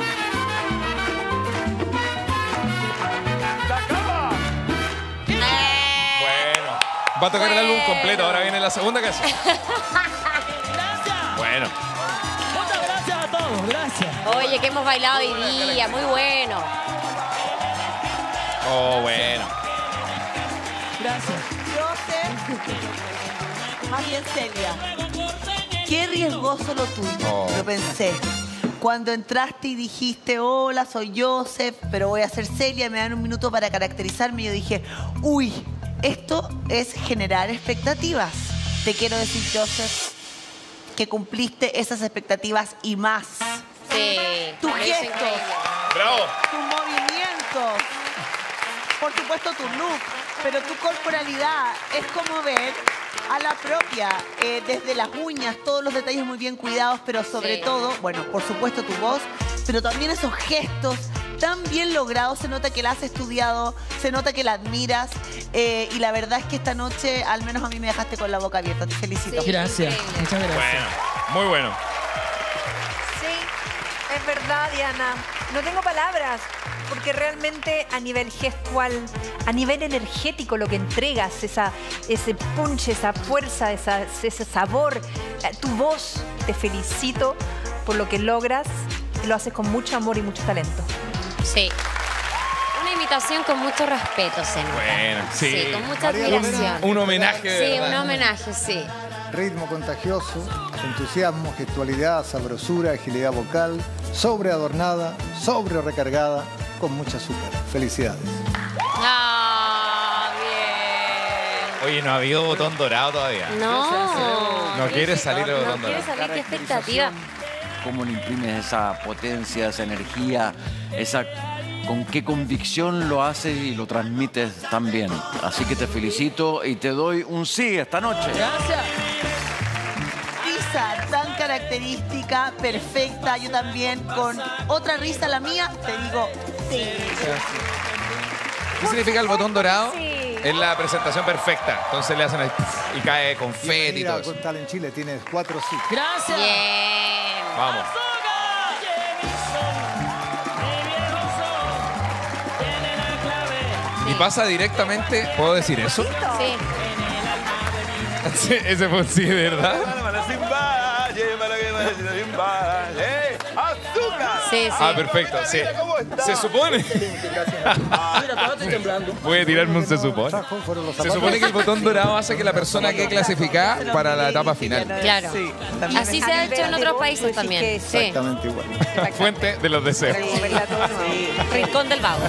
Bueno. Va a tocar el álbum completo. Ahora viene la segunda canción. Bueno. Muchas gracias a todos. Gracias. Oye, que hemos bailado hoy día. Muy bueno. Oh, bueno. Gracias. Más bien, Celia. Qué riesgoso lo tuyo. Oh. Lo pensé. Cuando entraste y dijiste, hola, soy Joseph, pero voy a ser Celia, me dan un minuto para caracterizarme, yo dije, uy, esto es generar expectativas. Te quiero decir, Joseph, que cumpliste esas expectativas y más. Sí. Tus es gestos, increíble. ¡Bravo! tus movimientos, por supuesto tu look, pero tu corporalidad es como ver a la propia, desde las uñas, todos los detalles muy bien cuidados, pero sobre todo, bueno, por supuesto tu voz, pero también esos gestos tan bien logrados. Se nota que la has estudiado, se nota que la admiras, y la verdad es que esta noche, al menos a mí me dejaste con la boca abierta. Te felicito. Gracias, muchas gracias. Bueno, muy bueno. Sí, es verdad, Diana. No tengo palabras, porque realmente a nivel gestual, a nivel energético, lo que entregas, ese punch, esa fuerza, ese sabor, tu voz, te felicito por lo que logras. Lo haces con mucho amor y mucho talento. Sí. Una imitación con mucho respeto, se nota. Bueno, sí. Sí, con mucha admiración. Un homenaje de Sí, verdad. un homenaje, sí. Ritmo contagioso, entusiasmo, gestualidad, sabrosura, agilidad vocal, sobreadornada, sobre recargada, con mucha azúcar. Felicidades. Ah, bien. Oye, no ha habido botón dorado todavía. No. No quiere salir el botón No quiere dorado. salir, qué expectativa. ¿Cómo le imprimes esa potencia, esa energía, con qué convicción lo haces y lo transmites tan bien? Así que te felicito y te doy un sí esta noche. Gracias. Risa tan característica, perfecta. Yo también, con otra risa, la mía, te digo sí. ¿Qué significa el botón dorado? Sí. Es la presentación perfecta. Entonces le hacen ahí, y cae confeti y Mira, todo eso. con tal en Chile tienes 4 sí. Gracias. Bien. Vamos. Y pasa directamente, ¿puedo decir eso? Sí. Sí, ese fue un sí, de verdad. Sí, sí. Ah, perfecto, sí. Se supone. Mira, todavía estoy temblando. Voy a tirarme un se supone. Se supone que el botón dorado hace que la persona quede clasificada para la etapa final. Claro. Así se ha hecho en otros países también. Sí. Exactamente igual. Fuente de los deseos. Rincón del Vago.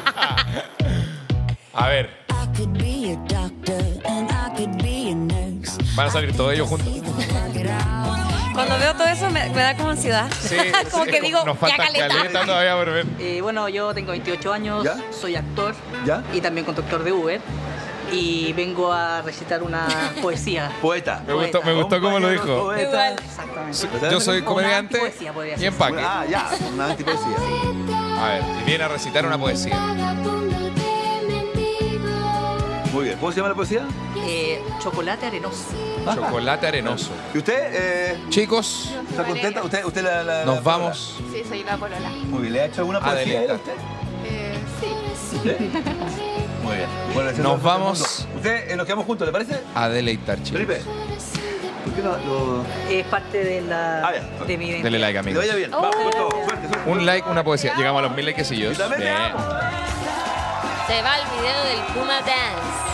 A ver. Van a salir todos ellos juntos. Cuando veo todo eso me da como ansiedad. Sí, como sí, que digo, nos ya falta caleta. caleta todavía por ver. Bueno, yo tengo 28 años, ¿Ya? soy actor ¿Ya? y también conductor de Uber. Y vengo a recitar una poesía. Poeta. Me gustó cómo lo dijo. Igual. Exactamente. Yo soy O una comediante antipoesía, podría y ser. empaque. Ah, ya, una antipoesía. A ver, y viene a recitar una poesía. Muy bien. ¿Cómo se llama la poesía? Chocolate arenoso. Chocolate arenoso. ¿Y usted? Chicos, ¿Está contenta? ¿Usted la nos vamos Sí, soy la polola. Muy bien. ¿Le ha hecho alguna a poesía a él a deleitar. usted? Sí. Muy bien. Bueno, ese es Nos el vamos. mundo. ¿Usted nos quedamos juntos, le parece? A deleitar, chicos. Felipe. ¿Por qué lo... Es parte de la ya. de mi identidad. Dele like, Que amigos. le vaya bien. Vamos, con todo. Suerte, suerte. Un like, una poesía. Llegamos a los 1000 likecillos. Y también le Bien. amo. Se va el video del Puma Dance.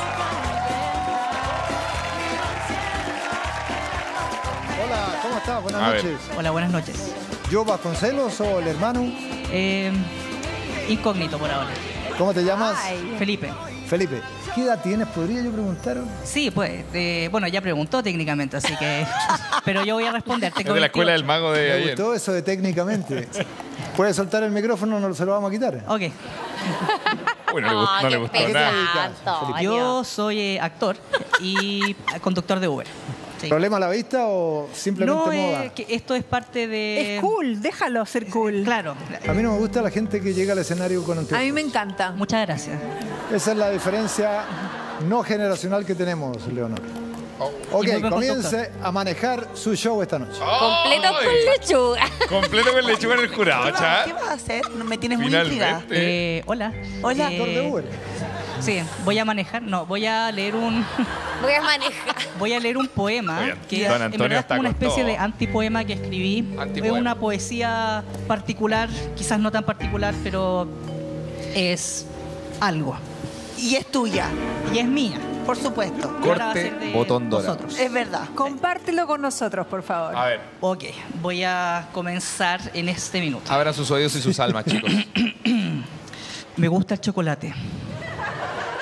Hola, ¿cómo estás? A Buenas ver. noches. Hola, buenas noches. ¿Yo Vasconcelos o el hermano? Incógnito por ahora. ¿Cómo te llamas? Felipe. Felipe. ¿Qué edad tienes? ¿Podría yo preguntar? Sí, pues, bueno, ya preguntó técnicamente, así que... Pero yo voy a responder. Es de la escuela del mago de Me ayer. gustó eso de técnicamente. ¿Puedes soltar el micrófono? ¿No se lo vamos a quitar? Ok. Uy, no le gustó ¿A qué te nada. dedicas? Yo soy actor y conductor de Uber. Sí. ¿Problema a la vista o simplemente No, moda? que esto es parte de... Es cool, déjalo ser cool. Claro. A mí no me gusta la gente que llega al escenario con A anteojos. mí me encanta. Muchas gracias. Esa es la diferencia no generacional que tenemos, Leonor. Ok, Y muy buen comience a manejar su show esta noche. Completo con lechuga. Completo con lechuga en el jurado, ¿Qué chaval. vas a hacer? Me tienes muy intrigada. Finalmente. Hola. Hola. Actor de Uber. Sí, voy a manejar, no, voy a leer un Voy a manejar. voy a leer un poema Muy bien. que Don en Antonio verdad es está como una con especie todo. de antipoema que escribí. Es Antipoema. una poesía particular, quizás no tan particular, pero es algo. Y es tuya, Y es mía. por supuesto. Y ahora va a Corte, ser de botón dorado. vosotros. Es verdad. Compártelo con nosotros, por favor. A ver, Ok, voy a comenzar en este minuto. abran sus oídos y sus almas, chicos. Me gusta el chocolate.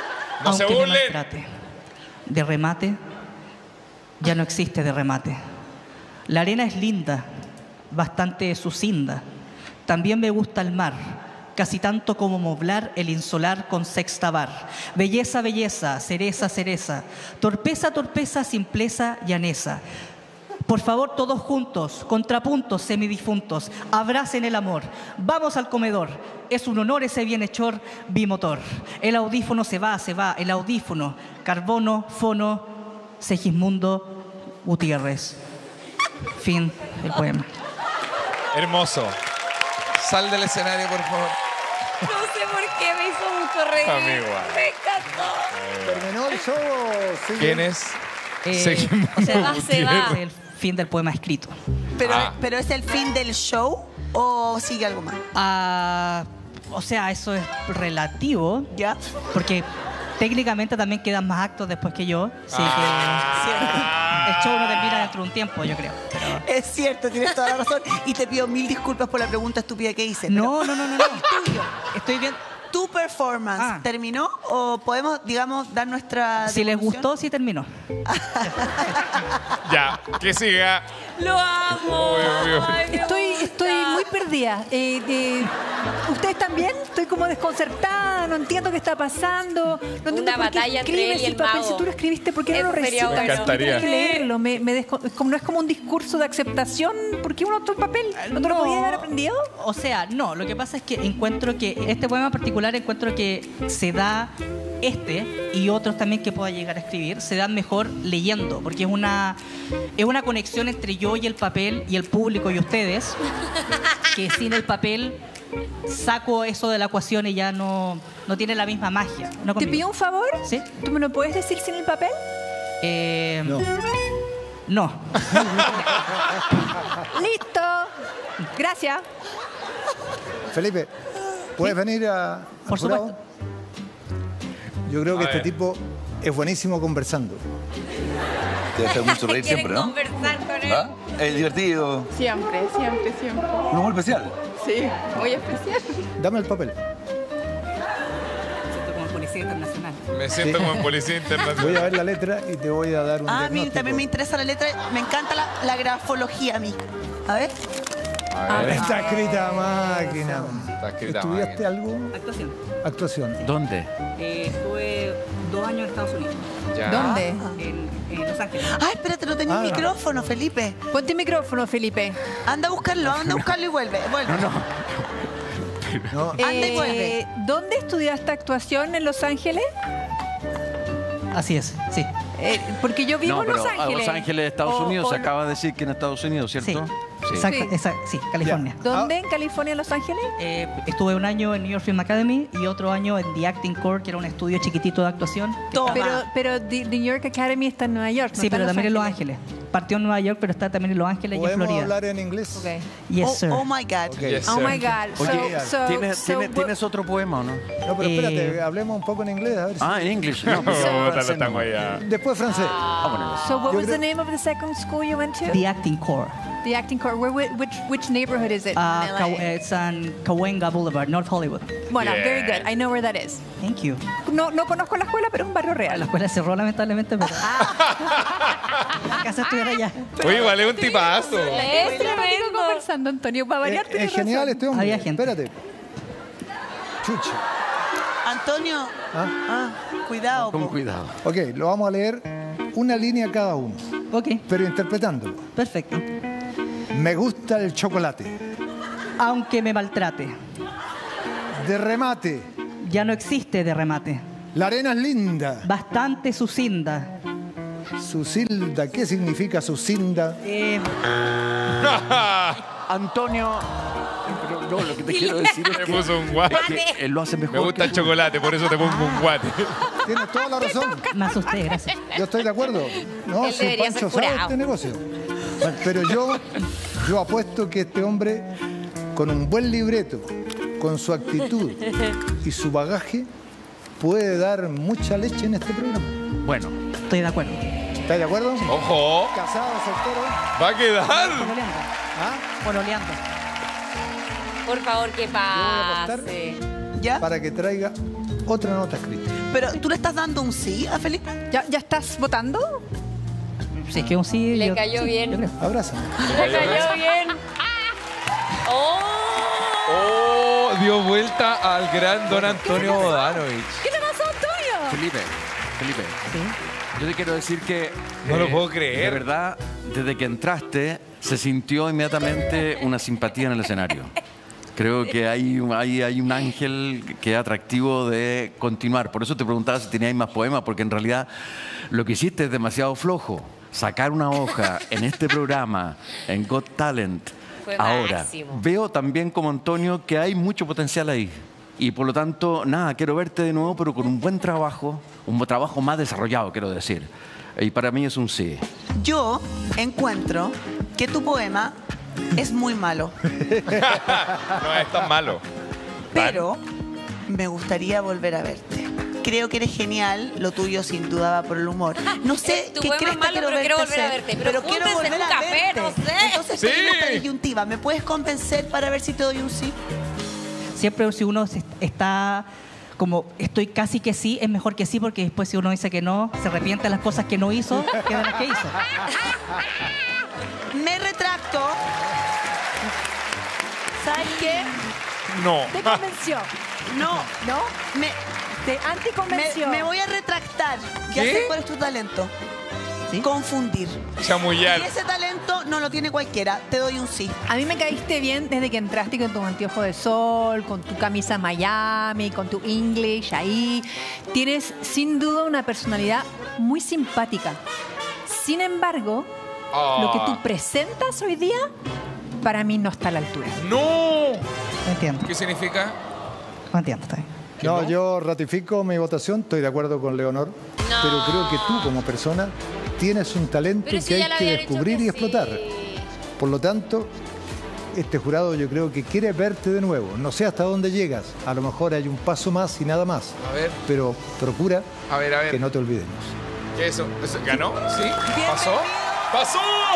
No se aunque me burlen. maltrate. De remate, ya no existe de remate. La arena es linda, bastante sucinda. También me gusta el mar, casi tanto como moblar el insolar con sexta bar. Belleza, belleza, cereza, cereza. Torpeza, torpeza, simpleza, llaneza. Por favor, todos juntos, contrapuntos semidifuntos, abracen el amor. Vamos al comedor. Es un honor ese bienhechor bimotor. El audífono se va, el audífono. Carbono, fono, Segismundo Gutiérrez. Fin del poema. Hermoso. Sal del escenario, por favor. No sé por qué me hizo mucho reír. A mí igual. Me encantó. ¿Terminó el show o sigue? ¿Quién es? Segismundo se va. Gutiérrez. El fin del poema escrito. Pero ¿es el fin del show o sigue algo más? O sea, eso es relativo. ¿Ya? Porque técnicamente también quedan más actos después que yo. Así que el show no termina dentro de un tiempo, yo creo. Pero... Es cierto, tienes toda la razón. Y te pido 1000 disculpas por la pregunta estúpida que hice. No. El tuyo. Estoy bien. ¿Tu performance terminó o podemos, digamos, dar nuestra... Si les gustó, sí terminó. Ya, que siga. Lo amo. Ay, me Estoy muy perdida. ¿Ustedes también? Estoy como desconcertada, no entiendo qué está pasando. No entiendo Una por qué batalla entre escribes él y el el papel. mago. Si tú lo escribiste, ¿por qué no lo Eso sería recitas? bueno. Me encantaría. Tienes que leerlo. No es como un discurso de aceptación. ¿Por qué uno otro papel? ¿No te lo podías haber aprendido? O sea, no. Lo que pasa es que encuentro que este poema en particular encuentro que se da y otros también que pueda llegar a escribir, se dan mejor leyendo, porque es una conexión entre yo y el papel y el público y ustedes, que sin el papel saco eso de la ecuación y ya no tiene la misma magia. No ¿Te conmigo. pido un favor? ¿Sí? ¿Tú me lo puedes decir sin el papel? No. ¡Listo! Gracias. Felipe, ¿puedes venir a Por jurado? supuesto. Yo creo que A este ver. tipo es buenísimo conversando. Te hace mucho reír Quieren siempre, ¿no? conversar con él. ¿Ah? Es divertido. Siempre. Un humor especial. Sí, muy especial. Dame el papel. Como policía internacional. Me siento como en policía Voy a internacional. ver la letra y te voy a dar un A mí diagnóstico. también me interesa la letra. Me encanta la grafología a mí. A ver. Está escrita a máquina. Está escrita a ¿Estudiaste algo? Actuación. Actuación. ¿Dónde? Estuve 2 años en Estados Unidos. Ya. ¿Dónde? En Los Ángeles. Ah, espérate, no tenía micrófono, Felipe. Ponte micrófono, Felipe. Anda a buscarlo y vuelve. No. Anda y vuelve. ¿Dónde estudiaste actuación en Los Ángeles? Así es, sí. Porque yo vivo No, en pero Los Ángeles. Los Ángeles, Estados O- Unidos. o Se no- acaba de decir que en Estados Unidos, ¿cierto? Sí. Sí. California. ¿Dónde? ¿En California, Los Ángeles? Estuve 1 año en New York Film Academy y otro año en The Acting Core, que era un estudio chiquitito de actuación. Pero The New York Academy está en Nueva York. Sí, pero también en Los Ángeles. Partió en Nueva York, pero está también en Los Ángeles y en ¿Podemos Florida. hablar en inglés? Yes, sir. Oh my God. Yes, Oh sir. my God. Oye, ¿tienes, so ¿tienes otro poema o no? No, pero espérate, hablemos un poco en inglés. A ver si... En English. No, Bótalo, estamos allá. Después francés. So what Yo was creo- the name of the second school you went to? The Acting Core. The Acting Core. Which neighborhood is it? in LA? It's on Cahuenga Boulevard, North Hollywood. Bueno, Yeah. very good. I know where that is. Thank you. No conozco la escuela, pero es un barrio La real. escuela cerró lamentablemente, pero... Casa estuviera allá. Oye, vale un tipazo. Es tremendo conversando, Antonio. Para variar, Es tienes genial razón. este hombre. Había gente. Espérate. Chucha. Antonio, cuidado. Con po. cuidado. Ok, lo vamos a leer una línea cada uno, Ok, pero interpretándolo. perfecto. Me gusta el chocolate. Aunque me maltrate, De remate. ya no existe de remate. La arena es linda. Bastante sucinda. Sucilda. ¿Qué significa sucinda? Antonio. Pero no, lo que te quiero decir es Me que, puso un guate. él lo hace mejor. Me gusta el chocolate, por eso te pongo un guate. Tienes toda la razón. Me asusté, gracias. Yo estoy de acuerdo. No, Él si debería Pancho ser sabe jurado. este negocio. Pero yo apuesto que este hombre, con un buen libreto, con su actitud y su bagaje, puede dar mucha leche en este programa. Bueno, Estoy de acuerdo. ¿Estás de acuerdo? Ojo, Casado, soltero. va a quedar. Pololeando. ¿Ah? Pololeando. Por favor, que apostar. pase. ¿Ya? Para que traiga otra nota escrita. Pero, ¿tú le estás dando un sí a Felipe? ¿Ya estás votando? Si es que un sí. Le yo- cayó sí, bien. yo creo. Abrázame. Le cayó bien. ¡Oh! ¡Oh! Dio vuelta al gran don Antonio Bodanovich. ¿Qué te pasó, Antonio? Felipe, yo te quiero decir que... No lo puedo creer. De verdad, desde que entraste, se sintió inmediatamente una simpatía en el escenario. Creo que hay un ángel que es atractivo de continuar. Por eso te preguntaba si tenías más poemas, porque en realidad lo que hiciste es demasiado flojo. Sacar una hoja en este programa, en Got Talent, Fue ahora. máximo. Veo también como Antonio que hay mucho potencial ahí. Y por lo tanto, nada, quiero verte de nuevo, pero con un buen trabajo, un trabajo más desarrollado, quiero decir. Y para mí es un sí. Yo encuentro que tu poema es muy malo, No es tan malo. pero me gustaría volver a verte. Creo que eres genial, lo tuyo sin duda va por el humor. No sé Tu qué poema crees es malo, pero quiero volver a verte. Pero quiero júntense en volver un a café, verte. no sé. Entonces Sí. estoy en esta disyuntiva. ¿Me puedes convencer para ver si te doy un sí? Siempre si uno está como estoy casi que sí, es mejor que sí, porque después si uno dice que no, se arrepiente de las cosas que no hizo que de las que hizo. Me retracto. ¿Sabes qué? No. ¿Te convenció? No. ¿No? ¿Te anticonvenció? Me voy a retractar. Ya ¿Qué? sé cuál es tu talento. Confundir. Chamullar. Y ese talento no lo tiene cualquiera. Te doy un sí. A mí me caíste bien desde que entraste con tus anteojos de sol, con tu camisa Miami, con tu English ahí. Tienes sin duda una personalidad muy simpática. Sin embargo, lo que tú presentas hoy día, para mí no está a la altura. ¡No! No entiendo, ¿Qué significa? no entiendo. Está bien. No, yo ratifico mi votación, estoy de acuerdo con Leonor, pero creo que tú como persona tienes un talento Pero si que ya hay le que habían dicho descubrir que y explotar. sí. Por lo tanto, este jurado yo creo que quiere verte de nuevo. No sé hasta dónde llegas, a lo mejor hay un paso más y nada más, A ver, pero procura a ver. que no te olvidemos. ¿Qué es eso? ¿Ganó? ¿Sí? ¿Pasó? ¡Pasó!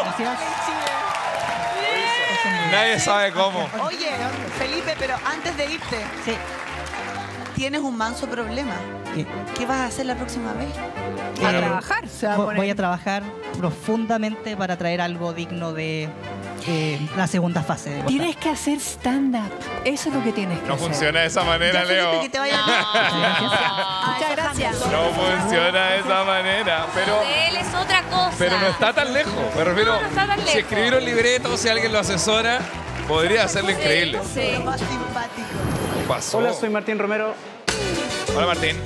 Nadie sabe cómo. Oye, Felipe, pero antes de irte, tienes un manso problema. ¿Qué vas a hacer la próxima vez? A trabajar, se va a poner. Voy a trabajar profundamente para traer algo digno de la segunda fase. De Tienes que hacer stand-up. Eso es lo que tienes que No hacer. funciona de esa manera, Leo. Que te vaya bien. Muchas gracias. No funciona de esa manera, pero... De él es otra cosa. Pero no está tan lejos. Me refiero, No está tan si lejos. escribir un libreto, si alguien lo asesora, podría hacerlo increíble. Sí. Lo más simpático. ¿Qué pasó? Hola, soy Martín Romero. Hola, Martín.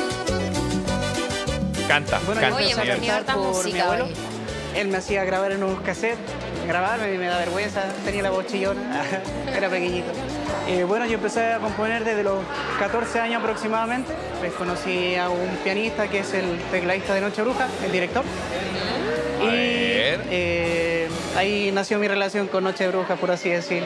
Canta, Bueno, canta. Oye, señor. Martín, harta por mi música abuelo. hoy. Él me hacía grabar en unos cassettes, grabarme y me da vergüenza, tenía la voz chillona, era pequeñito. Bueno, yo empecé a componer desde los 14 años aproximadamente. Pues conocí a un pianista que es el tecladista de Noche Bruja, el director. A ver. Ahí nació mi relación con Noche Bruja, por así decir.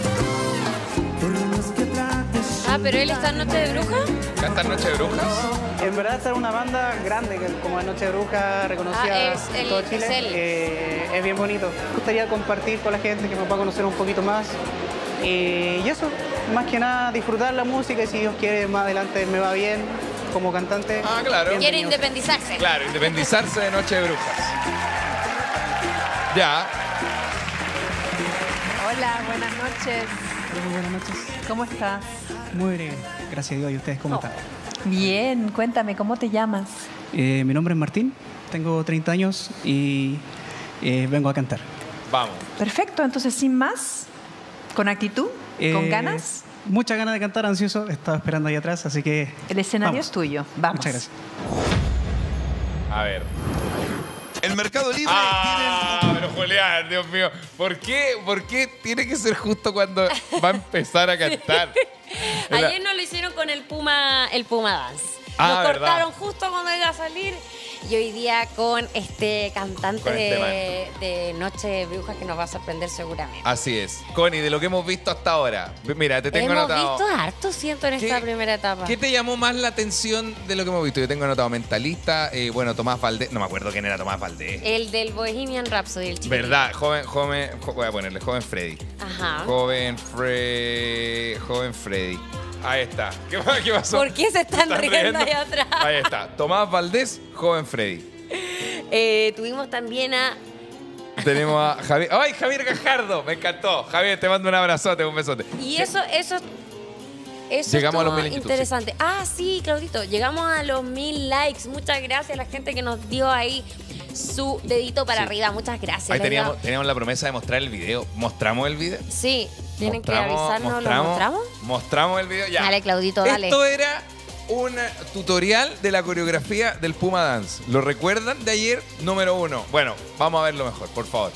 Ah, pero él está en Noche de Bruja. ¿Canta Noche de Brujas? En verdad esta es una banda grande, que como es Noche de Bruja, reconocida en todo Chile. es él. Es bien bonito. Me gustaría compartir con la gente, que me pueda conocer un poquito más. Y eso, más que nada, disfrutar la música y si Dios quiere, más adelante me va bien como cantante. Ah, claro. Quiere bienvenido. independizarse. Claro, independizarse de Noche de Brujas. Ya. Hola, buenas noches. Muy buenas noches. ¿Cómo estás? Muy bien, gracias a Dios. ¿Y ustedes cómo están? Bien, cuéntame, ¿cómo te llamas? Mi nombre es Martín, tengo 30 años y vengo a cantar. Vamos. Perfecto, entonces sin más, con actitud, con ganas, Muchas ganas de cantar, ansioso. Estaba esperando ahí atrás, así que... el escenario vamos. es tuyo. Vamos. Muchas gracias. A ver. El Mercado Libre Pero Julián, Dios mío, ¿por qué tiene que ser justo cuando va a empezar a cantar? Ayer nos lo hicieron con el Puma Dance. Ah, Nos ¿verdad? cortaron justo cuando iba a salir. Y hoy día con este cantante Con este de Noche de Brujas que nos va a sorprender seguramente. Así es. Connie, de lo que hemos visto hasta ahora, mira, te tengo Hemos anotado. visto harto, siento, en esta primera etapa. ¿Qué te llamó más la atención de lo que hemos visto? Yo tengo anotado Mentalista, bueno, Tomás Valdés, no me acuerdo quién era Tomás Valdés. El del Bohemian Rhapsody, el chico. ¿Verdad? Voy a ponerle joven Freddy. Ajá. Joven Freddy. Ahí está. ¿Qué pasó? ¿Por qué se están riendo ahí atrás? Ahí está. Tomás Valdés, joven Freddy. Tuvimos también a... Tenemos a Javier. ¡Ay, Javier Gajardo! Me encantó. Javier, te mando un abrazote, un besote. Y eso Llegamos a los estuvo 1000 en YouTube, interesante. Ah, sí, Claudito. Llegamos a los 1000 likes. Muchas gracias a la gente que nos dio ahí su dedito para arriba. Muchas gracias. Ahí teníamos la promesa de mostrar el video. ¿Mostramos el video? Sí, tienen que avisarnos. ¿Lo mostramos? Mostramos el video. Ya. Dale, Claudito, dale. Esto era un tutorial de la coreografía del Puma Dance. ¿Lo recuerdan de ayer? Número 1. Bueno, vamos a verlo mejor, por favor.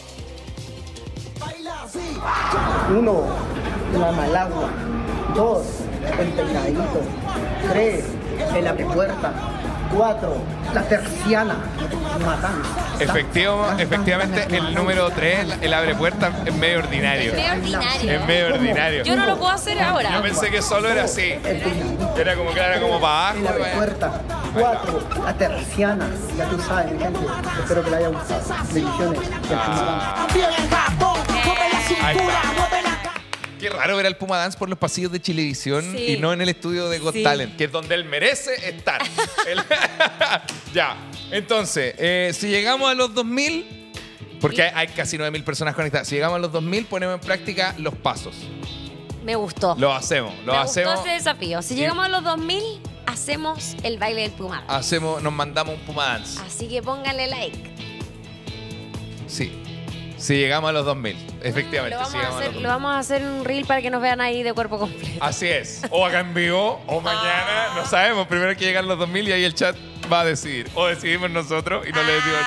1, la malagua. 2, el peinadito. 3, el aprepuerta. 4, la terciana. Matanza. Efectivamente, el número 3, el abre puerta, es medio ordinario. Es medio ordinario. Yo no lo puedo hacer ahora. Yo pensé que solo era así. Era como para abajo. La puerta. 4, la terciana. Ya tú sabes, mi gente. Espero que le haya gustado. Bendiciones. Ahí está. Qué raro ver al Puma Dance por los pasillos de Chilevisión y no en el estudio de Got Talent, que es donde él merece estar. Ya, entonces, si llegamos a los 2000, porque hay casi 9000 personas conectadas, si llegamos a los 2000 ponemos en práctica los pasos. Me gustó. Lo hacemos. Me gustó ese desafío. Si llegamos a los 2000, hacemos el baile del Puma Dance. Nos mandamos un Puma Dance. Así que pónganle like. Sí. Si llegamos a los 2000, efectivamente. Lo vamos a hacer en un reel para que nos vean ahí de cuerpo completo. Así es. O acá en vivo, o mañana, no sabemos. Primero hay que llegar a los 2000 y ahí el chat va a decidir. O decidimos nosotros y no le decimos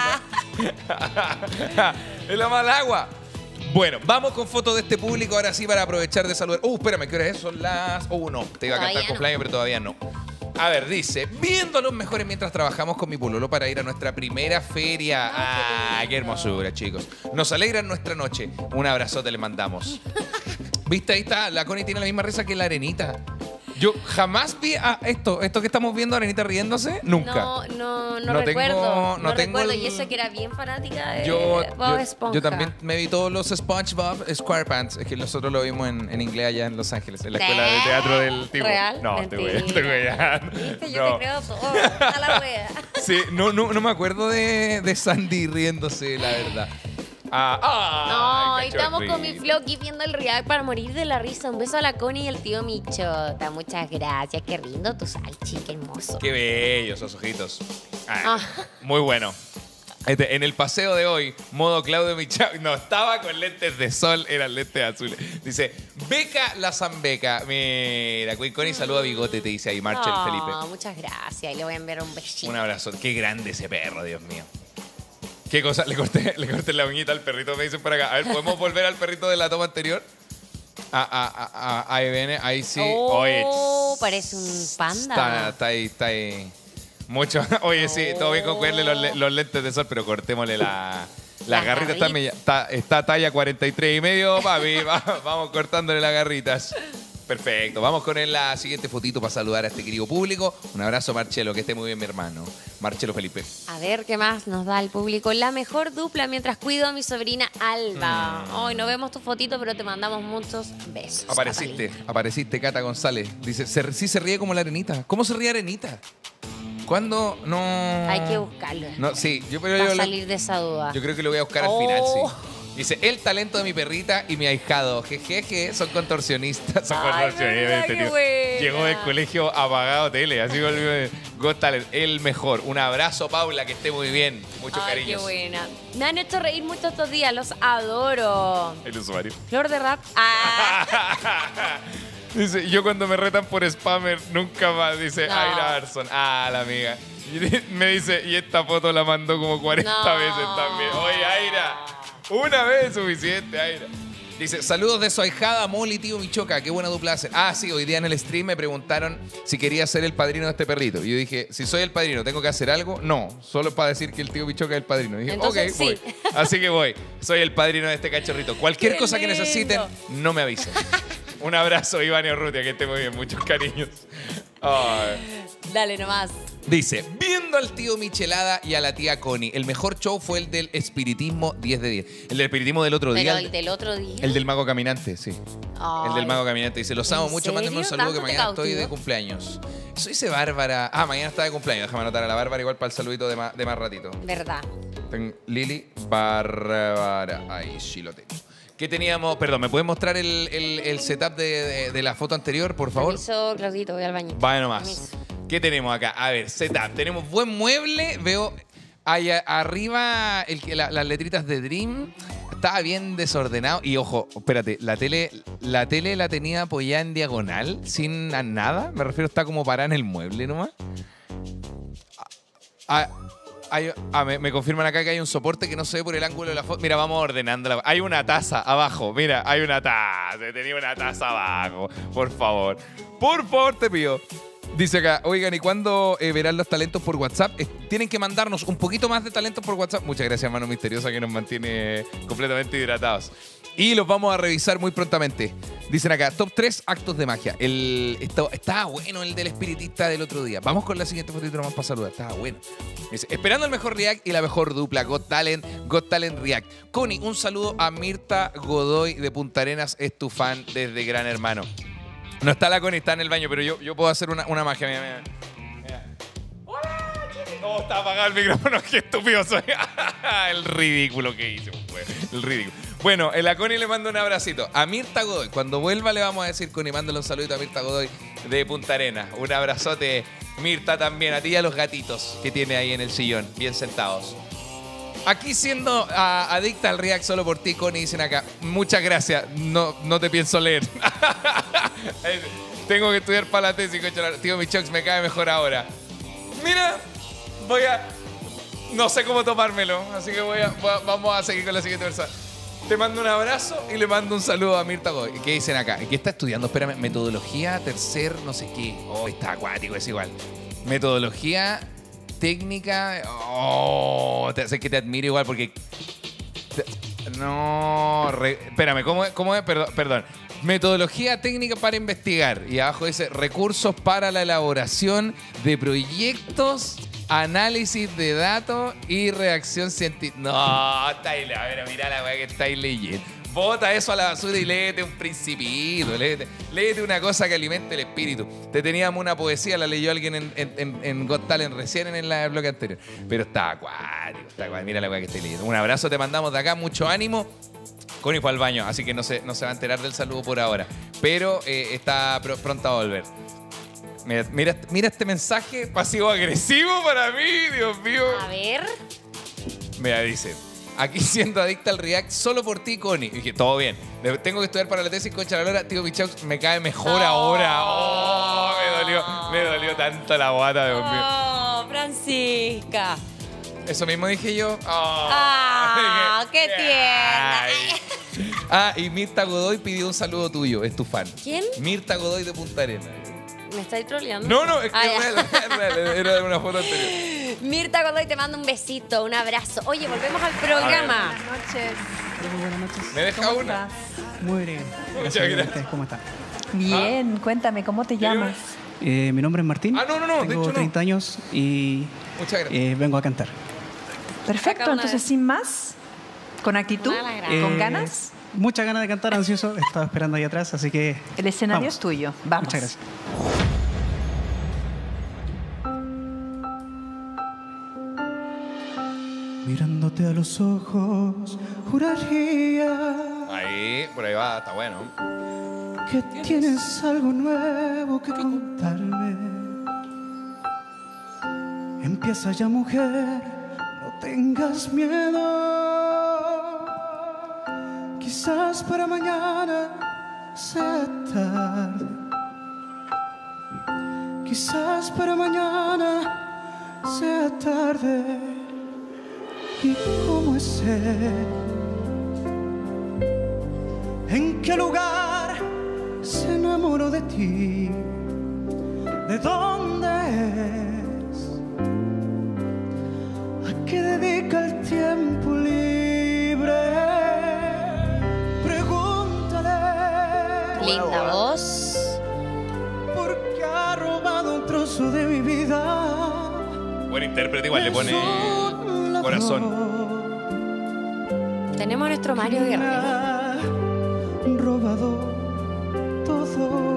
nada. Es la malagua. Bueno, vamos con fotos de este público ahora sí para aprovechar de saludar. Espérame, ¿qué hora es? Son las... no, te iba a cantar cumpleaños, pero todavía no. A ver, dice, viendo a los mejores mientras trabajamos con mi pololo para ir a nuestra primera feria. Qué hermosura, chicos. Nos alegra nuestra noche. Un abrazote le mandamos. ¿Viste? Ahí está. La Connie tiene la misma risa que la Arenita. Yo jamás vi esto que estamos viendo, Arenita riéndose, nunca. No recuerdo. No tengo recuerdo. Y eso que era bien fanática de Bob Esponja. Yo también me vi todos los SpongeBob SquarePants. Es que nosotros lo vimos en inglés allá en Los Ángeles, en la escuela de teatro del tipo. ¿Real? No, te voy a... ¿Viste? Yo te creo todo. A la wea. Sí, no me acuerdo de Sandy riéndose, la verdad. No, estamos con mi Floki viendo el react para morir de la risa. Un beso a la Connie y el tío Michota. Muchas gracias. Qué lindo tu salchi, qué hermoso. Qué bellos esos ojitos. Muy bueno. En el paseo de hoy, modo Claudio Michao, no estaba con lentes de sol, eran lentes azules. Dice, Beca la Zambeca. Mira, Queen Connie saluda a Bigote, te dice ahí Marchel Felipe. Muchas gracias. Y le voy a enviar un besito. Un abrazo. Qué grande ese perro, Dios mío. ¿Qué cosa? Le corté la uñita al perrito, me dicen por acá. A ver, ¿podemos volver al perrito de la toma anterior? Ahí viene, ahí sí. Oye, parece un panda. Está ahí. Mucho. Oye, sí, todo bien con cuidarle los lentes de sol, pero cortémosle la garrita. Está talla 43,5, papi. Vamos cortándole las garritas. Perfecto. Vamos con la siguiente fotito para saludar a este querido público. Un abrazo, Marcelo. Que esté muy bien, mi hermano. Marcelo Felipe. A ver, ¿qué más nos da el público? La mejor dupla mientras cuido a mi sobrina Alba. Hoy no vemos tu fotito, pero te mandamos muchos besos. Apareciste, Cata González. Dice, sí se ríe como la Arenita. ¿Cómo se ríe Arenita? ¿Cuándo? No... Hay que buscarlo. No, sí. Para salir de esa duda. Yo creo que lo voy a buscar al final, sí. Dice, el talento de mi perrita y mi ahijado. Jejeje, son contorsionistas. Son contorsionistas. Este tío llegó del colegio apagado tele. Así volvió de Got Talent. El mejor. Un abrazo, Paula, que esté muy bien. Muchos cariños. Qué buena. Me han hecho reír mucho estos días. Los adoro. El usuario. Flor de Rap. Dice, yo cuando me retan por spammer, nunca más. Dice, Aira Arson. La amiga. Y me dice, y esta foto la mandó como 40 veces también. Oye, Aira. Una vez es suficiente, Aira. Dice, saludos de su ahijada, Molly, tío Michoca. Qué buena dupla hacen. Sí, hoy día en el stream me preguntaron si quería ser el padrino de este perrito. Y yo dije, si soy el padrino, ¿tengo que hacer algo? No, solo para decir que el tío Michoca es el padrino. Y dije, entonces, ok, voy. Así que voy. Soy el padrino de este cachorrito. Cualquier cosa que necesiten, no me avisen. Un abrazo, Iván y Urrutia, que esté muy bien. Muchos cariños. Dale nomás. Dice, viendo al tío Michelada y a la tía Connie, el mejor show fue el del espiritismo 10 de 10. El del espiritismo del otro día. Pero el del otro día. El del mago caminante, sí. Ay. El del mago caminante. Dice, los amo ¿En mucho, mándenme un serio? saludo que ¿Tanto te mañana estoy de cautivó? cumpleaños. Eso dice Bárbara. Ah, mañana está de cumpleaños. Déjame anotar a la Bárbara igual para el saludito de más ratito. Verdad. Lili Bárbara. Ahí sí lo tengo. ¿Qué teníamos? Perdón, ¿me puedes mostrar el setup de la foto anterior, por favor? Permiso, Claudito, voy al baño. Vaya nomás. Permiso. ¿Qué tenemos acá? A ver, setup. Tenemos buen mueble. Veo allá arriba las letritas de Dream. Estaba bien desordenado. Y ojo, espérate, la tele la tenía apoyada en diagonal, sin nada. Me refiero, está como parada en el mueble nomás. Me confirman acá que hay un soporte que no se ve por el ángulo de la foto. Mira, vamos ordenándola. Hay una taza abajo. Mira, hay una taza. Tenía una taza abajo. Por favor. Por favor, te pido. Dice acá, oigan, ¿y cuándo verán los talentos por WhatsApp? Tienen que mandarnos un poquito más de talentos por WhatsApp. Muchas gracias, Mano Misteriosa, que nos mantiene completamente hidratados. Y los vamos a revisar muy prontamente. Dicen acá, top 3 actos de magia. Estaba bueno el del espiritista del otro día. Vamos con la siguiente fotito nomás para saludar. Estaba bueno. Dice, esperando el mejor React y la mejor dupla. Got Talent React. Connie, un saludo a Mirta Godoy de Punta Arenas. Es tu fan desde Gran Hermano. No está la Connie, está en el baño, pero yo puedo hacer una magia. Mira. ¡Hola, chicos! Oh, está apagado el micrófono. Qué estúpido soy. El ridículo que hice, pues. El ridículo. Bueno, a Connie le mando un abracito. A Mirta Godoy, cuando vuelva le vamos a decir, Connie, mándale un saludito a Mirta Godoy de Punta Arenas. Un abrazote, Mirta, también. A ti y a los gatitos que tiene ahí en el sillón, bien sentados. Aquí siendo adicta al React solo por ti, Connie, dicen acá, muchas gracias, no te pienso leer. Tengo que estudiar para la tesis, tío Michox, me cae mejor ahora. Mira, no sé cómo tomármelo, así que vamos a seguir con la siguiente persona. Te mando un abrazo y le mando un saludo a Mirta Godoy. ¿Qué dicen acá? ¿Qué está estudiando? Espérame, metodología, tercer, no sé qué. Oh, está acuático, es igual. Metodología... técnica. Sé que te admiro igual porque. Espérame, ¿cómo es? Perdón. Metodología técnica para investigar. Y abajo dice recursos para la elaboración de proyectos, análisis de datos y reacción científica. No, está ahí, a ver, mira la weá que estáis leyendo. Bota eso a la basura y léete un Principito. Léete una cosa que alimente el espíritu. Te teníamos una poesía, la leyó alguien en Got Talent recién en el bloque anterior. Pero está acuático. Mira la weá que estoy leyendo. Un abrazo te mandamos de acá, mucho ánimo. Connie fue al baño, así que no se va a enterar del saludo por ahora. Pero está pronta a volver. Mira este mensaje pasivo-agresivo para mí, Dios mío. A ver. Mira, dice... Aquí siendo adicta al React solo por ti, Connie. Y dije, todo bien. Tengo que estudiar para la tesis con Charalora. Tío Michaux, me cae mejor ahora. Oh, me dolió tanto la guata, Dios mío. Oh, Francisca. Eso mismo dije yo. Qué tierna. Y Mirta Godoy pidió un saludo tuyo. Es tu fan. ¿Quién? Mirta Godoy de Punta Arenas. ¿Me estáis troleando? No, es que es real. Era de una foto anterior. Mirta Godoy, te mando un besito, un abrazo. Oye, volvemos al programa. Buenas noches. Muy buenas noches. ¿Me deja una? Muy bien. Muchas gracias. ¿Cómo están? Bien, cuéntame, ¿cómo te llamas? Mi nombre es Martín. No. Tengo 30 años y muchas gracias. Vengo a cantar. Perfecto, entonces sin más, con actitud, con ganas. Muchas ganas de cantar, ansioso. Estaba esperando ahí atrás, así que... El escenario vamos. es tuyo. Vamos. Muchas gracias. Mirándote a los ojos, juraría Ahí, por ahí va, está bueno. que tienes algo nuevo que contarme. Empieza ya, mujer, no tengas miedo. Quizás para mañana sea tarde. Quizás para mañana sea tarde. ¿Y cómo es él? ¿En qué lugar se enamoró de ti? ¿De dónde es? ¿A qué dedica el tiempo libre? Pregúntale. Linda voz. Porque ha robado un trozo de mi vida. Buen intérprete, igual le pone corazón. Tenemos a nuestro Mario Guerra. Robado todo.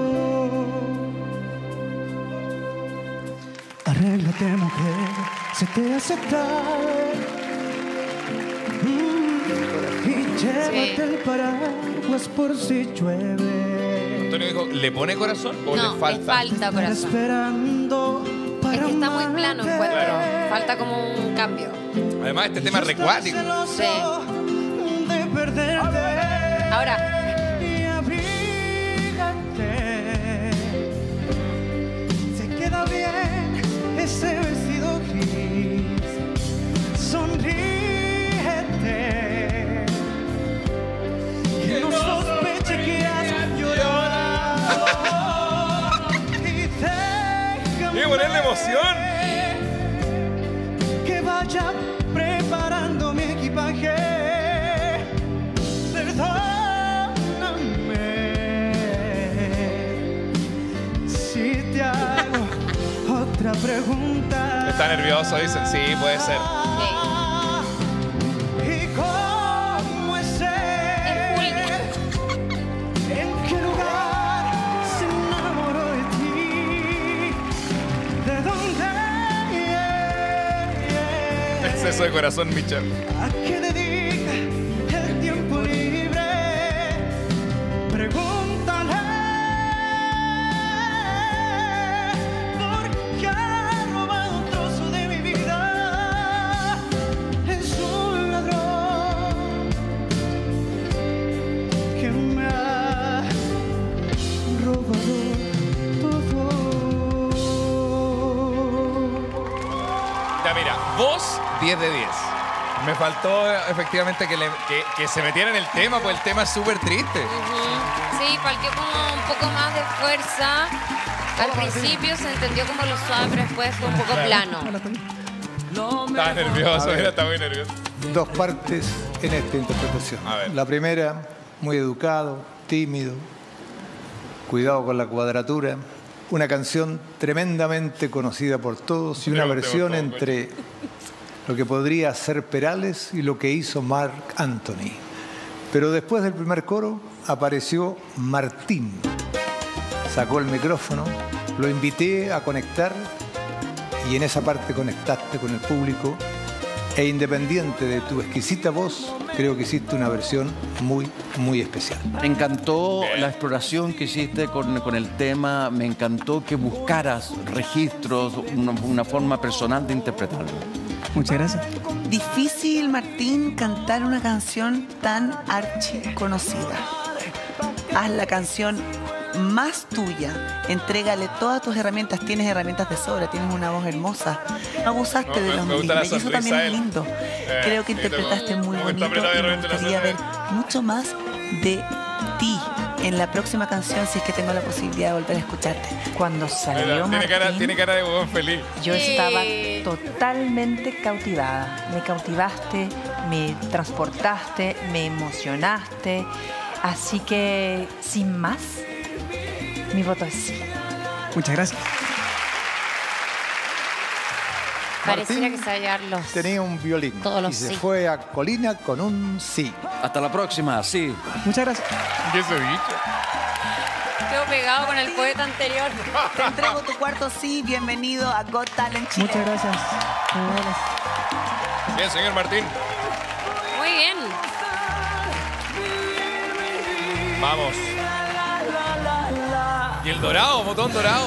Arréglate, mujer, se te hace tarde. Y llévate el paraguas por si llueve. Antonio dijo, ¿le pone corazón o No, le falta? le falta corazón. Esperando Es que está muy plano, encuentro. Falta como un cambio. Además, este tema es recuático. Sí. de perderte. Ahora. Y abrígate. Se queda bien ese vestido gris. Sonríete. Que no sospeche que has llorado. Y déjame ¡Qué ponerle emoción! que vaya preparando mi equipaje. Perdóname si te hago otra pregunta. Está nervioso, dicen. Sí, puede ser. ¿Y cómo es él? ¿En qué lugar se enamoró de ti? ¿De dónde? Exceso de corazón, Michel. ¿A qué dedica el tiempo libre? Pregúntale. Porque ha robado un trozo de mi vida. Es un ladrón que me ha robado todo. Ya, mira, voz 10 de 10. Me faltó efectivamente que se metiera en el tema, pues el tema es súper triste. Sí, faltó como un poco más de fuerza. Al principio se entendió como lo suave, pero después fue un poco plano. Estaba nervioso, A ver. está muy nervioso. Dos partes en esta interpretación. La primera, muy educado, tímido, cuidado con la cuadratura. Una canción tremendamente conocida por todos y una versión entre lo que podría ser Perales y lo que hizo Marc Anthony. Pero después del primer coro apareció Martín. Sacó el micrófono, lo invité a conectar y en esa parte conectaste con el público e independiente de tu exquisita voz, creo que hiciste una versión muy, muy especial. Me encantó la exploración que hiciste con el tema, me encantó que buscaras registros, una forma personal de interpretarlo. Muchas gracias. Difícil, Martín, cantar una canción tan archiconocida. Haz la canción más tuya. Entrégale todas tus herramientas. Tienes herramientas de sobra, tienes una voz hermosa. No abusaste de los milímetros y eso también es lindo. Creo que interpretaste muy bonito y me gustaría ver mucho más de ti en la próxima canción si es que tengo la posibilidad de volver a escucharte. Cuando salió Martín, Tiene cara de huevón feliz. yo estaba totalmente cautivada. Me cautivaste, me transportaste, me emocionaste. Así que, sin más, mi voto es sí. Muchas gracias. Pareciera que se va a llevar los... Tenía un violín Todos los y se sí. fue a Colina con un sí. Hasta la próxima, sí. Muchas gracias. ¿Qué se dicho? Quedó pegado con el poeta anterior. Te entrego tu cuarto sí. Bienvenido a Got Talent Chile. Muchas gracias. Bien, señor Martín. Muy bien. Vamos. Y el dorado, botón dorado.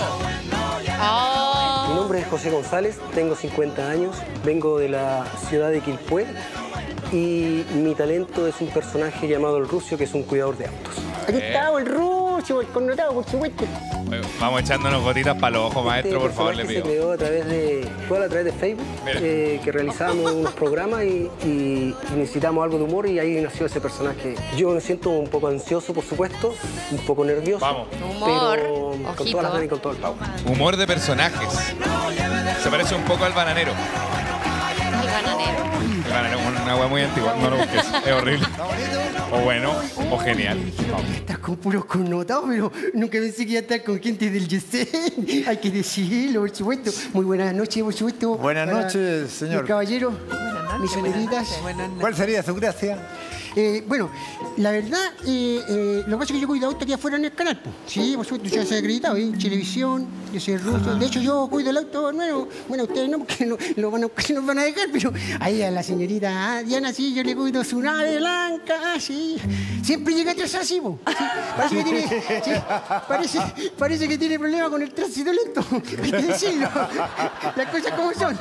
Mi nombre es José González, tengo 50 años, vengo de la ciudad de Quilpué y mi talento es un personaje llamado El Rucio, que es un cuidador de autos. Aquí está el Rucio, el connotado, por supuesto. Vamos echándonos gotitas para los ojos, maestro, por favor, le Este pido. se creó a través de Facebook, que realizábamos unos programas y necesitamos algo de humor y ahí nació ese personaje. Yo me siento un poco ansioso, por supuesto, un poco nervioso. Vamos. Humor, pero con ojito. todas las ganas y con todo el power. Humor de personajes. Se parece un poco al bananero. El bananero. Una hueá muy antigua, no lo busques. Es horrible. O bueno, o genial. Estás con puros connotados, pero nunca pensé que iba a estar con gente del Yesen. Hay que decirlo, por supuesto. Muy buenas noches, por supuesto. Buenas noches, señor. Mi caballero, mis señoritas. ¿Cuál sería su gracia? Bueno, la verdad, lo que pasa es que yo cuido auto aquí afuera en el canal. Po. Sí, por supuesto, yo soy acreditado, ¿eh? Televisión, yo soy ruso. De hecho, yo cuido el auto nuevo. Bueno, ustedes no, porque no nos van a dejar, pero ahí a la señorita Diana, sí, yo le cuido su nave blanca, sí. Siempre llega atrás así, po. Sí, parece que tiene, sí, parece que tiene problemas con el tránsito lento. Hay que decirlo. Las cosas como son.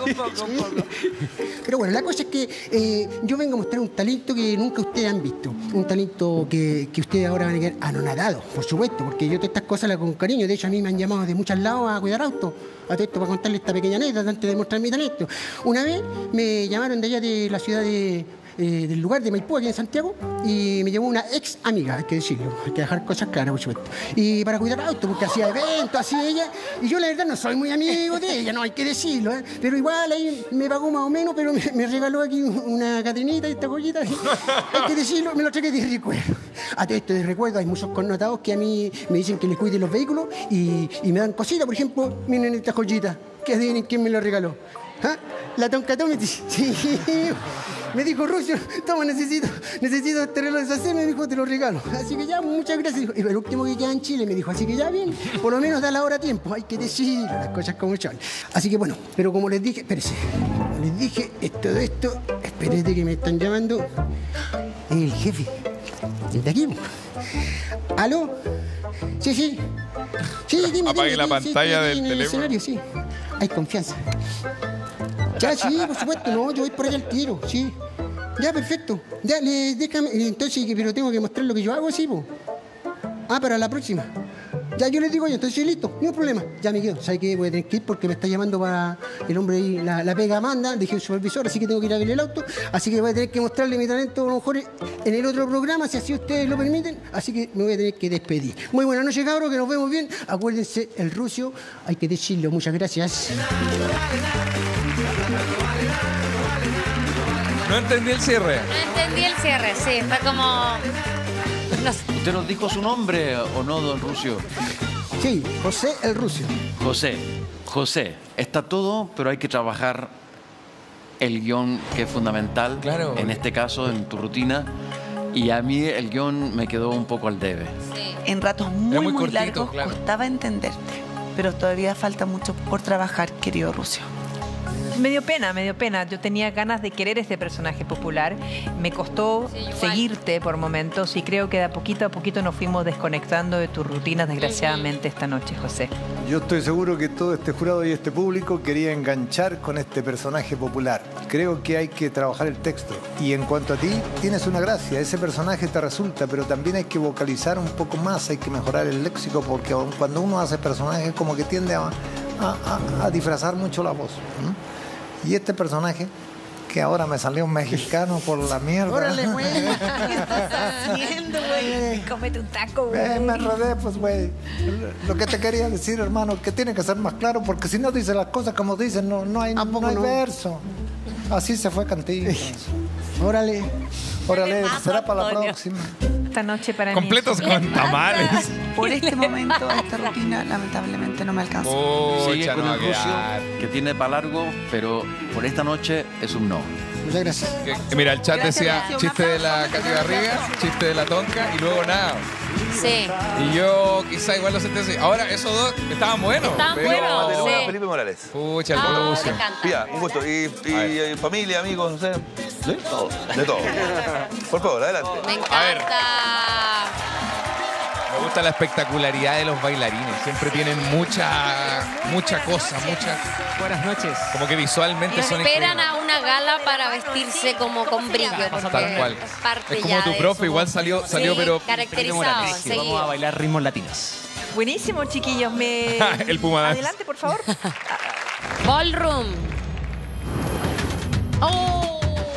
Pero bueno, la cosa es que yo vengo a mostrar un talento que nunca ustedes han visto. Un talento que ustedes ahora van a quedar anonadados, por supuesto, porque yo todas estas cosas las hago con cariño. De hecho, a mí me han llamado de muchos lados a cuidar autos. A todo esto para contarles esta pequeña anécdota antes de mostrar mi talento. Una vez me llamaron de allá de la ciudad del lugar de Maipú, aquí en Santiago, y me llamó una ex amiga, hay que decirlo, hay que dejar cosas claras, por supuesto. Y para cuidar autos, porque hacía eventos, así ella, y yo la verdad no soy muy amigo de ella, no hay que decirlo, ¿eh? Pero igual ahí me pagó más o menos, pero me regaló aquí una catrinita y esta joyita, hay que decirlo, me lo traje de recuerdo. A todo esto de recuerdo hay muchos connotados que a mí me dicen que les cuide los vehículos y me dan cositas, por ejemplo, miren esta joyita, que adivinen quién me la regaló. ¿Ah? La Tonka Tomity. Sí. Me dijo, Rusio, toma, necesito este reloj de Sacé, me dijo, te lo regalo. Así que ya, muchas gracias. Y el último que queda en Chile, me dijo, así que ya bien, por lo menos da la hora a tiempo. Hay que decir las cosas como son. Así que bueno, pero como les dije, espérese, les dije todo esto, espérate que me están llamando. El jefe, el de aquí. ¿Aló? Sí, sí. Sí, dime. Apague la pantalla del en el teléfono. escenario, sí. Hay confianza. Ya, sí, por supuesto, no, yo voy por allá al tiro, sí. Ya, perfecto. Ya, déjame, entonces, pero tengo que mostrar lo que yo hago, sí, po. Ah, para la próxima. Ya, yo les digo yo, entonces listo, no hay problema. Ya me quedo, ¿sabes qué? Voy a tener que ir porque me está llamando para el hombre ahí, la pega Amanda, dije el supervisor, así que tengo que ir a ver el auto. Así que voy a tener que mostrarle mi talento a lo mejor en el otro programa, si así ustedes lo permiten. Así que me voy a tener que despedir. Muy buenas noches, cabros, que nos vemos bien. Acuérdense, el Rusio, hay que decirlo. Muchas gracias. No entendí el cierre. No entendí el cierre, sí, fue como... No sé. ¿Usted nos dijo su nombre o no, don Rusio? Sí, José el Rusio. José, está todo, pero hay que trabajar el guión, que es fundamental, claro, en este caso, en tu rutina. Y a mí el guión me quedó un poco al debe. Sí. En ratos muy cortito, largos claro. costaba entenderte, pero todavía falta mucho por trabajar, querido Rusio. Me dio pena. Yo tenía ganas de querer este personaje popular. Me costó seguirte por momentos y creo que de a poquito nos fuimos desconectando de tus rutinas, desgraciadamente, esta noche, José. Yo estoy seguro que todo este jurado y este público quería enganchar con este personaje popular. Creo que hay que trabajar el texto. Y en cuanto a ti, tienes una gracia. Ese personaje te resulta, pero también hay que vocalizar un poco más, hay que mejorar el léxico, porque cuando uno hace personajes como que tiende a disfrazar mucho la voz. Y este personaje, que ahora me salió un mexicano por la mierda. ¡Órale, güey! ¿Qué estás haciendo, güey? Cómete un taco, güey. Me enredé, pues, güey. Lo que te quería decir, hermano, que tiene que ser más claro, porque si no dice las cosas como dicen, no hay verso. Así se fue Cantinflas. Órale. Será para la próxima. Esta noche para completos mí. con tamales. Por este momento, esta rutina lamentablemente no me alcanza. Sigue ya con no va el a Rusio, quedar. que tiene para largo, pero por esta noche es un no. Muchas gracias. Mira, el chat Gracias, decía Horacio, chiste un de la aplauso. Katy Barriga, chiste de la Tonka y luego nada. Sí. Y yo quizá igual lo senté así. Ahora, esos dos estaban buenos. Estaban pero- buenos. De nuevo, Sí. Felipe Morales. Pucha, el Ah, Rusio. me encanta. Pía, un gusto. Y familia, amigos, no sé. ¿Sí? Todo. De todo. Por favor, adelante. Me A ver. encanta. Me gusta la espectacularidad de los bailarines. Siempre tienen mucha cosa, Buenas noches. como que visualmente Nos son esperan increíbles. a una gala para vestirse como con brillo. Porque Tal cual. es parte Es como ya tu de profe, su- igual salió, Sí, pero caracterizado. Vamos a bailar ritmos latinos. Buenísimo, chiquillos. El Puma Dance. Adelante, por favor. Ballroom. Oh.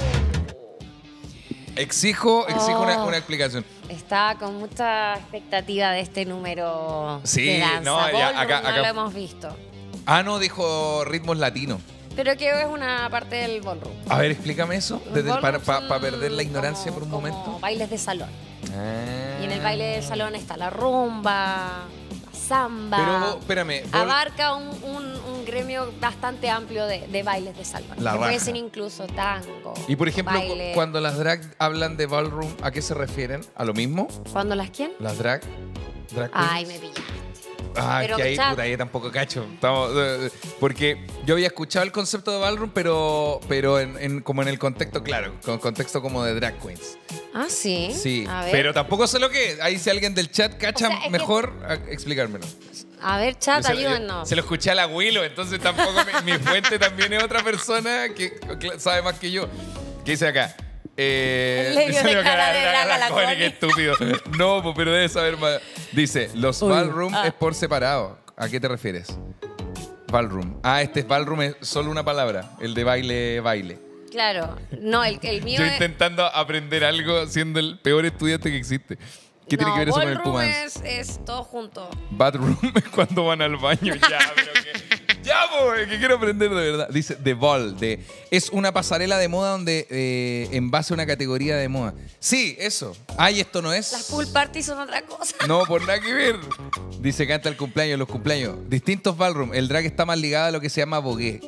exijo una explicación. Estaba con mucha expectativa de este número Sí, de danza. no, ya, Ballroom, acá- no acá- lo hemos visto. Ah, no, dijo ritmos latinos. Pero que es una parte del ballroom. A ver, explícame eso, ballroom para perder la ignorancia por un momento. Como bailes de salón. Ah. Y en el baile del salón está la rumba, la samba. Pero, espérame. Abarca un gremio bastante amplio de bailes de salón. La que puede raja. ser incluso tango. Y por ejemplo, baile. cuando las drag hablan de ballroom, ¿a qué se refieren? ¿A lo mismo? ¿Cuándo las quién? Las drag. Drag Ay, queens. me pillaste. Ah, Pero, que ahí, chat. puta, ahí tampoco cacho. Porque yo había escuchado el concepto de ballroom, pero como en el contexto, claro, con contexto como de drag queens. Ah, sí. Sí, A ver. pero tampoco sé lo que es. Ahí si alguien del chat cacha O sea, es que- mejor, explicármelo. A ver, chat, ayúdennos. Se lo escuché al abuelo, entonces tampoco mi fuente también es otra persona que sabe más que yo. ¿Qué dice acá? Le vio de cara de drag a la Connie. Qué estúpido. No, pues, pero debe saber más. Dice, los Uy. ballroom Ah. es por separado. ¿A qué te refieres? Ballroom. Ah, este es ballroom, es solo una palabra. El de baile. Claro. No, el mío Yo es... intentando aprender algo siendo el peor estudiante que existe. ¿Qué tiene que ver eso con el ballroom Pumans? es todo junto. Bathroom es cuando van al baño. Ya, pero que... Ya, pues, que quiero aprender de verdad. Dice The Ball. Es una pasarela de moda donde en base a una categoría de moda. Sí, eso. Ay, esto no es. Las pool parties son otra cosa. No, por nada que ver. Dice, canta el cumpleaños, los cumpleaños. Distintos ballroom. El drag está más ligado a lo que se llama bogué.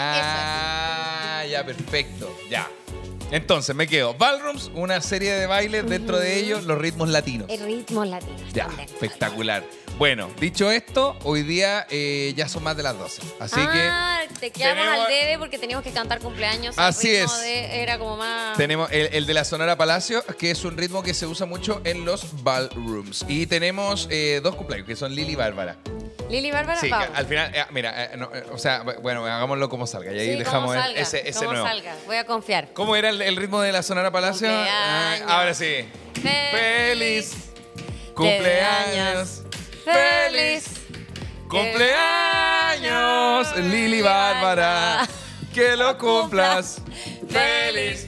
Ya, perfecto. Ya. Entonces, me quedo. Ballrooms, una serie de bailes, dentro de ellos los ritmos latinos. El ritmo latino. Ya, espectacular. Bueno, dicho esto, hoy día ya son más de las 12. Así Te quedamos tenemos- al debe porque teníamos que cantar cumpleaños. El Así ritmo es. era como más... que tenemos el de la Sonora Palacio, que es un ritmo que se usa mucho en los ballrooms. Y tenemos dos cumpleaños, que son Lili y Bárbara. Lili Bárbara, Sí, que vamos. al final, mira, o sea, bueno, hagámoslo como salga. Y ahí Sí, dejamos como salga, ese como nuevo. salga. Voy a confiar. ¿Cómo era el ritmo de la Sonora Palacio? Cumpleaños. Ahora sí. Feliz cumpleaños. Feliz Cumpleaños, Lili Bárbara. Que lo cumplas. Feliz.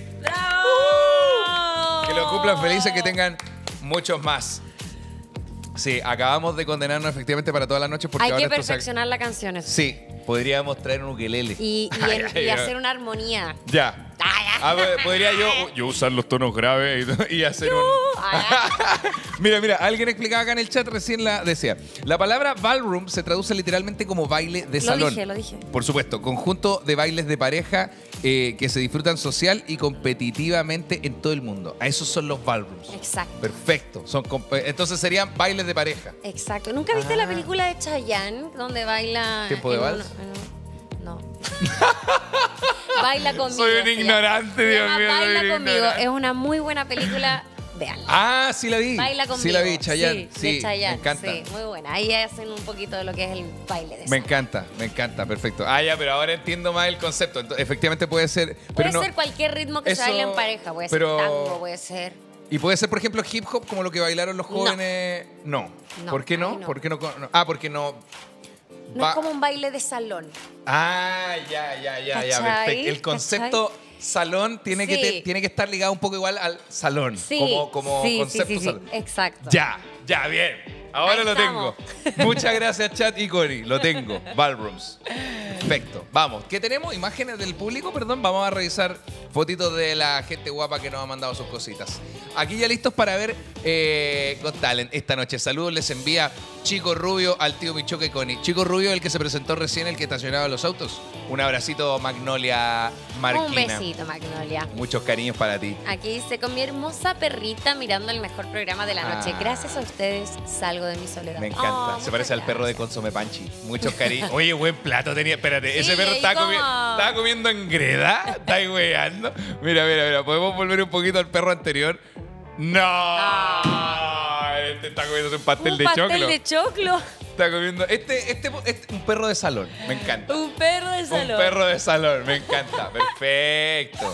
Que lo cumplan felices, que tengan muchos más. Sí, acabamos de condenarnos efectivamente para todas las noches porque Hay ahora que esto se... perfeccionar la canción. eso. Sí, podríamos traer un ukelele. Y hacer una armonía. Ya. Podría yo usar los tonos graves y hacer un... Mira, alguien explicaba acá en el chat recién decía. La palabra ballroom se traduce literalmente como baile de salón. Lo dije. Por supuesto, conjunto de bailes de pareja que se disfrutan social y competitivamente en todo el mundo. A esos son los ballrooms. Exacto. Perfecto. Entonces serían bailes de pareja. Exacto. ¿Nunca viste la película de Chayanne donde baila... ¿Tiempo de en vals? No. Baila conmigo. Soy un se llama. ignorante, Se Dios llama mío, soy un Baila conmigo. ignorante. Es una muy buena película. Véanla. Ah, sí la vi. Baila conmigo. Sí la vi, Chayanne. Sí, de Chayanne. me encanta. Sí, muy buena. Ahí hacen un poquito de lo que es el baile de Me encanta, perfecto. Ah, ya, pero ahora entiendo más el concepto. Entonces, efectivamente puede ser... Puede pero no, ser cualquier ritmo que Eso- se baile en pareja. Puede pero- ser tango, puede ser... Y puede ser, por ejemplo, hip hop, como lo que bailaron los jóvenes. No. No, ¿Por qué no? ahí no. ¿Por qué no? Ah, porque no. No es como un baile de salón. Ah, ya, ¿Cachai? perfecto. El concepto salón tiene, Sí. tiene que estar ligado un poco igual al salón. Sí. Como sí, concepto sí. salón. Exacto. Ya, bien. Ahora Ahí lo estamos. tengo. Muchas gracias, Chat y Cori. Lo tengo. Ballrooms. Perfecto. Vamos. ¿Qué tenemos? Imágenes del público, perdón. Vamos a revisar fotitos de la gente guapa que nos ha mandado sus cositas. Aquí ya listos para ver Got Talent esta noche. Saludos les envía Chico Rubio al tío Michoca y Connie. Chico Rubio, el que se presentó recién, el que estacionaba los autos. Un abracito, Magnolia Marquina. Un besito, Magnolia. Muchos cariños para ti. Aquí dice, con mi hermosa perrita mirando el mejor programa de la noche. Ah. Gracias a ustedes salgo de mi soledad. Me encanta. Oh, Se parece al perro de Consome Panchi. Muchos cariños. Oye, buen plato tenía. Espérate, Sí, ese perro ahí estaba, como- estaba comiendo en greda. Está ahí weando. Mira. ¿Podemos volver un poquito al perro anterior? ¡No! Este está comiendo un pastel de choclo. pastel de choclo. Está comiendo. Un perro de salón. Me encanta. Un perro de salón. Un perro de salón. Me encanta. Perfecto.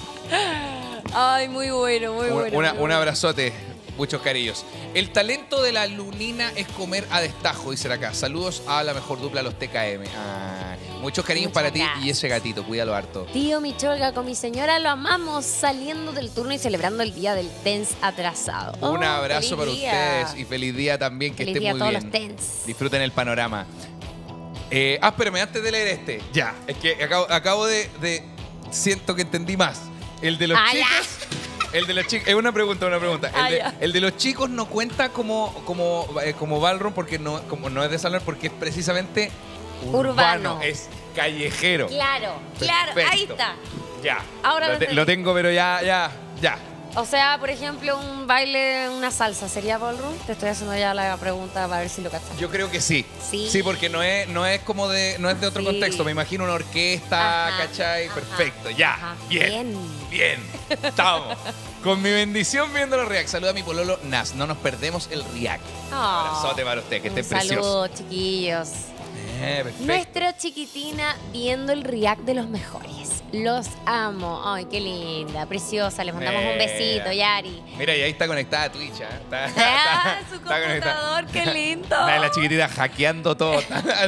Ay, muy bueno, muy bueno. Un abrazote. Muchos cariños. El talento de la Lunina es comer a destajo, dicen acá. Saludos a la mejor dupla, los TKM. Muchos cariños Muchas para ti gracias. y ese gatito. Cuídalo harto. Tío Micholga, con mi señora lo amamos saliendo del turno y celebrando el día del TENS atrasado. Un Oh, abrazo feliz para día. ustedes y feliz día también. Que Feliz estén día a muy todos bien. los TENS. Disfruten el panorama. Espérame, antes de leer este. Ya. Es que acabo de siento que entendí más. El de los chicos. El de los chicos. Es una pregunta. El de los chicos no cuenta como ballroom porque como no es de salón, porque es precisamente urbano. Es callejero. Claro, Perfecto. ahí está. Ya. Ahora lo tengo, pero ya. O sea, por ejemplo, un baile, una salsa, ¿sería ballroom? Te estoy haciendo ya la pregunta para ver si lo cachas. Yo creo que sí. Sí. Porque no es como no es de otro contexto. Me imagino una orquesta, ¿cachai? Perfecto, ya. Ajá. Bien. Estamos. Con mi bendición viendo los reacts. Saluda a mi pololo Nas. No nos perdemos el react. Un abrazote para usted, que esté precioso. Saludos, chiquillos. Perfecto. Nuestra chiquitina viendo el react de los mejores. Los amo. Ay, qué linda, preciosa. Les mandamos un besito, Yari. Mira, y ahí está conectada a Twitch, ¿eh? Su computador, qué lindo. La chiquitita hackeando todo.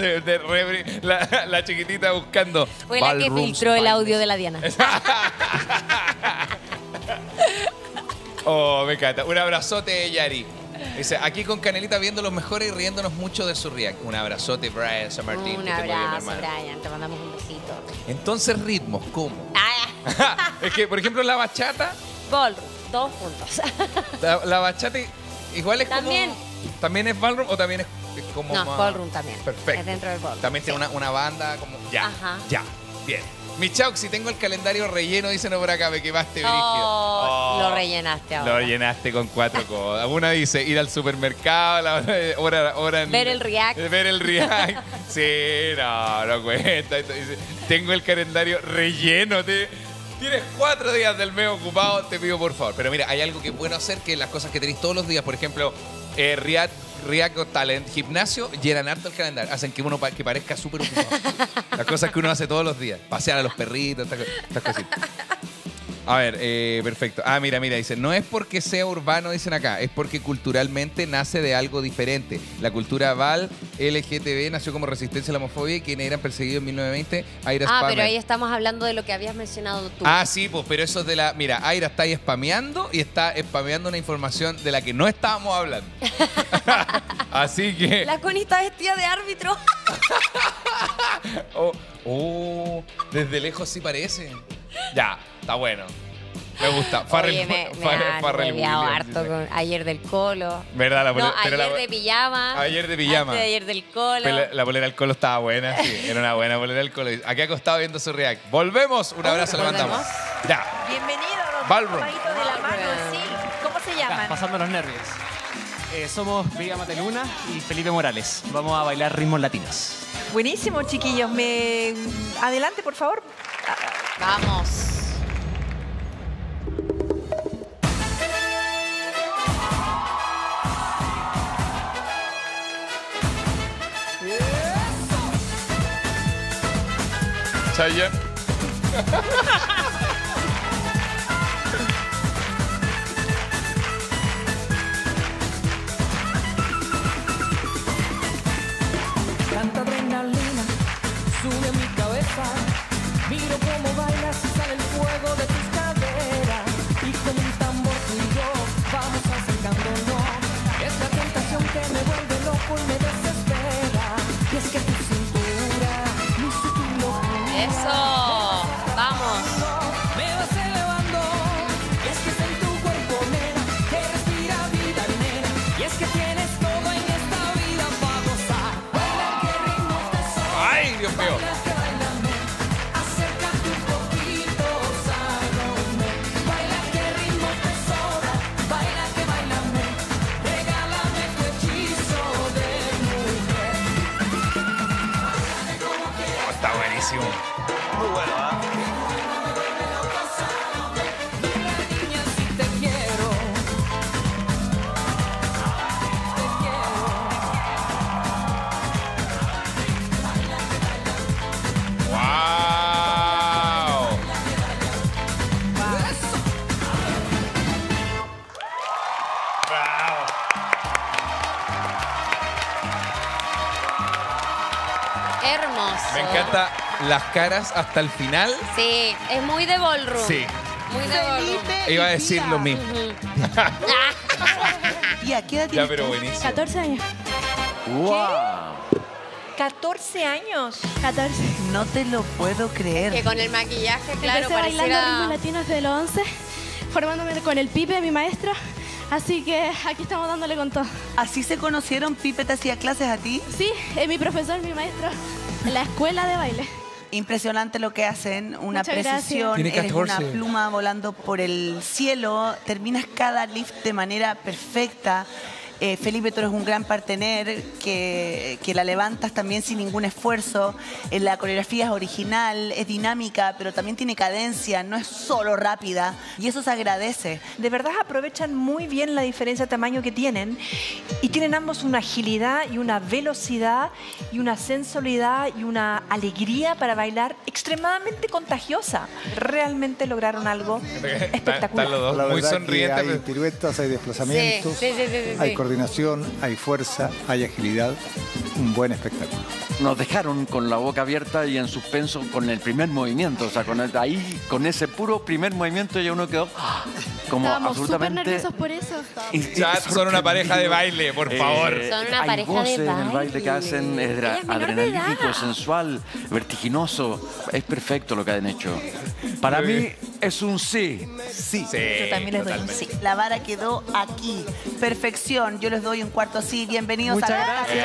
La chiquitita buscando. Fue la que filtró el audio de la Diana. Oh, me encanta. Un abrazote, Yari. Dice, aquí con Canelita viendo los mejores y riéndonos mucho de su react. Un abrazote, Brian San Martín. Un abrazo, Brian. Te mandamos un besito. Entonces, ritmos, ¿cómo? Es que, por ejemplo, la bachata... Ballroom, 2 puntos. La bachata igual es ¿También? como... ¿También es ballroom o también es como No, más... ballroom también. Perfecto. Es dentro del ballroom. También tiene una banda como... Ya, Ajá. ya, bien. Mi chau, si tengo el calendario relleno, dicen por acá, me quemaste, brígido. Lo rellenaste ahora. Lo llenaste con 4 cosas. Una dice ir al supermercado, la hora Ver el react. Ver el react. Sí, no cuenta. Dice, tengo el calendario relleno. Tienes 4 días del mes ocupado, te pido por favor. Pero mira, hay algo que es bueno hacer, que las cosas que tenéis todos los días, por ejemplo, React Got Talent, gimnasio, llenan harto el calendario. Hacen que uno que parezca súper ocupado. Las cosas que uno hace todos los días. Pasear a los perritos, estas cositas. A ver, perfecto. Mira, dice, no es porque sea urbano, dicen acá, es porque culturalmente nace de algo diferente. La cultura Val, LGTB, nació como resistencia a la homofobia y quienes eran perseguidos en 1920, Aira Spammer. Pero ahí estamos hablando de lo que habías mencionado tú. Sí, pues, pero eso es de la... Mira, Aira está ahí spameando y está spameando una información de la que no estábamos hablando. Así que... La Connie está vestida de árbitro. Desde lejos sí parece. Ya, está bueno. Me gusta. Oye, me han harto con ayer del Colo. ¿Verdad? Ayer de pijama. Ayer de pijama. Antes de ayer del Colo. Pero la polera del Colo estaba buena, sí. Era una buena polera del Colo. Aquí acostado viendo su react. Volvemos. Un abrazo, le mandamos. Ya. Bienvenido, los Ballroom. compañitos de la mano, sí. ¿Cómo se llaman? Pasando los nervios. Somos Vega Mateluna y Felipe Morales. Vamos a bailar ritmos latinos. Buenísimo, chiquillos. Adelante, por favor. Vamos. Chayanne. Tanta adrenalina sube a mi cabeza. Miro cómo bailas y sale el fuego de tus caderas. Y con un tambor tú y yo vamos acercándonos. Es la tentación que me vuelve loco y me desespera. Y es que tu cintura, mi sutil locura. Eso, vamos. Me vas elevando. Y es que es en tu cuerpo, nena, que respira vida, nena. Y es que tienes todo en esta vida para gozar. Baila que ritmos te sobran. ¡Ay, Dios mío! Acércate un poquito, sálvame. Baila que ritmos te sobran. Baila que bailame. Regálame tu hechizo de mujer. Está buenísimo. Muy bueno, Niña, si te quiero. Te ¡Wow! ¡Bravo! Hermoso. Me encanta las caras hasta el final. Sí, es muy de ballroom. Sí. Muy de ballroom. Iba a decir lo mismo. ¿Y a qué edad Ya, tienes pero tú? buenísimo. 14 años. ¡Wow! 14 años. 14. No te lo puedo creer. Que con el maquillaje, claro, Empecé bailando pareciera... ritmos latinos desde los 11, formándome con el Pipe, mi maestro. Así que aquí estamos dándole con todo. ¿Así se conocieron? ¿Pipe te hacía clases a ti? Sí, es mi profesor, mi maestro, en la escuela de baile. Impresionante lo que hacen, una Muchas precisión, gracias. eres Tiene una 14. pluma volando por el cielo, terminas cada lift de manera perfecta. Felipe, tú eres un gran partener que la levantas también sin ningún esfuerzo. La coreografía es original, es dinámica, pero también tiene cadencia, no es solo rápida y eso se agradece. De verdad aprovechan muy bien la diferencia de tamaño que tienen y tienen ambos una agilidad y una velocidad y una sensualidad y una alegría para bailar extremadamente contagiosa. Realmente lograron algo espectacular. Están los dos La muy verdad que sonrientes. hay piruetas, hay desplazamientos, Sí. hay coordinación, hay fuerza, hay agilidad. Un buen espectáculo. Nos dejaron con la boca abierta y en suspenso con el primer movimiento. O sea, con ese puro primer movimiento ya uno quedó como Estábamos súper absolutamente... nerviosos por eso. Ya son una pareja de baile, por favor. Son una hay pareja voces de en el baile que baile. hacen Ella es menor de adrenalítico, edad. sensual, vertiginoso. Es perfecto lo que han hecho. Para mí es un sí. Sí. Yo también les doy un sí. La vara quedó aquí. Perfección. Yo les doy un cuarto sí. Bienvenidos Muchas a gracias.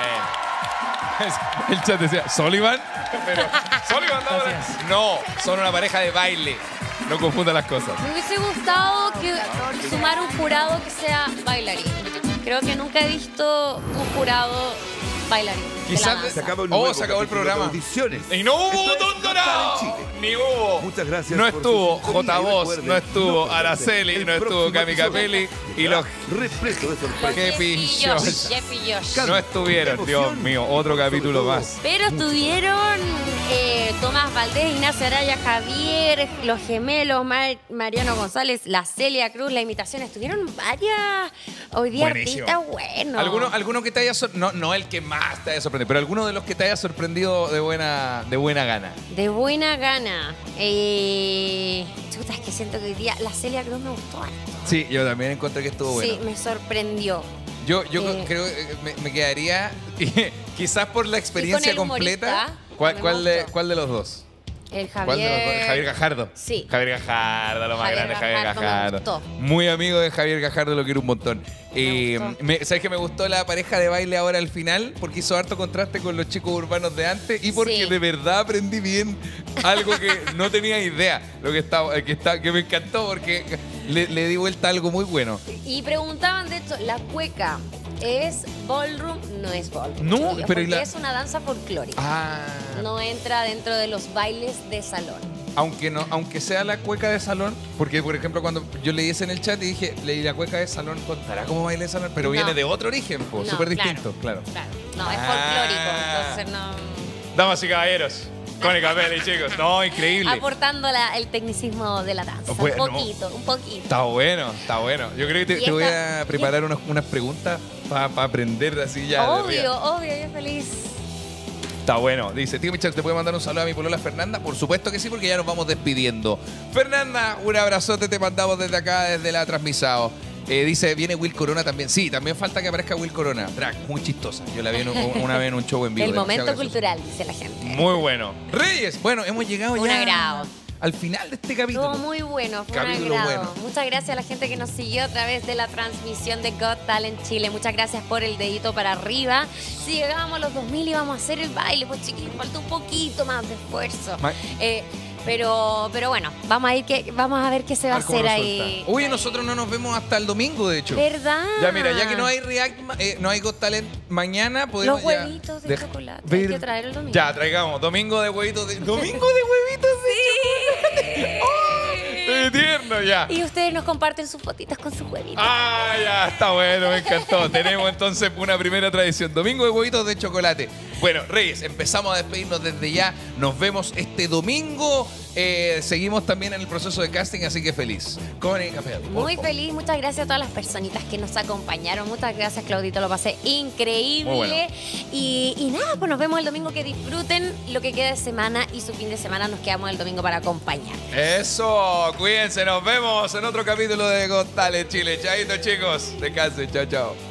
El chat decía, ¿Sullivan? Pero, ¿Sullivan no, son una pareja de baile. No confundan las cosas. Me hubiese gustado que sumar un jurado que sea bailarín. Creo que nunca he visto un jurado bailarín. de la danza. se acabó el se acabó el programa. Audiciones. Y no hubo Esto es botón dorado. Got Talent Chile. Ni hubo. Muchas gracias. No por estuvo su sintonía. J. Y Voz, recuerden, no estuvo perderse Araceli, el no estuvo próximo Cami episodio. Capelli y los repleto de sorpresas. Qué pillos. Jeff y Josh. No estuvieron, Dios mío, otro capítulo más. Pero estuvieron Tomás Valdés, Ignacio Araya, Javier, los gemelos, Mariano González, la Celia Cruz, la imitación. Estuvieron varias hoy día Buenísimo. artistas buenos. ¿Alguno que te haya no el que más te haya sorprendido, pero alguno de los que te haya sorprendido de buena gana? De buena gana. Chuta, es que siento que hoy día la Celia Cruz me gustó. Sí, yo también encontré que estuvo bueno. Sí, me sorprendió. Yo creo que me quedaría, quizás por la experiencia el completa. humorista, ¿Cuál de los dos? El ¿Cuál de los dos? Javier. Javier Gajardo. Sí. Javier Gajardo, lo más Javier grande, Javier Gajardo me Gajardo. gustó. Muy amigo de Javier Gajardo, lo quiero un montón. ¿Sabes que me gustó la pareja de baile ahora al final? Porque hizo harto contraste con los chicos urbanos de antes y porque Sí. de verdad aprendí bien algo que no tenía idea. Lo que me encantó porque le di vuelta a algo muy bueno. Y preguntaban, de hecho, ¿la cueca es ballroom? No es ballroom. No, chiquillos, pero ¿y porque la- es una danza folclórica. Ah. No entra dentro de los bailes de salón. Aunque sea la cueca de salón, porque por ejemplo cuando yo leí eso en el chat y dije, leí la cueca de salón, contará como baile de salón, pero No. viene de otro origen, No, súper claro. distinto, claro. No, es folclórico. Entonces no. Damas y caballeros, Connie Capelli, chicos, no, increíble. Aportando el tecnicismo de la danza. Bueno, un poquito. Está bueno, está bueno. Yo creo que Y te voy esta- a preparar unas preguntas para aprender así ya. de arriba. Obvio, yo feliz. Está bueno. Dice, tío Michel, ¿te puedo mandar un saludo a mi polola Fernanda? Por supuesto que sí, porque ya nos vamos despidiendo. Fernanda, un abrazote te mandamos desde acá, desde la transmisao. Dice, viene Will Corona también. Sí, también falta que aparezca Will Corona. Drag, muy chistosa. Yo la vi una vez en un show en vivo. El demasiado momento gracioso. cultural, dice la gente. Muy bueno. Reyes, bueno, hemos llegado Un ya agrado. al final de este capítulo. Estuvo muy bueno, fue un Capítulo agrado. bueno. Muchas gracias a la gente que nos siguió a través de la transmisión de Got Talent Chile. Muchas gracias por el dedito para arriba. Si llegábamos a los 2000 íbamos a hacer el baile, pues chiquillos, falta un poquito más de esfuerzo. Pero bueno, vamos a ver qué se va a ver cómo hacer resulta. ahí. Oye, nosotros no nos vemos hasta el domingo, de hecho. ¿Verdad? Ya, mira, ya que no hay React, no hay Got Talent mañana, podemos Los ya huevitos de de- chocolate. ver- Hay que traer el domingo. Ya, traigamos. Domingo de huevitos de... ¿Domingo de huevitos de chocolate? ¡Oh! ¡Tierno ya! Y ustedes nos comparten sus fotitas con sus huevitos. Ah, ya, está bueno, me encantó. Tenemos entonces una primera tradición. Domingo de huevitos de chocolate. Bueno, Reyes, empezamos a despedirnos desde ya. Nos vemos este domingo. Seguimos también en el proceso de casting, así que feliz. Connie Capelli. Muy feliz, muchas gracias a todas las personitas que nos acompañaron. Muchas gracias, Claudito, lo pasé increíble. Muy bueno. Y nada, pues nos vemos el domingo. Que disfruten lo que queda de semana y su fin de semana. Nos quedamos el domingo para acompañar. Eso, cuídense, nos vemos en otro capítulo de Got Talent Chile. Chaito, chicos. Descansen, chao, chao.